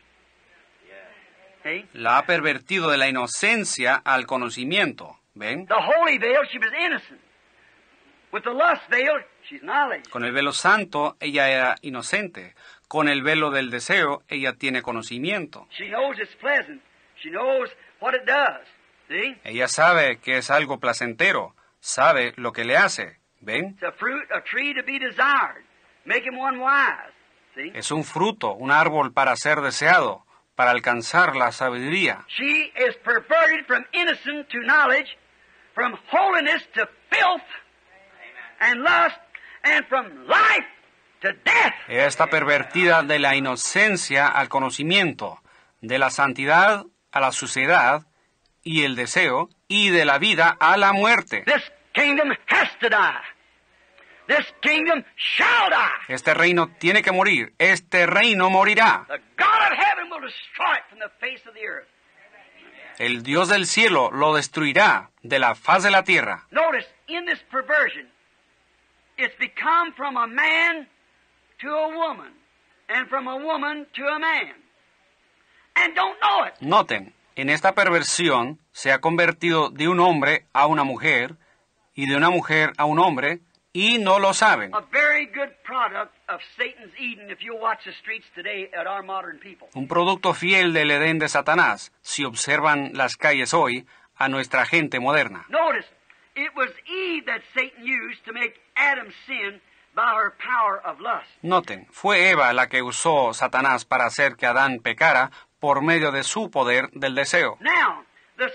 See? La ha pervertido de la inocencia al conocimiento. ¿Ven? The holy veil, she was innocent. With the lust veil, she's knowledge. Con el velo santo, ella era inocente. Con el velo del deseo, ella tiene conocimiento. She knows it's pleasant. She knows what it does. See? Ella sabe que es algo placentero. Sabe lo que le hace. ¿Ven? It's a fruit, a tree to be desired, making one wise. See? Es un fruto, un árbol para ser deseado, para alcanzar la sabiduría. She is perverted from innocence to knowledge, from holiness to filth and lust, and from life to death. Ella está pervertida de la inocencia al conocimiento, de la santidad a la suciedad y el deseo, y de la vida a la muerte. This kingdom has to die. This kingdom shall die. Este reino tiene que morir. Este reino morirá. The God of heaven will destroy it from the face of the earth. El Dios del cielo lo destruirá de la faz de la tierra. Notice, in this perversion, it's become from a man to a woman, and from a woman to a man, and don't know it. Noten, en esta perversión se ha convertido de un hombre a una mujer y de una mujer a un hombre y no lo saben. A very good product of Satan's Eden if you watch the streets today at our modern people. Un producto fiel del Edén de Satanás, si observan las calles hoy, a nuestra gente moderna. Notice, it was Eve that Satan used to make Adam sin by her power of lust. Noten, fue Eva la que usó Satanás para hacer que Adán pecara por medio de su poder del deseo. Now,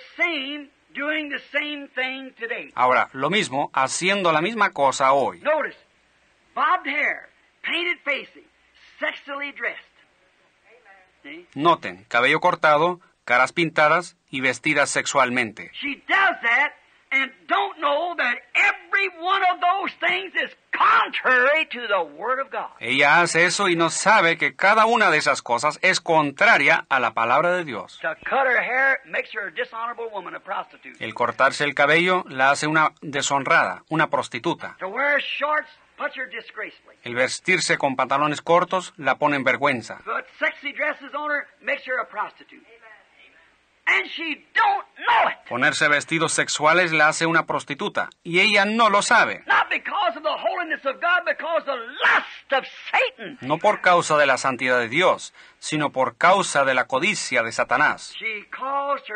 doing the same thing today. Ahora, lo mismo, haciendo la misma cosa hoy. Notice, bobbed hair, painted facing, sexually dressed. See? Noten, cabello cortado, caras pintadas y vestidas sexualmente. She does that and don't know that every one of those things is contrary to the Word of God. Ella hace eso y no sabe que cada una de esas cosas es contraria a la palabra de Dios. To cut her hair makes her a dishonorable woman, a prostitute. El cortarse el cabello la hace una deshonrada, una prostituta. To wear shorts puts her disgracefully. El vestirse con pantalones cortos la pone en vergüenza. But sexy dresses on her makes her a prostitute. And she don't know it. Ponerse vestidos sexuales la hace una prostituta y ella no lo sabe. Not because of the holiness of God, because the lust of Satan. No por causa de la santidad de Dios, sino por causa de la codicia de Satanás. She causes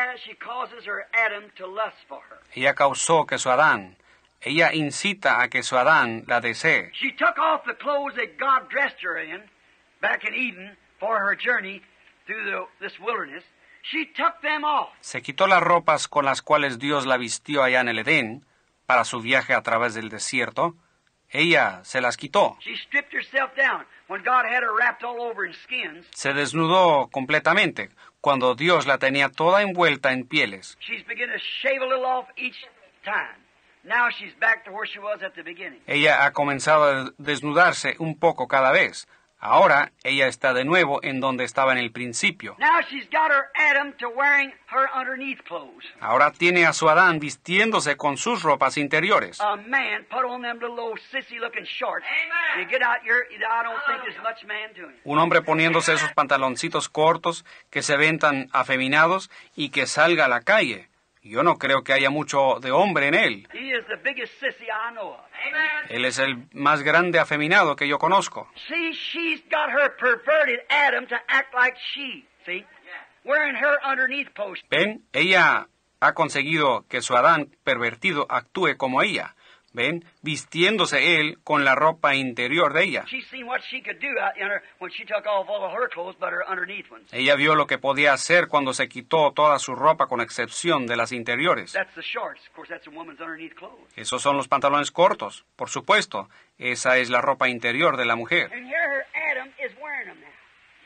her Adam to lust for her. Ella causó que su Adán, ella incita a que su Adán la desee. She took off the clothes that God dressed her in back in Eden for her journey through this wilderness. She took them off. Se quitó las ropas con las cuales Dios la vistió allá en el Edén para su viaje a través del desierto. Ella se las quitó. She stripped herself down when God had her wrapped all over in skins. Se desnudó completamente cuando Dios la tenía toda envuelta en pieles. She's beginning to shave a little off each time. Now she's back to where she was at the beginning. Ella ha comenzado a desnudarse un poco cada vez. Ahora ella está de nuevo en donde estaba en el principio. Now she's got her Adam to wearing her underneath clothes. Ahora tiene a su Adán vistiéndose con sus ropas interiores. A man put on them little old sissy-looking shorts. Amen. You get out here, I don't think there's much man to him. Un hombre poniéndose esos pantaloncitos cortos que se ven tan afeminados y que salga a la calle. Yo no creo que haya mucho de hombre en él. He is the biggest sissy I know of. Él es el más grande afeminado que yo conozco. See, she's got her perverted Adam to act like she. See? Wearing her underneath post. ¿Ven? Ella ha conseguido que su Adán pervertido actúe como ella. ¿Ven? Vistiéndose él con la ropa interior de ella. She's seen what she could do out in her when she took off all of her clothes but her underneath ones. Ella vio lo que podía hacer cuando se quitó toda su ropa con excepción de las interiores. That's the shorts. Of course, that's a woman's underneath clothes. Esos son los pantalones cortos. Por supuesto, esa es la ropa interior de la mujer. And here her Adam is wearing them now.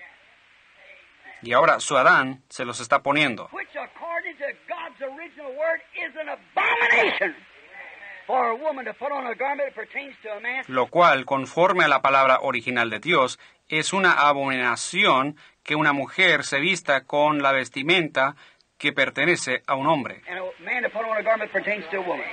Y ahora su Adán se los está poniendo. Which, according to God's original word, is an abomination for a woman to put on a garment that pertains to a man. Lo cual, conforme a la palabra original de Dios, es una abominación que una mujer se vista con la vestimenta que pertenece a un hombre. And a man to put on a garment that pertains to a woman.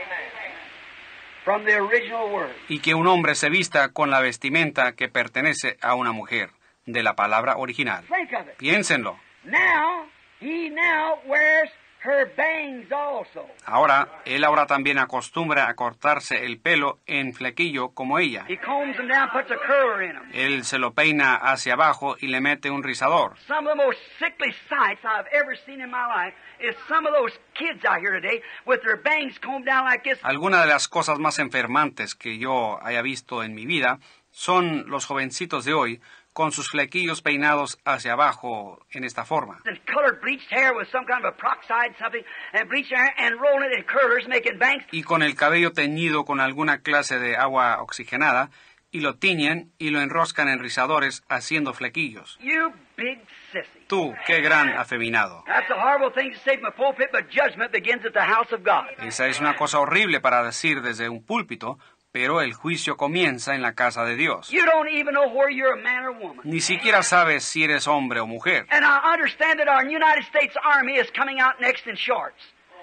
From the original word. Y que un hombre se vista con la vestimenta que pertenece a una mujer, de la palabra original. Think of it. Piénsenlo. Now, he now wears her bangs also. Ahora, él ahora también acostumbra a cortarse el pelo en flequillo como ella. He combs them down, puts a curler in them. Él se lo peina hacia abajo y le mete un rizador. Some of the most sickly sights I've ever seen in my life is some of those kids out here today with their bangs combed down like this. Alguna de las cosas más enfermantes que yo haya visto en mi vida son los jovencitos de hoy con sus flequillos peinados hacia abajo en esta forma. And colored bleached hair with some kind of a peroxide something, and bleached hair and rolling it in curlers, making bangs. Y con el cabello teñido con alguna clase de agua oxigenada, y lo tiñen y lo enroscan en rizadores haciendo flequillos. You big sissy. Tú, qué gran afeminado. That's a horrible thing to say from a pulpit, but judgment begins at the house of God. Esa es una cosa horrible para decir desde un púlpito, pero el juicio comienza en la casa de Dios. You don't even know where you're a man or woman. Ni siquiera sabes si eres hombre o mujer. And I understand that our United States Army is coming out next in shorts.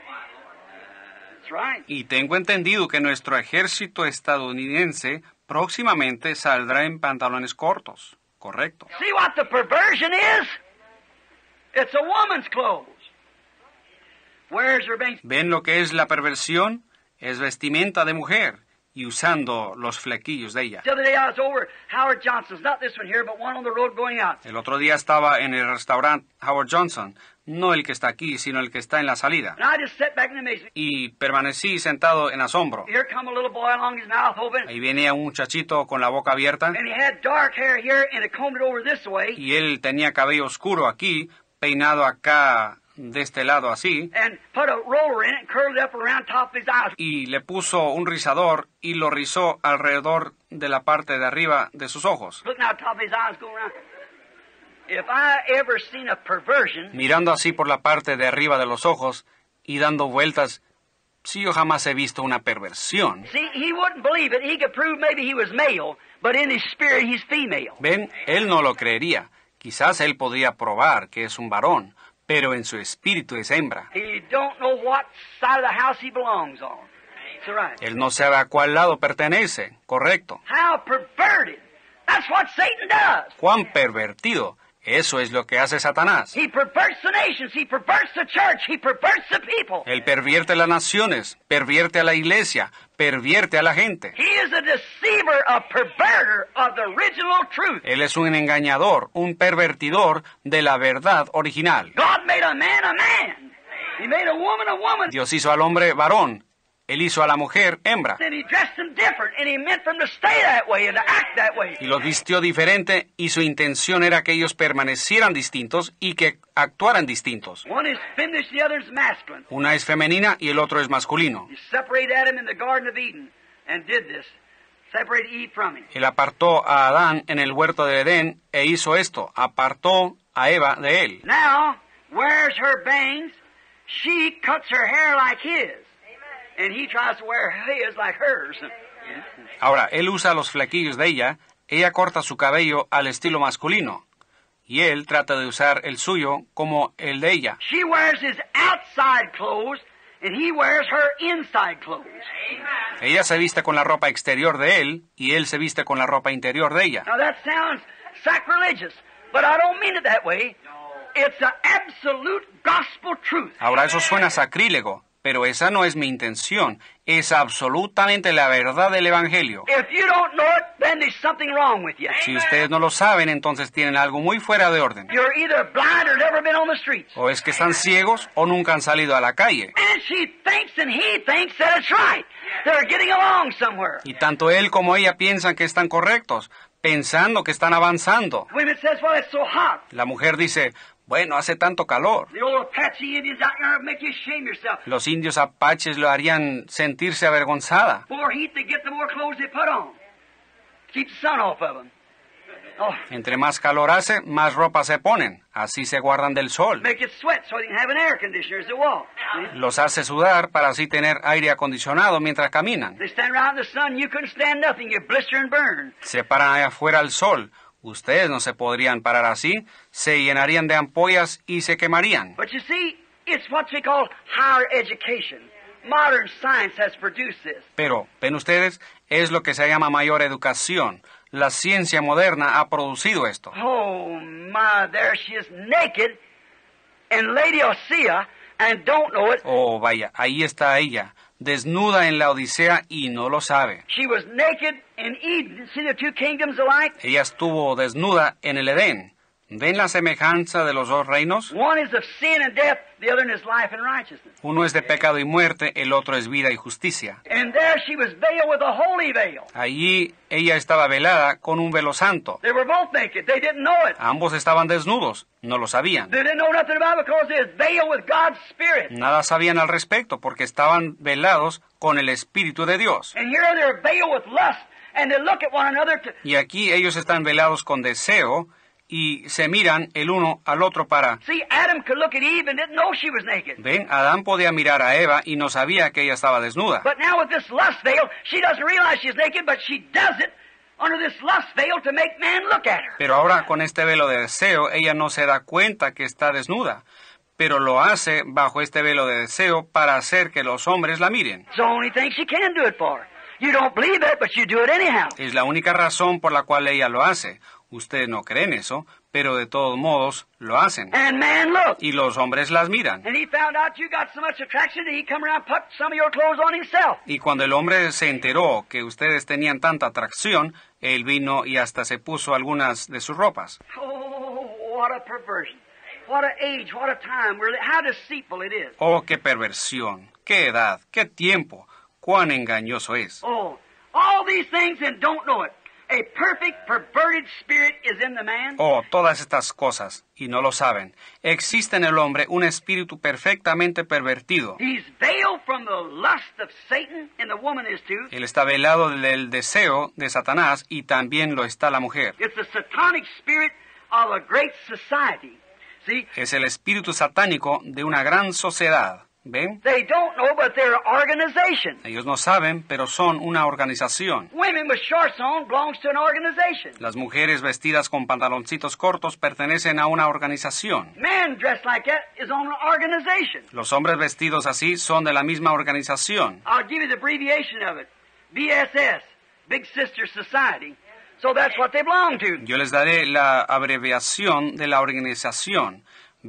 That's right. Y tengo entendido que nuestro ejército estadounidense próximamente saldrá en pantalones cortos. Correcto. See what the perversion is? It's a woman's clothes. Where's her bangs? ¿Ven lo que es la perversión? Es vestimenta de mujer y usando los flequillos de ella. The other day I was over at Howard Johnson's, not this one here, but one on the road going out. El otro día estaba en el restaurante Howard Johnson, no el que está aquí, sino el que está en la salida. And I just sat back in amazement. Y permanecí sentado en asombro. Here come a little boy along, his mouth open, Ahí venía un muchachito con la boca abierta and he had dark hair here, and he combed it over this way, y él tenía cabello oscuro aquí, peinado acá de este lado así, and put a roller in it and curled it up around top of his eyes. y le puso un rizador y lo rizó alrededor de la parte de arriba de sus ojos. Looking out top of his eyes going around. If I ever seen a perversion, Mirando así por la parte de arriba de los ojos y dando vueltas, si yo jamás he visto una perversión. see, he wouldn't believe it. He could prove maybe he was male, but in his spirit he's female. ¿Ven? Él no lo creería. Quizás él podría probar que es un varón, pero en su espíritu es hembra. He don't know what side of the house he belongs on. That's right. Él no sabe a cuál lado pertenece. Correcto. How perverted. That's what Satan does. Cuán pervertido. Eso es lo que hace Satanás. He perverts the nations. He perverts the church. He perverts the people. Él pervierte las naciones, pervierte a la iglesia, pervierte a la gente. He is a deceiver, a perverter of the original truth. Él es un engañador, un pervertidor de la verdad original. God made a man a man. He made a woman. Dios hizo al hombre varón. Él hizo a la mujer hembra. And he dressed them different, and he meant them to stay that way and to act that way. Y los vistió diferente y su intención era que ellos permanecieran distintos y que actuaran distintos. One is feminine, the other is masculine. Una es femenina y el otro es masculino. He separated Adam in the Garden of Eden and did this. Separated Eve from him. Él apartó a Adán en el huerto de Edén e hizo esto, apartó a Eva de él. Now, wears her bangs. She cuts her hair like his. And he tries to wear his like hers. Ahora, él usa los flequillos de ella corta su cabello al estilo masculino, y él trata de usar el suyo como el de ella. She wears his outside clothes, and he wears her inside clothes. Ella se viste con la ropa exterior de él, y él se viste con la ropa interior de ella. Now that sounds sacrilegious, but I don't mean it that way. It's an absolute gospel truth. Ahora, eso suena sacrílego, pero esa no es mi intención. Es absolutamente la verdad del Evangelio. If you don't know it, then there's something wrong with you. Si ustedes no lo saben, entonces tienen algo muy fuera de orden. You're either blind or never been on the streets. O es que están ciegos o nunca han salido a la calle. And she thinks and he thinks that it's right. They're getting along somewhere. Y tanto él como ella piensan que están correctos, pensando que están avanzando. Women says, well, it's so hot. La mujer dice, bueno, hace tanto calor. The old Apache Indians out there make you shame yourself. Los indios apaches lo harían sentirse avergonzada. The more heat they get, the more clothes they put on. Keep the sun off of them. Oh, Entre más calor hace, más ropa se ponen. Así se guardan del sol. make it sweat so they can have an air conditioner as they walk. See? Los hace sudar para así tener aire acondicionado mientras caminan. They stand around in the sun, you couldn't stand nothing. You blister and burn. Se paran allá afuera al sol. Ustedes no se podrían parar así. Se llenarían de ampollas y se quemarían. But you see, it's what we call higher education. Modern science has produced this. Pero, ven ustedes, es lo que se llama mayor educación. La ciencia moderna ha producido esto. Oh my, there she is naked in Laodicea and don't know it. Oh, vaya, ahí está ella, desnuda en la Odisea y no lo sabe. She was naked in Eden. See the two kingdoms alike? Ella estuvo desnuda en el Edén. ¿Ven la semejanza de los dos reinos? One is of sin and death, the other is life and righteousness. Uno es de pecado y muerte, el otro es vida y justicia. And there she was veiled with a holy veil. Allí ella estaba velada con un velo santo. They were both naked. They didn't know it. Ambos estaban desnudos, no lo sabían. They didn't know nothing about it because they was veiled with God's Spirit. Nada sabían al respecto porque estaban velados con el Espíritu de Dios. And here they're veiled with lust, and they look at one another to... Y aquí ellos están velados con deseo y se miran el uno al otro para... See, Adam could look at Eve and didn't know she was naked. Ven, Adán podía mirar a Eva y no sabía que ella estaba desnuda. But now with this lust veil, she doesn't realize she's naked, but she does it under this lust veil to make man look at her. Pero ahora con este velo de deseo, ella no se da cuenta que está desnuda, pero lo hace bajo este velo de deseo para hacer que los hombres la miren. It's the only thing she can do it for. You don't believe it, but you do it anyhow. Es la única razón por la cual ella lo hace. Ustedes no creen eso, pero de todos modos lo hacen. And man looked. Y los hombres las miran. And he found out you got so much attraction that he come around and put some of your clothes on himself. Y cuando el hombre se enteró que ustedes tenían tanta atracción, él vino y hasta se puso algunas de sus ropas. Oh, what a perversion. What an age, what a time. How deceitful it is. Oh, qué perversión, qué edad, qué tiempo, cuán engañoso es. Oh, all these things and don't know it. A perfect perverted spirit is in the man. Oh, todas estas cosas, y no lo saben. Existe en el hombre un espíritu perfectamente pervertido. He's veiled from the lust of Satan, and the woman is too. Él está velado del deseo de Satanás y también lo está la mujer. It's the satanic spirit of a great society. See, Es el espíritu satánico de una gran sociedad. ¿Ven? they don't know, but they're an organization. Ellos no saben, pero son una organización. Women with shorts on belongs to an organization. Las mujeres vestidas con pantaloncitos cortos pertenecen a una organización. Men dressed like that is on an organization. Los hombres vestidos así son de la misma organización. I'll give you the abbreviation of it. BSS, Big Sister Society. So that's what they belong to. Yo les daré la abreviación de la organización.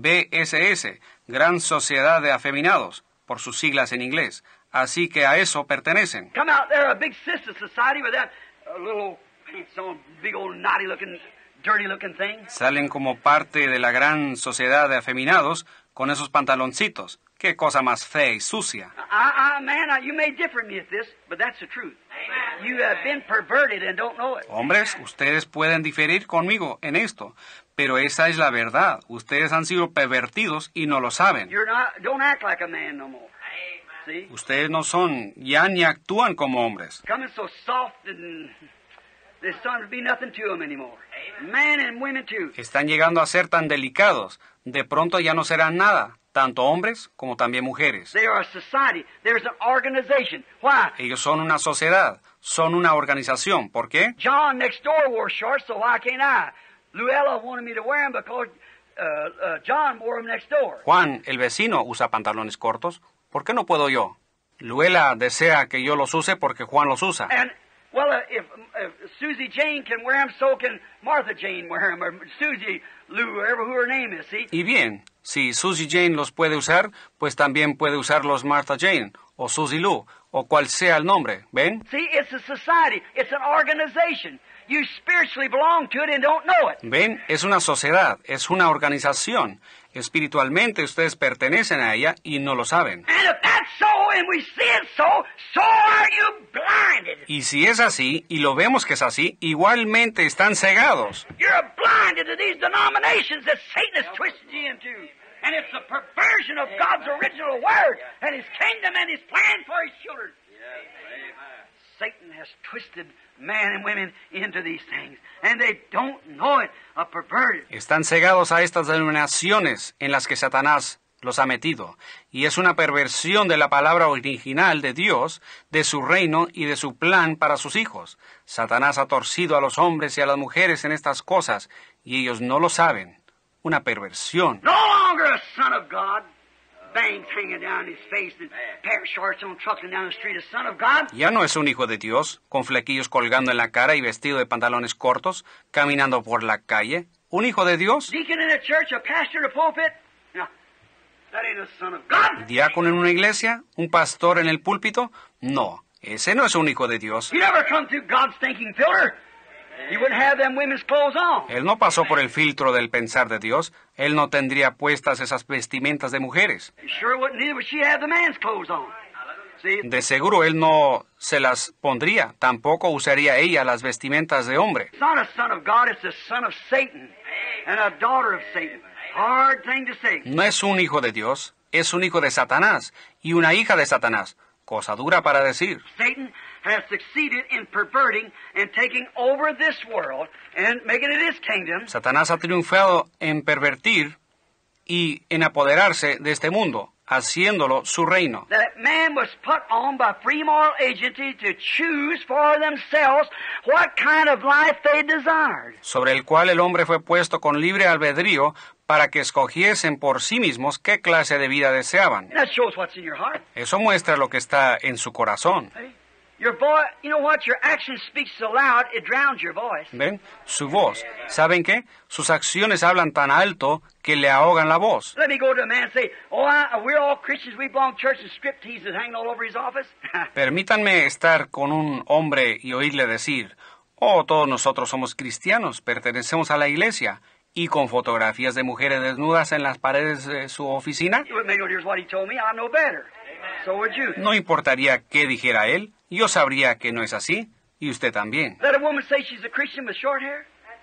BSS, Gran Sociedad de Afeminados, por sus siglas en inglés. Así que a eso pertenecen. Come out there, a Big Sister Society with that little, some big old naughty looking, dirty looking thing. Salen como parte de la Gran Sociedad de Afeminados con esos pantaloncitos. Qué cosa más fea y sucia. Man, you may differ me at this, but that's the truth. You have been perverted and don't know it. Hombres, ustedes pueden diferir conmigo en esto, pero esa es la verdad. Ustedes han sido pervertidos y no lo saben. You're not, don't act like a man no more. See? Ustedes no son, ya ni actúan como hombres. Coming so soft and there's starting to be nothing to them anymore. Men and women too. Están llegando a ser tan delicados. De pronto ya no serán nada, tanto hombres como también mujeres. They are a society. There's an organization. Why? Ellos son una sociedad, son una organización. ¿Por qué? John next door wore shorts, so why can't I? Luella wanted me to wear them because John wore them next door. Juan, el vecino, usa pantalones cortos. ¿Por qué no puedo yo? Luela desea que yo los use porque Juan los usa. And Well, if Susie Jane can wear them, so can Martha Jane wear them, or Susie Lou, whoever who her name is, see? Y bien, si Susie Jane los puede usar, pues también puede usarlos Martha Jane, o Susie Lou, o cual sea el nombre, ¿ven? See, it's a society. It's an organization. You spiritually belong to it and don't know it. ¿Ven? Es una sociedad, es una organización. Espiritualmente ustedes pertenecen a ella y no lo saben. And if that's so, and we see it so, so are you blinded. Y si es así, y lo vemos que es así, igualmente están cegados. You're blinded to these denominations that Satan has twisted you into. And it's a perversion of God's original word and His kingdom and His plan for His children. Satan has twisted men and women into these things, and they don't know it, a perverted. Están cegados a estas denominaciones en las que Satanás los ha metido, y es una perversión de la palabra original de Dios, de su reino y de su plan para sus hijos. Satanás ha torcido a los hombres y a las mujeres en estas cosas, y ellos no lo saben. Una perversión. No longer a son of God. Bangs hanging down his face and pair of shorts on trucking down the street, a son of God. Ya no es un hijo de Dios, con flequillos colgando en la cara y vestido de pantalones cortos, caminando por la calle. ¿Un hijo de Dios? Deacon in a church, a pastor in a pulpit. No, that ain't a son of God. ¿Diácono en una iglesia? ¿Un pastor en el púlpito? No, ese no es un hijo de Dios. He never come through God's thinking filter. He wouldn't have them women's clothes on. Él no pasó por el filtro del pensar de Dios. Él no tendría puestas esas vestimentas de mujeres. He sure wouldn't either, but she had the man's clothes on. See? De seguro él no se las pondría. Tampoco usaría ella las vestimentas de hombre. It's not a son of God, it's a son of Satan and a daughter of Satan. Hard thing to say. No es un hijo de Dios, es un hijo de Satanás y una hija de Satanás. Cosa dura para decir. Satan has succeeded in perverting and taking over this world and making it his kingdom. Satanás ha triunfado en pervertir y en apoderarse de este mundo, haciéndolo su reino. That man was put on by free moral agency to choose for themselves what kind of life they desired. Sobre el cual el hombre fue puesto con libre albedrío para que escogiesen por sí mismos qué clase de vida deseaban. That shows what's in your heart. Eso muestra lo que está en su corazón. Your voice, you know what? Your action speaks so loud, it drowns your voice. ¿Ven? Su voz. ¿Saben qué? Sus acciones hablan tan alto que le ahogan la voz. Let me go to a man and say, we're all Christians, we belong to church, and striptease is hanging all over his office. Permítanme estar con un hombre y oírle decir, todos nosotros somos cristianos, pertenecemos a la iglesia, y con fotografías de mujeres desnudas en las paredes de su oficina. It wouldn't make no difference what he told me, I know better. So would you. No importaría qué dijera él, yo sabría que no es así, y usted también. Let a woman say she's a Christian with short hair?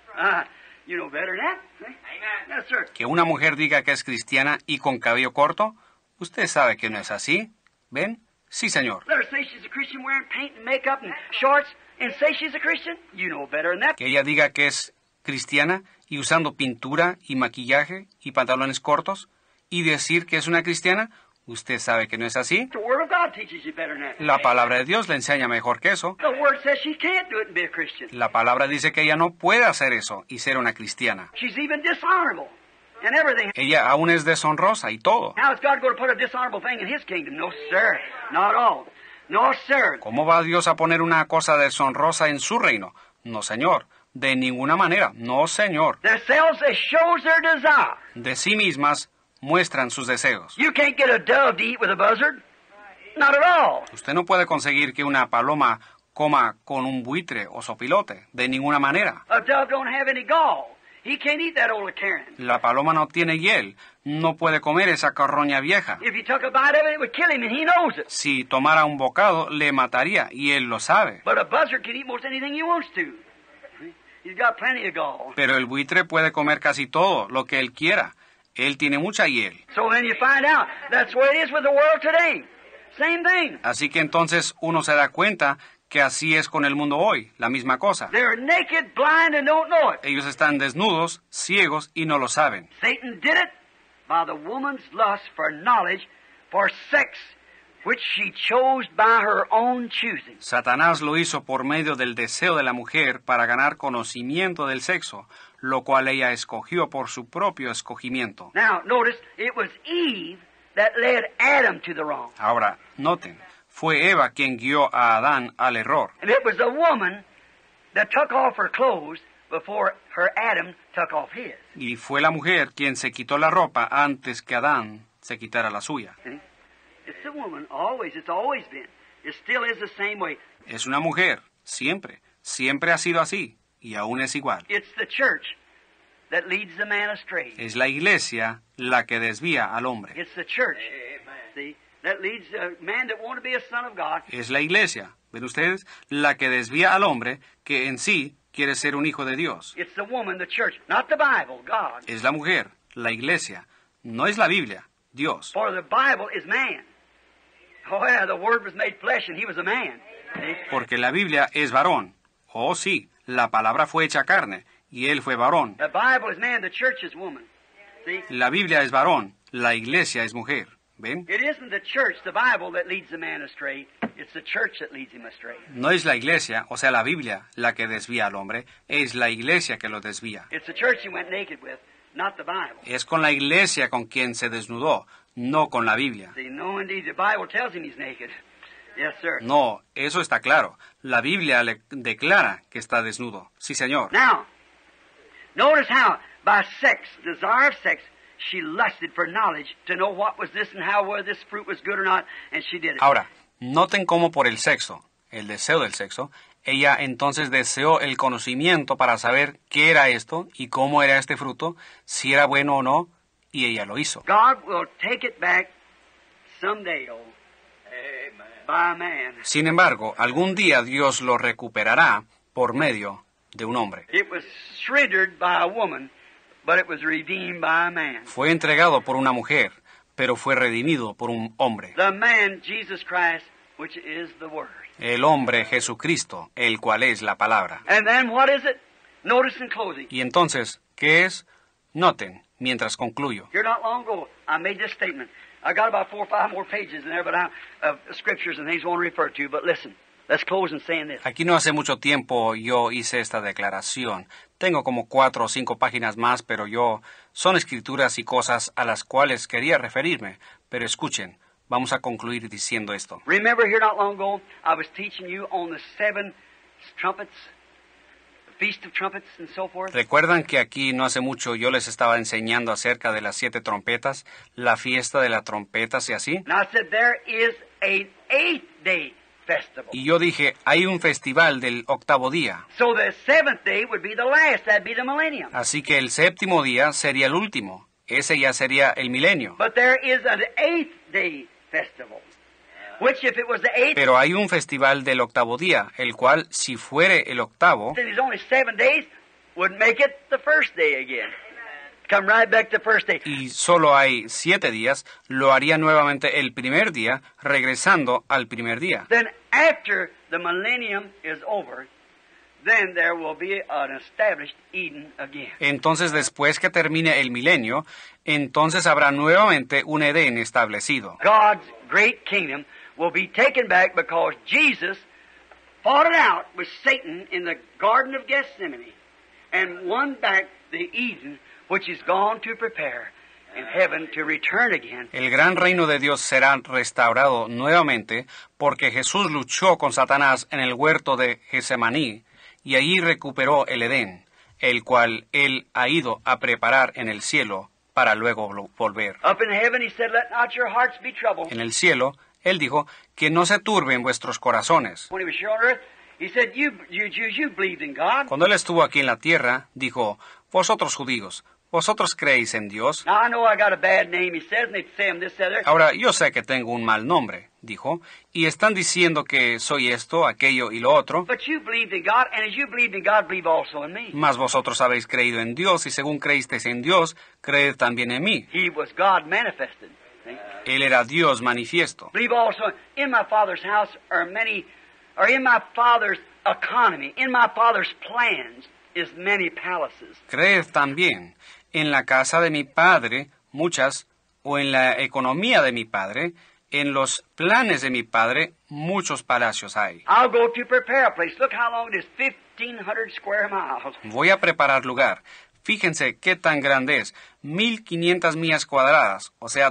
You know better than that. Yes, sir. Que una mujer diga que es cristiana y con cabello corto, usted sabe que no es así. ¿Ven? Sí, señor. Let her say she's a Christian wearing paint and makeup and shorts and say she's a Christian? You know better than that. Que ella diga que es cristiana y usando pintura y maquillaje y pantalones cortos y decir que es una cristiana, usted sabe que no es así. The Word of God teaches you better than that. La palabra de Dios le enseña mejor que eso. The Word says she can't do it and be a Christian. La palabra dice que ella no puede hacer eso y ser una cristiana. She's even dishonorable and everything. Ella aún es deshonrosa y todo. Now is God going to put a dishonorable thing in His kingdom? No, sir. Not at all. No, sir. ¿Cómo va Dios a poner una cosa deshonrosa en su reino? No, señor. De ninguna manera. No, señor. Themselves, it shows their desire. De sí mismas muestran sus deseos. You can't get a dove to eat with a buzzard. Not at all. Usted no puede conseguir que una paloma coma con un buitre o sopilote. De ninguna manera. A dove don't have any gall. He can't eat that old carrion. La paloma no tiene hiel. No puede comer esa carroña vieja. If he took a bite of it, it would kill him, and he knows it. Si tomara un bocado, le mataría, y él lo sabe. But a buzzard can eat most anything he wants to. He's got plenty of gall. Pero el buitre puede comer casi todo lo que él quiera. Él tiene mucha hiel. So then you find out that's the way it is with the world today. Same thing. Así que entonces uno se da cuenta que así es con el mundo hoy, la misma cosa. They're naked, blind, and don't know it. Ellos están desnudos, ciegos y no lo saben. Satan did it by the woman's lust for knowledge, for sex, which she chose by her own choosing. Satanás lo hizo por medio del deseo de la mujer para ganar conocimiento del sexo, lo cual ella escogió por su propio escogimiento. Now, notice, it was Eve that led Adam to the wrong. Ahora, noten, fue Eva quien guió a Adán al error. And it was the woman that took off her clothes before her Adam took off his. Y fue la mujer quien se quitó la ropa antes que Adán se quitara la suya. See? It's the woman, always. It's always been. It still is the same way. Es una mujer, siempre. Siempre ha sido así, y aún es igual. It's the church that leads the man astray. Es la iglesia la que desvía al hombre. It's the church, see, that leads a man that wants to be a son of God. Es la iglesia, ven ustedes, la que desvía al hombre que en sí quiere ser un hijo de Dios. It's the woman, the church, not the Bible, God. Es la mujer, la iglesia. No es la Biblia, Dios. For the Bible is man. Oh yeah, the Word was made flesh and he was a man. See? Porque la Biblia es varón. Oh sí, la palabra fue hecha carne, y él fue varón. The Bible is man, the church is woman. See? La Biblia es varón, la iglesia es mujer. ¿Ven? It isn't the church, the Bible, that leads the man astray. It's the church that leads him astray. No es la iglesia, o sea, la Biblia, la que desvía al hombre, es la iglesia que lo desvía. It's the church he went naked with, not the Bible. Es con la iglesia con quien se desnudó, no con la Biblia. See, no, indeed, the Bible tells him he's naked. Yes, sir. No, eso está claro. La Biblia le declara que está desnudo. Sí, señor. Now, notice how, by sex, desire of sex, she lusted for knowledge to know what was this and how whether this fruit was good or not, and she did it. Ahora, noten cómo por el sexo, el deseo del sexo, ella entonces deseó el conocimiento para saber qué era esto y cómo era este fruto, si era bueno o no, y ella lo hizo. God will take it back someday, oh, by man. Sin embargo, algún día Dios lo recuperará por medio de un hombre. It was surrendered by a woman, but it was redeemed by a man. Fue entregado por una mujer, pero fue redimido por un hombre. The man, Jesus Christ, which is the Word. El hombre Jesucristo, el cual es la palabra. And then what is it? Notice in closing. Y entonces, ¿qué es? Noten, mientras concluyo. Here not long ago, I made this statement. I got about 4 or 5 more pages in there, but scriptures and things I want to refer to. But listen, let's close in saying this. Aquí no hace mucho tiempo yo hice esta declaración. Tengo como 4 o 5 páginas más, pero son escrituras y cosas a las cuales quería referirme. Pero escuchen, vamos a concluir diciendo esto. Remember here not long ago, I was teaching you on the 7 trumpets, the Feast of Trumpets and so forth. ¿Recuerdan que aquí no hace mucho yo les estaba enseñando acerca de las 7 trompetas, la fiesta de las trompetas y así? And I said there is an 8th-day festival. Y yo dije, hay un festival del 8º día. So the 7th day would be the last, that'd be the millennium. Así que el 7º día sería el último. Ese ya sería el milenio. But there is an 8th-day festival, which if it was the 8th, Pero hay un festival del 8º día, el cual, si fuere el 8º, then there's only 7 days, would make it the first day again. Come right back to the first day. y solo hay 7 días, lo haría nuevamente el primer día, regresando al primer día. Then after the millennium is over, then there will be an established Eden again. Entonces, después que termine el milenio, entonces habrá nuevamente un Edén establecido. God's great kingdom will be taken back because Jesus fought it out with Satan in the Garden of Gethsemane and won back the Eden which is gone to prepare in heaven to return again. El gran reino de Dios será restaurado nuevamente porque Jesús luchó con Satanás en el huerto de Getsemaní y allí recuperó el Edén, el cual él ha ido a preparar en el cielo para luego volver. Up in heaven he said, let not your hearts be troubled. En el cielo, él dijo que no se turben vuestros corazones. When he was here on earth, he said, you Jews, you believed in God. Cuando él estuvo aquí en la tierra, dijo, vosotros judíos, ¿vosotros creéis en Dios? Now I know I got a bad name, he says, and they say I'm this, that, other. Ahora, yo sé que tengo un mal nombre, dijo, y están diciendo que soy esto, aquello y lo otro, But you believed in God, and as you believed in God, believe also in me. mas vosotros habéis creído en Dios, y según creísteis en Dios, creed también en mí. He was God manifested. See? Él era Dios manifiesto. Believe also in my Father's house are many, or in my Father's economy, in my Father's plans is many palaces. Creed también en la casa de mi Padre, muchas, o en la economía de mi Padre, en los planes de mi Padre, muchos palacios hay. I'll go to prepare a place. Look how long it is, 1,500 square miles. Voy a preparar lugar. Fíjense qué tan grande es. 1.500 millas cuadradas, o sea,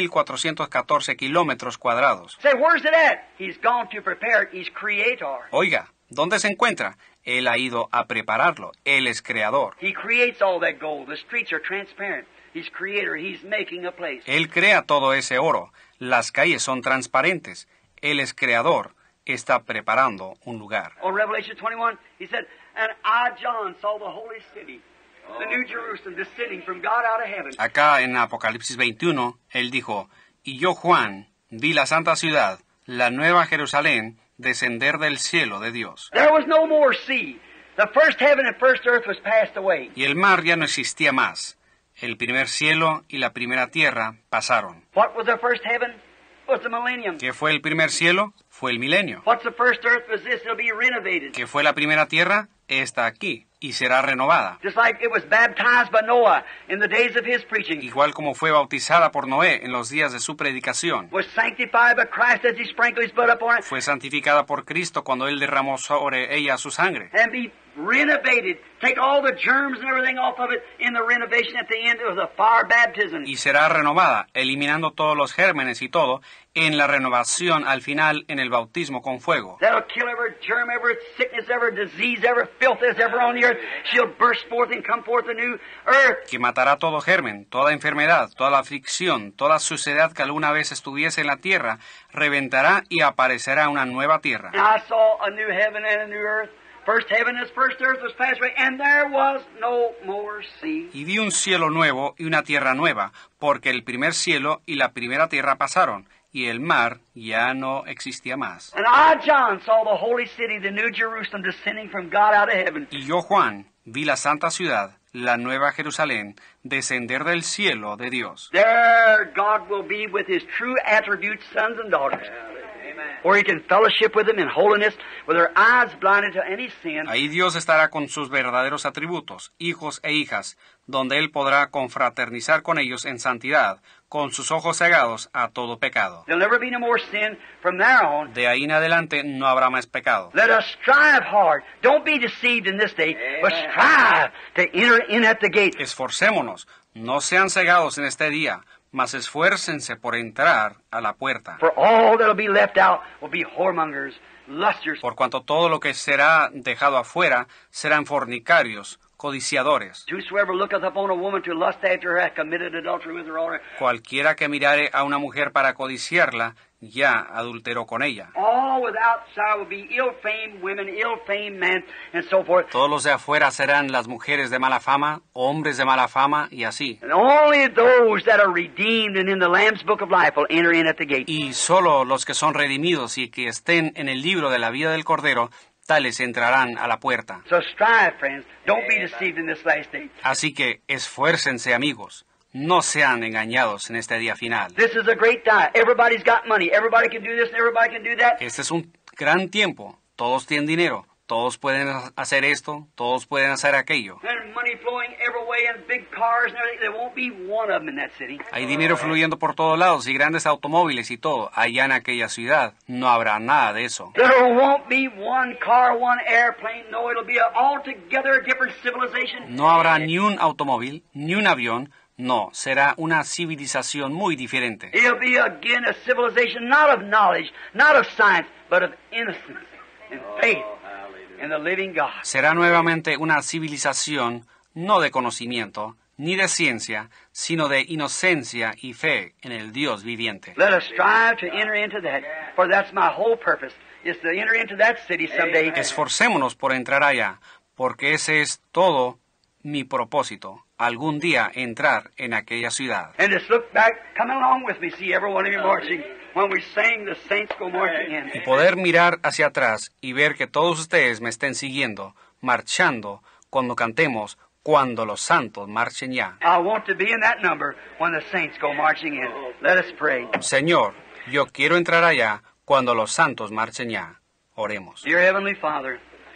2.414 kilómetros cuadrados. Say, where's it at? He's gone to prepare it. He's creator. Oiga, ¿dónde se encuentra? Él ha ido a prepararlo. Él es creador. He creates all that gold. The streets are transparent. He's creator. He's making a place. Él crea todo ese oro. Las calles son transparentes. Él es creador. Está preparando un lugar. On Revelation 21, he said, and I, John, saw the holy city, the New Jerusalem, descending from God out of heaven. Acá en Apocalipsis 21, él dijo, y yo, Juan, vi la santa ciudad, la nueva Jerusalén, descender del cielo de Dios. There was no more sea. The first heaven and first earth was passed away. Y el mar ya no existía más. El primer cielo y la primera tierra pasaron. What was the first heaven? Was the millennium. ¿Qué fue el primer cielo? Fue el milenio. What's the first earth? Was this? It'll be renovated. ¿Qué fue la primera tierra? Está aquí y será renovada. Just like it was baptized by Noah in the days of his preaching. Igual como fue bautizada por Noé en los días de su predicación. Was sanctified by Christ as he sprinkled his blood upon it. Fue santificada por Cristo cuando él derramó sobre ella su sangre. And be renovated. Take all the germs and everything off of it in the renovation at the end of the fire baptism. Y será renovada, eliminando todos los gérmenes y todo, en la renovación al final en el bautismo con fuego. That'll kill every germ, every sickness, every disease, every filth that's ever on the earth. She'll burst forth and come forth a new earth. Que matará todo germen, toda enfermedad, toda aflicción, toda suciedad que alguna vez estuviese en la tierra, reventará y aparecerá una nueva tierra. And I saw a new heaven and a new earth. First heaven and first earth was passed away, and there was no more sea. Y vi un cielo nuevo y una tierra nueva, porque el primer cielo y la primera tierra pasaron, y el mar ya no existía más. And I, John, saw the holy city, the new Jerusalem, descending from God out of heaven. Y yo, Juan, vi la santa ciudad, la nueva Jerusalén, descender del cielo de Dios. There God will be with his true attributes, sons and daughters. Where he can fellowship with them in holiness, with their eyes blinded to any sin. Ahí Dios estará con sus verdaderos atributos, hijos e hijas, donde Él podrá confraternizar con ellos en santidad, con sus ojos cegados a todo pecado. There'll never be no more sin from there on. De ahí en adelante no habrá más pecado. Let us strive hard. Don't be deceived in this day, but strive to enter in at the gate. Esforcémonos, no sean cegados en este día, mas esfuércense por entrar a la puerta. For all that'll be left out will be whoremongers, lusters. Por cuanto todo lo que será dejado afuera serán fornicarios, codiciadores. Whosoever looketh upon a woman to lust after her hath committed adultery with her already. Cualquiera que mirare a una mujer para codiciarla, ya adulteró con ella. All without side will be ill-famed women, ill-famed men, and so forth. Todos los de afuera serán las mujeres de mala fama, hombres de mala fama, y así. And only those that are redeemed and in the Lamb's Book of Life will enter in at the gate. Y solo los que son redimidos y que estén en el libro de la vida del Cordero, tales entrarán a la puerta. So strive, friends. Don't be deceived in this last day. Así que esfuércense, amigos. No sean engañados en este día final. This is a great time. Everybody's got money. Everybody can do this and everybody can do that. Este es un gran tiempo. Todos tienen dinero. Todos pueden hacer esto. Todos pueden hacer aquello. And money flowing every way and big cars and everything. There won't be one of them in that city. Hay dinero fluyendo por todos lados y grandes automóviles y todo. Allá en aquella ciudad no habrá nada de eso. There won't be one car, one airplane. No, it'll be an altogether different civilization. No habrá ni un automóvil, ni un avión. No, será una civilización muy diferente. It'll be again a civilization not of knowledge, not of science, but of innocence and faith in the living God. Será nuevamente una civilización no de conocimiento, ni de ciencia, sino de inocencia y fe en el Dios viviente. Let us strive to enter into that, for that's my whole purpose, is to enter into that city someday. Esforcémonos por entrar allá, porque ese es todo mi propósito, algún día entrar en aquella ciudad. And just look back, come along with me, see every one of you marching. When we sing, the saints go marching in. Y poder mirar hacia atrás y ver que todos ustedes me estén siguiendo, marchando, cuando cantemos, cuando los santos marchen ya. I want to be in that number when the saints go marching in. Let us pray. Señor, yo quiero entrar allá cuando los santos marchen ya. Oremos. Dear Heavenly Father,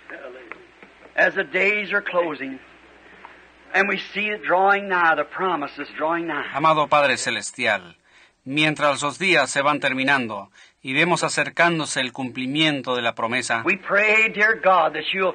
as the days are closing, and we see it drawing nigh, the promise is drawing nigh. Amado Padre Celestial, mientras los días se van terminando y vemos acercándose el cumplimiento de la promesa, We pray, dear God, that you'll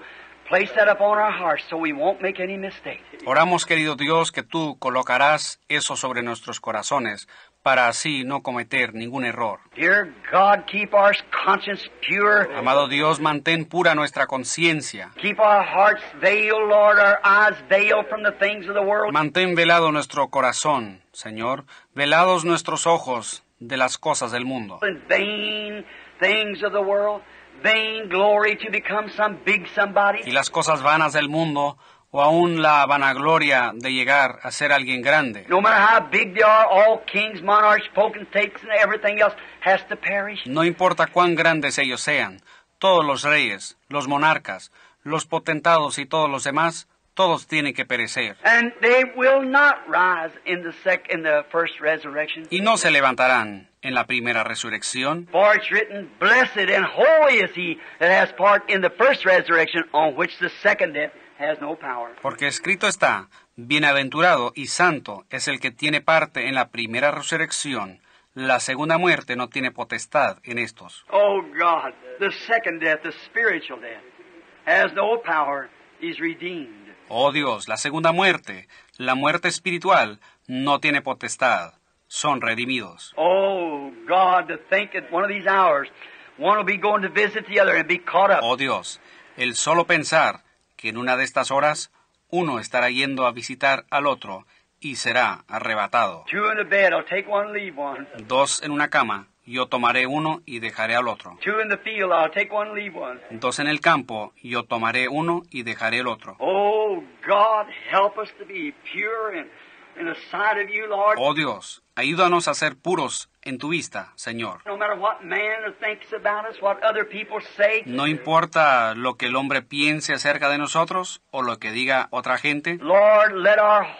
place that upon our hearts so we won't make any mistake. Oramos, querido Dios, que tú colocarás eso sobre nuestros corazones para así no cometer ningún error. Dear God, keep our conscience pure. Amado Dios, mantén pura nuestra conciencia. Keep our hearts veiled, Lord, our eyes veiled from the things of the world. Mantén velado nuestro corazón, Señor, velados nuestros ojos de las cosas del mundo. And vain things of the world, vain glory to become some big somebody. Y las cosas vanas del mundo, o aún la vanagloria de llegar a ser alguien grande. No matter how big they are, all kings, monarchs, potentates, and everything else has to perish. No importa cuán grandes ellos sean, todos los reyes, los monarcas, los potentados y todos los demás, todos tienen que perecer. And they will not rise in the first resurrection. Y no se levantarán en la primera resurrección. For it's written, blessed and holy is he that has part in the first resurrection, on which the second death has no power. Porque escrito está, bienaventurado y santo es el que tiene parte en la primera resurrección. La segunda muerte no tiene potestad en estos. Oh God, the second death, the spiritual death, has no power, is redeemed. Oh Dios, la segunda muerte, la muerte espiritual, no tiene potestad. Son redimidos. Oh God, to think that one of these hours, one will be going to visit the other and be caught up. Oh Dios, el solo pensar que en una de estas horas uno estará yendo a visitar al otro y será arrebatado. Two in the bed, I'll take one, leave one. Dos en una cama, yo tomaré uno y dejaré al otro. Two in the field, I'll take one, leave one. Dos en el campo, yo tomaré uno y dejaré el otro. Oh God, help us to be pure in the sight of you, Lord. Oh Dios, ayúdanos a ser puros en tu vista, Señor. No matter what man thinks about us, what other people say. No importa lo que el hombre piense acerca de nosotros o lo que diga otra gente. Lord, let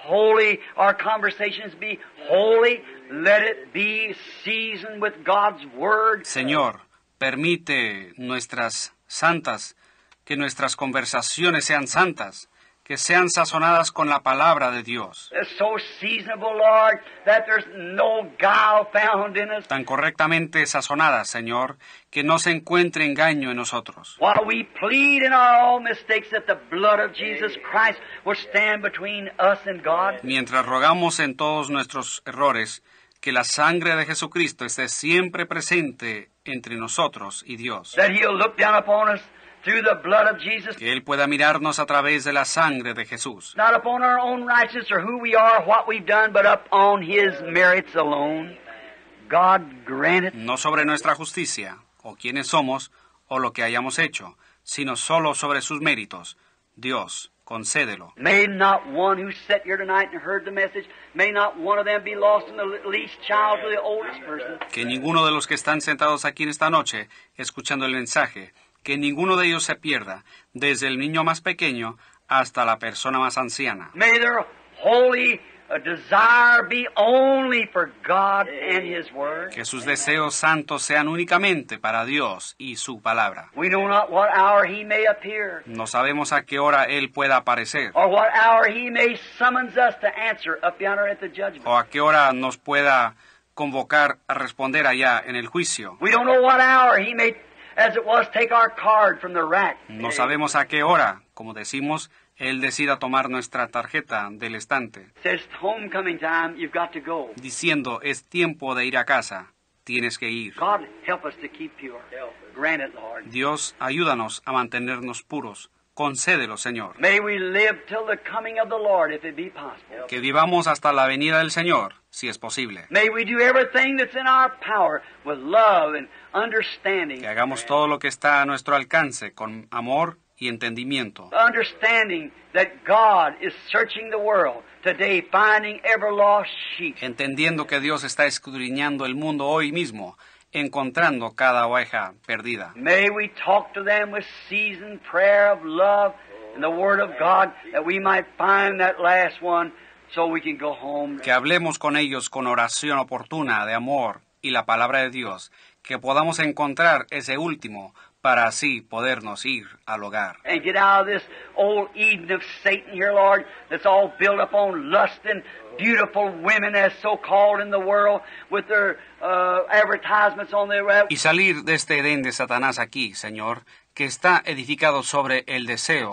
our conversations be holy. Let it be seasoned with God's word. Señor, permite que nuestras conversaciones sean santas, que sean sazonadas con la palabra de Dios. It's so seasonable, Lord, that there's no guile found in us. Tan correctamente sazonadas, Señor, que no se encuentre engaño en nosotros. While we plead in our own mistakes that the blood of Jesus Christ will stand between us and God. Mientras rogamos en todos nuestros errores, que la sangre de Jesucristo esté siempre presente entre nosotros y Dios. That He'll look down upon us through the blood of Jesus. Que Él pueda mirarnos a través de la sangre de Jesús. Not upon our own righteousness or who we are, what we've done, but upon His merits alone. God grant it. No sobre nuestra justicia, o quiénes somos, o lo que hayamos hecho, sino solo sobre sus méritos. Dios, concédelo. May not one who sat here tonight and heard the message, may not one of them be lost from the least child to the oldest person. Que ninguno de los que están sentados aquí en esta noche, escuchando el mensaje, que ninguno de ellos se pierda, desde el niño más pequeño hasta la persona más anciana. May their holy desire be only for God and His Word. Que sus deseos santos sean únicamente para Dios y su palabra. We know not what hour He may appear, No sabemos a qué hora Él pueda aparecer, or what hour He may summons us to answer up yonder at the judgment. o a qué hora nos pueda convocar a responder allá en el juicio. We don't know what hour He may, as it was, take our card from the rack. No sabemos a qué hora, como decimos, Él decida tomar nuestra tarjeta del estante, It says homecoming time, you've got to go. diciendo, es tiempo de ir a casa, tienes que ir. God, help us to keep pure. Grant it, Lord. Dios, ayúdanos a mantenernos puros. Concédelo, Señor. May we live till the coming of the Lord, if it be possible. Que vivamos hasta la venida del Señor, si es posible. May we do everything that's in our power with love and understanding. Que hagamos todo lo que está a nuestro alcance con amor y entendimiento. Understanding that God is searching the world today, finding ever lost sheep. Entendiendo que Dios está escudriñando el mundo hoy mismo, encontrando cada oveja perdida. May we talk to them with seasoned prayer of love and the Word of God, that we might find that last one so we can go home. Que hablemos con ellos con oración oportuna de amor y la palabra de Dios, que podamos encontrar ese último para así podernos ir al hogar. And get out of this old Eden of Satan here, Lord, that's all built upon lust and beautiful women as so-called in the world with their advertisements on their... Y salir de este Edén de Satanás aquí, Señor, que está edificado sobre el deseo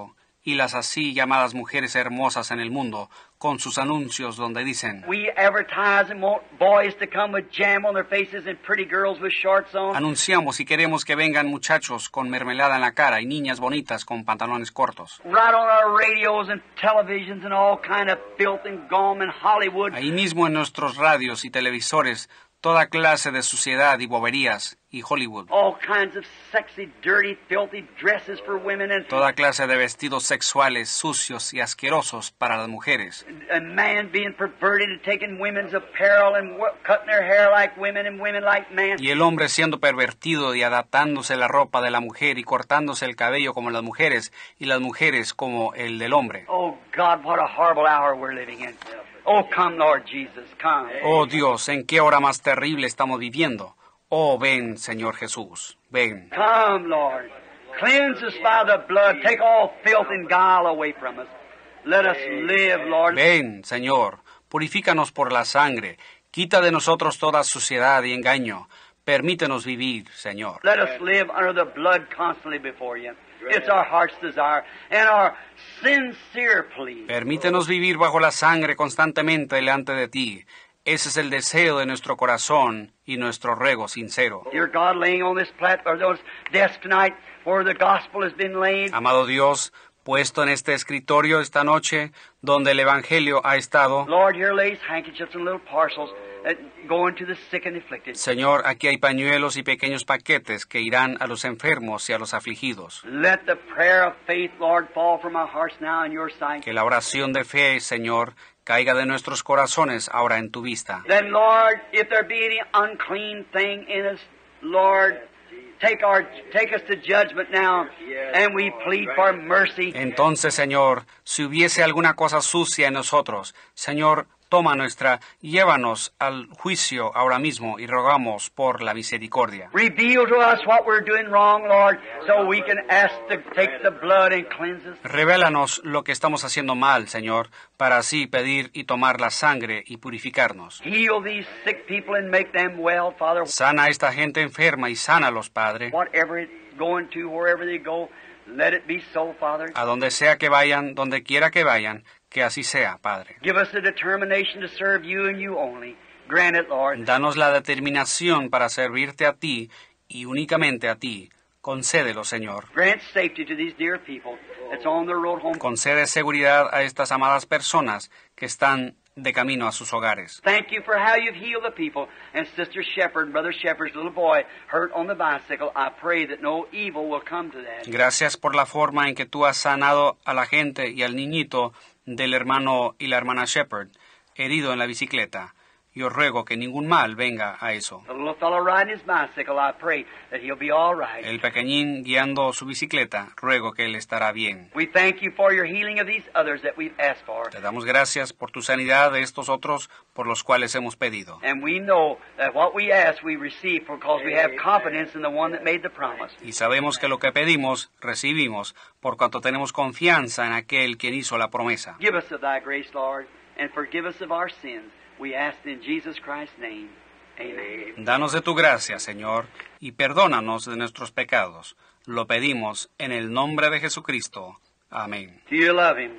y las así llamadas mujeres hermosas en el mundo, con sus anuncios donde dicen, We advertise and want boys to come with jam on their faces and pretty girls with shorts on. anunciamos y queremos que vengan muchachos con mermelada en la cara y niñas bonitas con pantalones cortos. Right on our radios and televisions and all kind of filth and gum in Hollywood. Ahí mismo en nuestros radios y televisores, toda clase de suciedad y boberías y Hollywood. All kinds of sexy, dirty, filthy dresses for women and Toda clase de vestidos sexuales sucios y asquerosos para las mujeres. a man being perverted and taking women's apparel and cutting their hair like women and women like men. Y el hombre siendo pervertido y adaptándose la ropa de la mujer y cortándose el cabello como las mujeres y las mujeres como el del hombre. Oh God, what a horrible hour we're living in. Oh, come, Lord Jesus, come. Oh Dios, ¿en qué hora más terrible estamos viviendo? Oh, ven, Señor Jesús, ven. Come, Lord. Cleanse us by the blood. Take all filth and guile away from us. Let us live, Lord. Ven, Señor, purifícanos por la sangre. Quita de nosotros toda suciedad y engaño. Permítenos vivir, Señor. Let us live under the blood constantly before you. It's our heart's desire and our sincere plea. Permítenos vivir bajo la sangre constantemente delante de ti. Ese es el deseo de nuestro corazón y nuestro ruego sincero. Dear God, laying on this platform, or this desk tonight, where the gospel has been laid, Amado Dios, puesto en este escritorio esta noche, donde el Evangelio ha estado, Lord, here lays handkerchiefs and little parcels that go into the sick and afflicted. Señor, aquí hay pañuelos y pequeños paquetes que irán a los enfermos y a los afligidos. Let the prayer of faith, Lord, fall from our hearts now in your sight. Que la oración de fe, Señor, caiga de nuestros corazones ahora en tu vista. Then, Lord, if there be any unclean thing in us, Lord, take us to judgment now, and we plead for mercy. Entonces, Señor, si hubiese alguna cosa sucia en nosotros, Señor, toma llévanos al juicio ahora mismo y rogamos por la misericordia. Reveal to us what we're doing wrong, Lord, so we can ask to take the blood and cleanse us. Revélanos lo que estamos haciendo mal, Señor, para así pedir y tomar la sangre y purificarnos. Heal these sick people and make them well, Father. Sana a esta gente enferma y sánalos, Padre. Whatever it's going to, wherever they go, let it be so, Father. A donde sea que vayan, donde quiera que vayan, que así sea, Padre. Give us the determination to serve you and you only. Grant it, Lord. Danos la determinación para servirte a ti y únicamente a ti. Concédelo, Señor. Grant safety to these dear people that's on their road home. Concede seguridad a estas amadas personas que están de camino a sus hogares. Thank you for how you've healed the people. And Sister Shepherd, Brother Shepherd's little boy hurt on the bicycle. I pray that no evil will come to that. Gracias por la forma en que tú has sanado a la gente y al niñito del hermano y la hermana Shepherd, herido en la bicicleta. Yo ruego que ningún mal venga a eso. The little fellow riding his bicycle, I pray that he'll be all right. El pequeñín guiando su bicicleta, ruego que él estará bien. We thank you for your healing of these others that we've asked for. Te damos gracias por tu sanidad de estos otros por los cuales hemos pedido. And we know that what we ask we receive because we have confidence in the one that made the promise. Y sabemos que lo que pedimos, recibimos, por cuanto tenemos confianza en aquel quien hizo la promesa. Give us of thy grace, Lord, and forgive us of our sins. We ask in Jesus Christ's name. Amen. Danos de tu gracia, Señor, y perdónanos de nuestros pecados. Lo pedimos en el nombre de Jesucristo. Amén. Do you love him?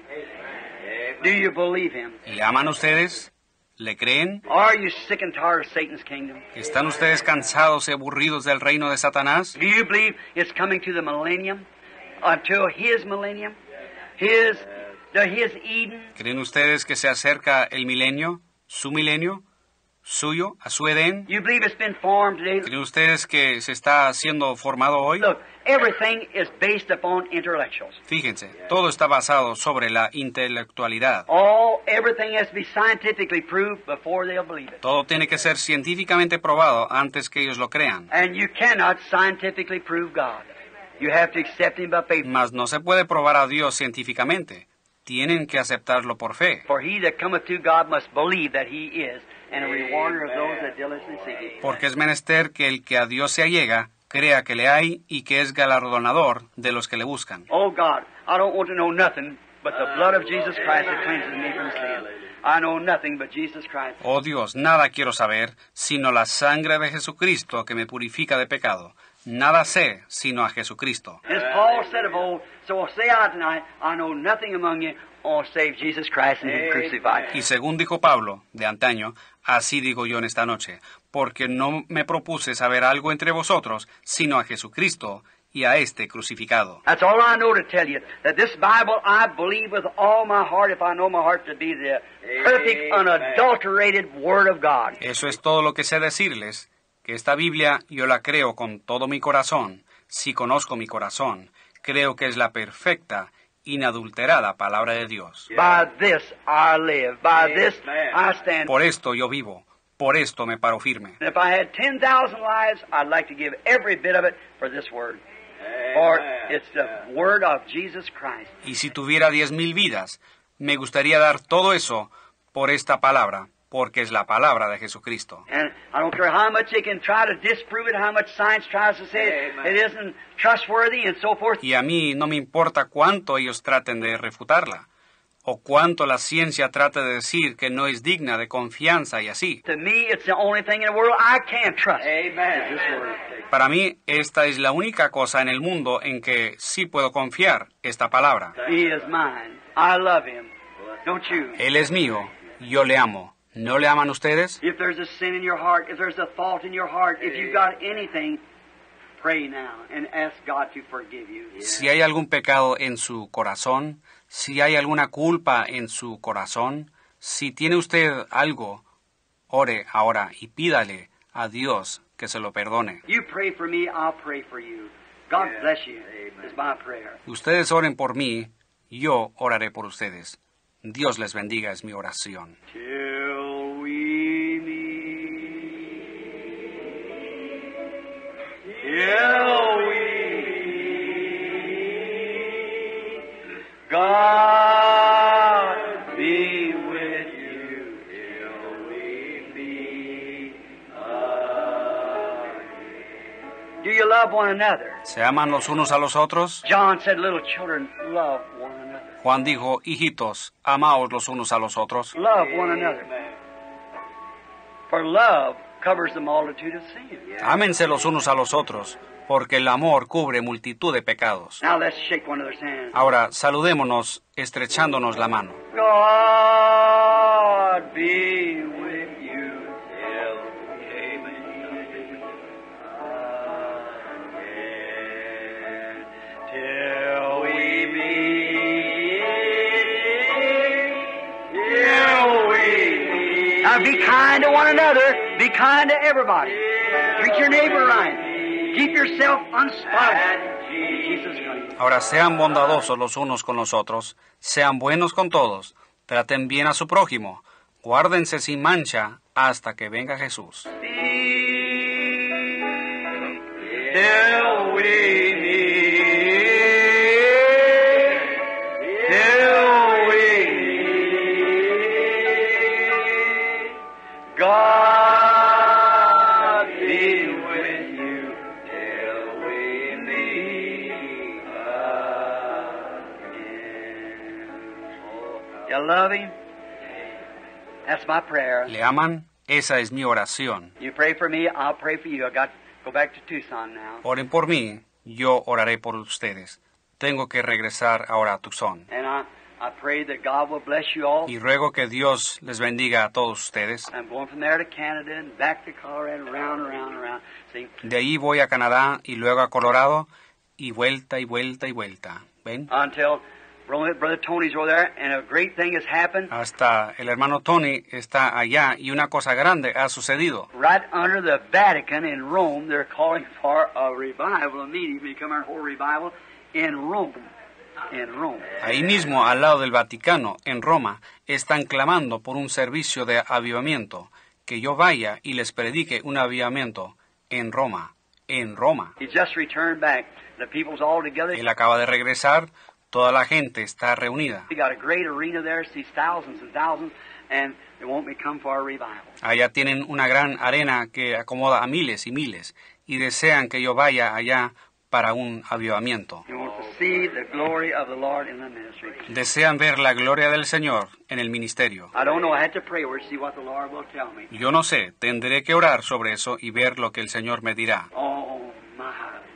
Do you believe him? ¿Le aman ustedes? ¿Le creen? Are you sick and tired of Satan's kingdom? ¿Están ustedes cansados y aburridos del reino de Satanás? Do you believe it's coming to the millennium? Until his millennium? His Eden? ¿Creen ustedes que se acerca el milenio? ¿Su milenio? ¿Suyo? ¿A su Edén? You believe it's been formed today? ¿Creen ustedes que se está siendo formado hoy? Look, everything is based upon intellectuals. Fíjense, todo está basado sobre la intelectualidad. Everything has to be scientifically proved before they'll believe it. Todo tiene que ser científicamente probado antes que ellos lo crean. And you cannot scientifically prove God. You have to accept him by faith. Mas no se puede probar a Dios científicamente. Tienen que aceptarlo por fe. For he that cometh to God must believe that he is, and a rewarder of those that diligently seek him. Porque es menester que el que a Dios se allega, crea que le hay y que es galardonador de los que le buscan. Oh God, I don't want to know nothing but the blood of Jesus Christ that cleanses me from sin. I know nothing but Jesus Christ. Oh Dios, nada quiero saber, sino la sangre de Jesucristo que me purifica de pecado. nada sé sino a Jesucristo. As Paul said of old, so I'll say I tonight, I know nothing among you, all save Jesus Christ and Him crucified. Y según dijo Pablo, de antaño, así digo yo en esta noche, porque no me propuse saber algo entre vosotros, sino a Jesucristo y a este crucificado. That's all I know to tell you, that this Bible I believe with all my heart, if I know my heart to be the perfect, unadulterated Word of God. Eso es todo lo que sé decirles, que esta Biblia yo la creo con todo mi corazón. Si conozco mi corazón, creo que es la perfecta, inadulterada palabra de Dios. By this I live, by this I stand. Por esto yo vivo, por esto me paro firme. And if I had 10,000 lives, I'd like to give every bit of it for this Word. For it's the Word of Jesus Christ. Y si tuviera 10,000 vidas, me gustaría dar todo eso por esta palabra, porque es la palabra de Jesucristo. And I don't care how much they can try to disprove it, how much science tries to say it isn't trustworthy and so forth. Y a mí no me importa cuánto ellos traten de refutarla, o cuánto la ciencia trate de decir que no es digna de confianza y así. To me, it's the only thing in the world I can trust. Amen. This Word. Para mí, esta es la única cosa en el mundo en que sí puedo confiar, esta palabra. He is mine. I love Him. Don't you? Él es mío, yo le amo. ¿No le aman ustedes? If there's a sin in your heart, if there's a fault in your heart, if you've got anything, pray now and ask God to forgive you. Si hay algún pecado en su corazón, si hay alguna culpa en su corazón, si tiene usted algo, ore ahora y pídale a Dios que se lo perdone. You pray for me, I'll pray for you. God bless you. It's my prayer. Ustedes oren por mí, yo oraré por ustedes. Dios les bendiga, es mi oración. Till we meet. Till we meet. God be with you till we meet again. Do you love one another? ¿Se aman los unos a los otros? John said, little children, love one another. Juan dijo, hijitos, amaos los unos a los otros. Love one another. For love covers the multitude of sins. Ámense los unos a los otros, porque el amor cubre multitud de pecados. Now let's shake one another's hands. Ahora, saludémonos, estrechándonos la mano. God be with you till we meet again. Till we meet. Till we meet. Now be kind to one another. Be kind to everybody. Treat your neighbor right. Keep yourself unspotted. Jesus Christ. Ahora sean bondadosos los unos con los otros, sean buenos con todos, traten bien a su prójimo, guárdense sin mancha hasta que venga Jesús. Till we meet. Till we meet. God be with you till we meet again. You love Him? That's my prayer. ¿Le aman? Esa es mi oración. You pray for me, I'll pray for you. I got to go back to Tucson now. Oren por mí, yo oraré por ustedes. Tengo que regresar ahora a Tucson. And I pray that God will bless you all. Y ruego que Dios les bendiga a todos ustedes. I'm going from there to Canada and back to Colorado, round and round and round. See? De ahí voy a Canadá y luego a Colorado y vuelta y vuelta y vuelta. ¿Ven? Until Brother Tony's over there, and a great thing has happened. Hasta el hermano Tony está allá y una cosa grande ha sucedido. Right under the Vatican in Rome, they're calling for a revival, a meeting, become our whole revival in Rome. In Rome. Ahí mismo, al lado del Vaticano, en Roma, están clamando por un servicio de avivamiento, que yo vaya y les predique un avivamiento en Roma, en Roma. He just returned back. The people's all together. Él acaba de regresar, toda la gente está reunida. We got a great arena there, sees thousands and thousands, and they want me to come for a revival. Allá tienen una gran arena que acomoda a miles y miles, y desean que yo vaya allá para un avivamiento. They want to see the glory of the Lord in the ministry. Desean ver la gloria del Señor en el ministerio. I don't know, I had to pray over it, see what the Lord will tell me. Yo no sé, tendré que orar sobre eso y ver lo que el Señor me dirá. Oh, my.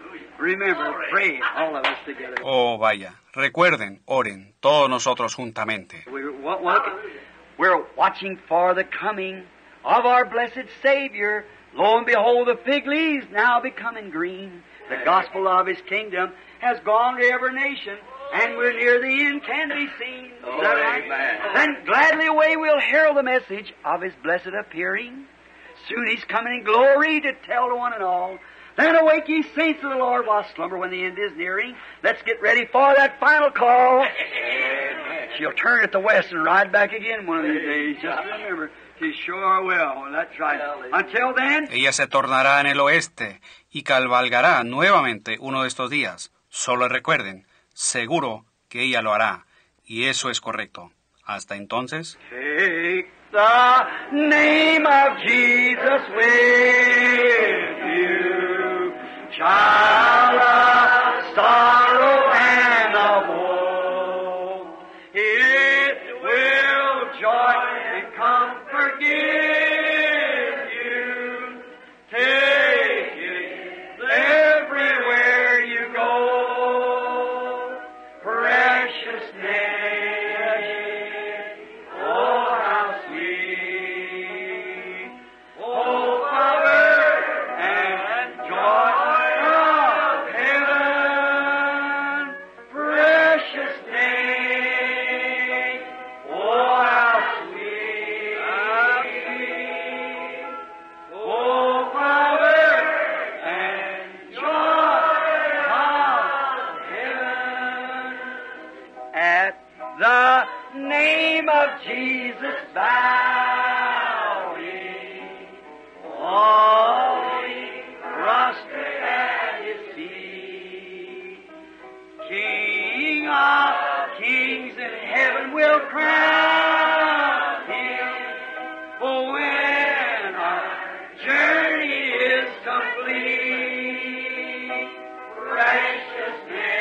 Remember, pray, all of us together. Oh, vaya, recuerden, oren, todos nosotros juntamente. We're watching for the coming of our blessed Savior. Lo and behold, the fig leaves now becoming green. The gospel of His kingdom has gone to every nation, and we're near the end, can be seen. Is that right? Then gladly away we'll herald the message of His blessed appearing. Soon He's coming in glory to tell to one and all. Then awake ye saints of the Lord while slumber when the end is nearing. Let's get ready for that final call. She'll turn at the west and ride back again one of these days. Just remember, she sure will. That's right. Until then, Ella se tornará en el oeste y cabalgará nuevamente uno de estos días. Solo recuerden, seguro que ella lo hará. Y eso es correcto. Hasta entonces, take the name of Jesus with you, child of sorrow and of woe. It will joy and comfort give you. Take it everywhere you go. Precious name. Oh, how sweet. Oh, power and joy of heaven. Precious name. Oh, how sweet. Oh, power and joy of heaven. At the name of Jesus bowing, falling, prostrate at His feet. King of kings in heaven will crown Him. For when our journey is complete, precious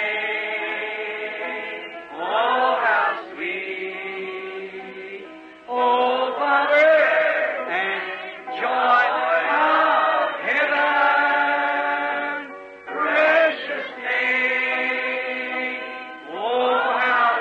name, oh how sweet, oh power and joy of heaven, precious name, oh how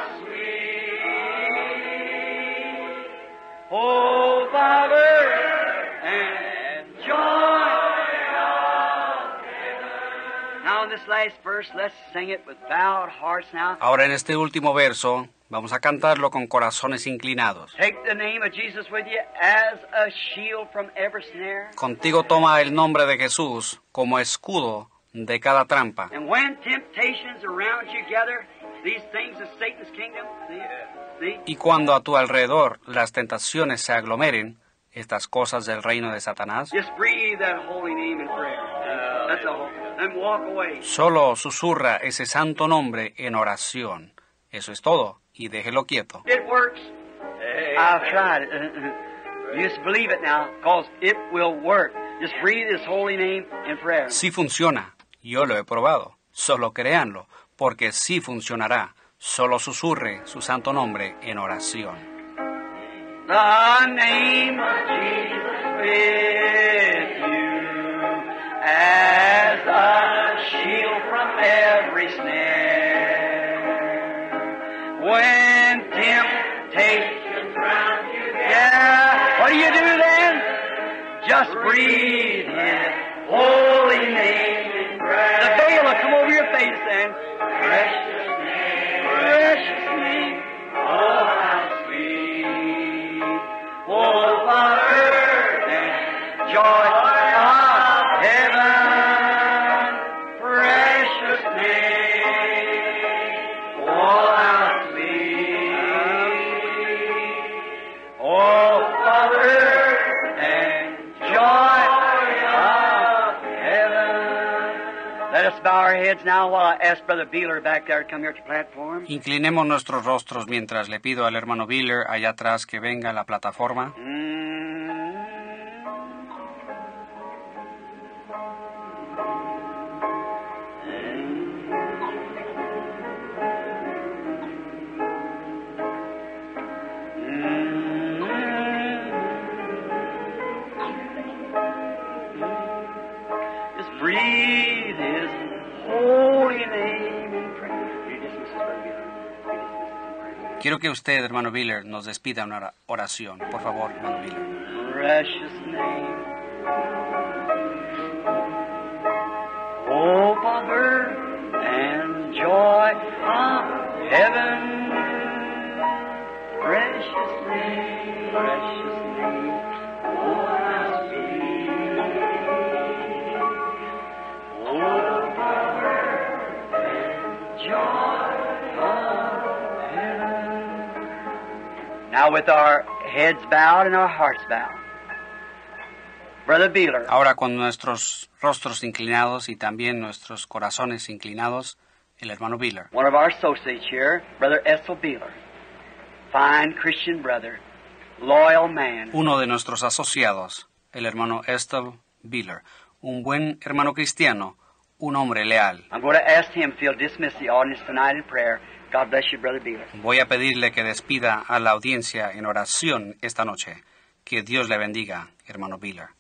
sweet, oh power and joy of heaven. Now in this last verse, let's sing it with bowed hearts now. ahora en este último verso, vamos a cantarlo con corazones inclinados. Take the name of Jesus with you as a shield from every snare. Contigo toma el nombre de Jesús como escudo de cada trampa. And when temptations around you gather, these things of Satan's kingdom, see? Y cuando a tu alrededor las tentaciones se aglomeren, estas cosas del reino de Satanás, Just breathe that holy name in prayer. That's all. And walk away. solo susurra ese santo nombre en oración. Eso es todo, y déjelo quieto. It works. I've tried it. You just believe it now, because it will work. Just breathe His holy name in prayer. Sí funciona, yo lo he probado. Solo créanlo, porque sí funcionará. Solo susurre su santo nombre en oración. The name of Jesus with you as a shield from every snare. When temptations round you, yeah, what do you do then? Just breathe His holy name in prayer. The veil will come over your face then. Precious name, precious name. Oh, how sweet. Oh, Father, and joy of heaven. Precious name. Oh, how sweet. Oh, Father, and joy of heaven. Let us bow our heads now while I ask Brother Beeler back there to come here to the platform. Inclinemos nuestros rostros mientras le pido al hermano Biller allá atrás que venga a la plataforma. Just breathe His holy name in prayer. You dismiss us, Brother Beeler. You dismiss us in prayer. Quiero que usted, hermano Biller, nos despida una oración. Por favor, hermano Biller. Precious name. Hope of earth and joy of heaven. Precious name, precious name. Oh, how sweet. Hope of earth and joy of heaven. Now with our heads bowed and our hearts bowed. Brother Beeler. Ahora con nuestros rostros inclinados y también nuestros corazones inclinados, el hermano Biller. One of our associates here, Brother Essel Beeler. Fine Christian brother, loyal man. Uno de nuestros asociados, el hermano Estelle Biller. Un buen hermano cristiano, un hombre leal. I'm going to ask him if he'll dismiss the audience tonight in prayer. God bless you, Brother Beeler. Voy a pedirle que despida a la audiencia en oración esta noche. Que Dios le bendiga, hermano Biller.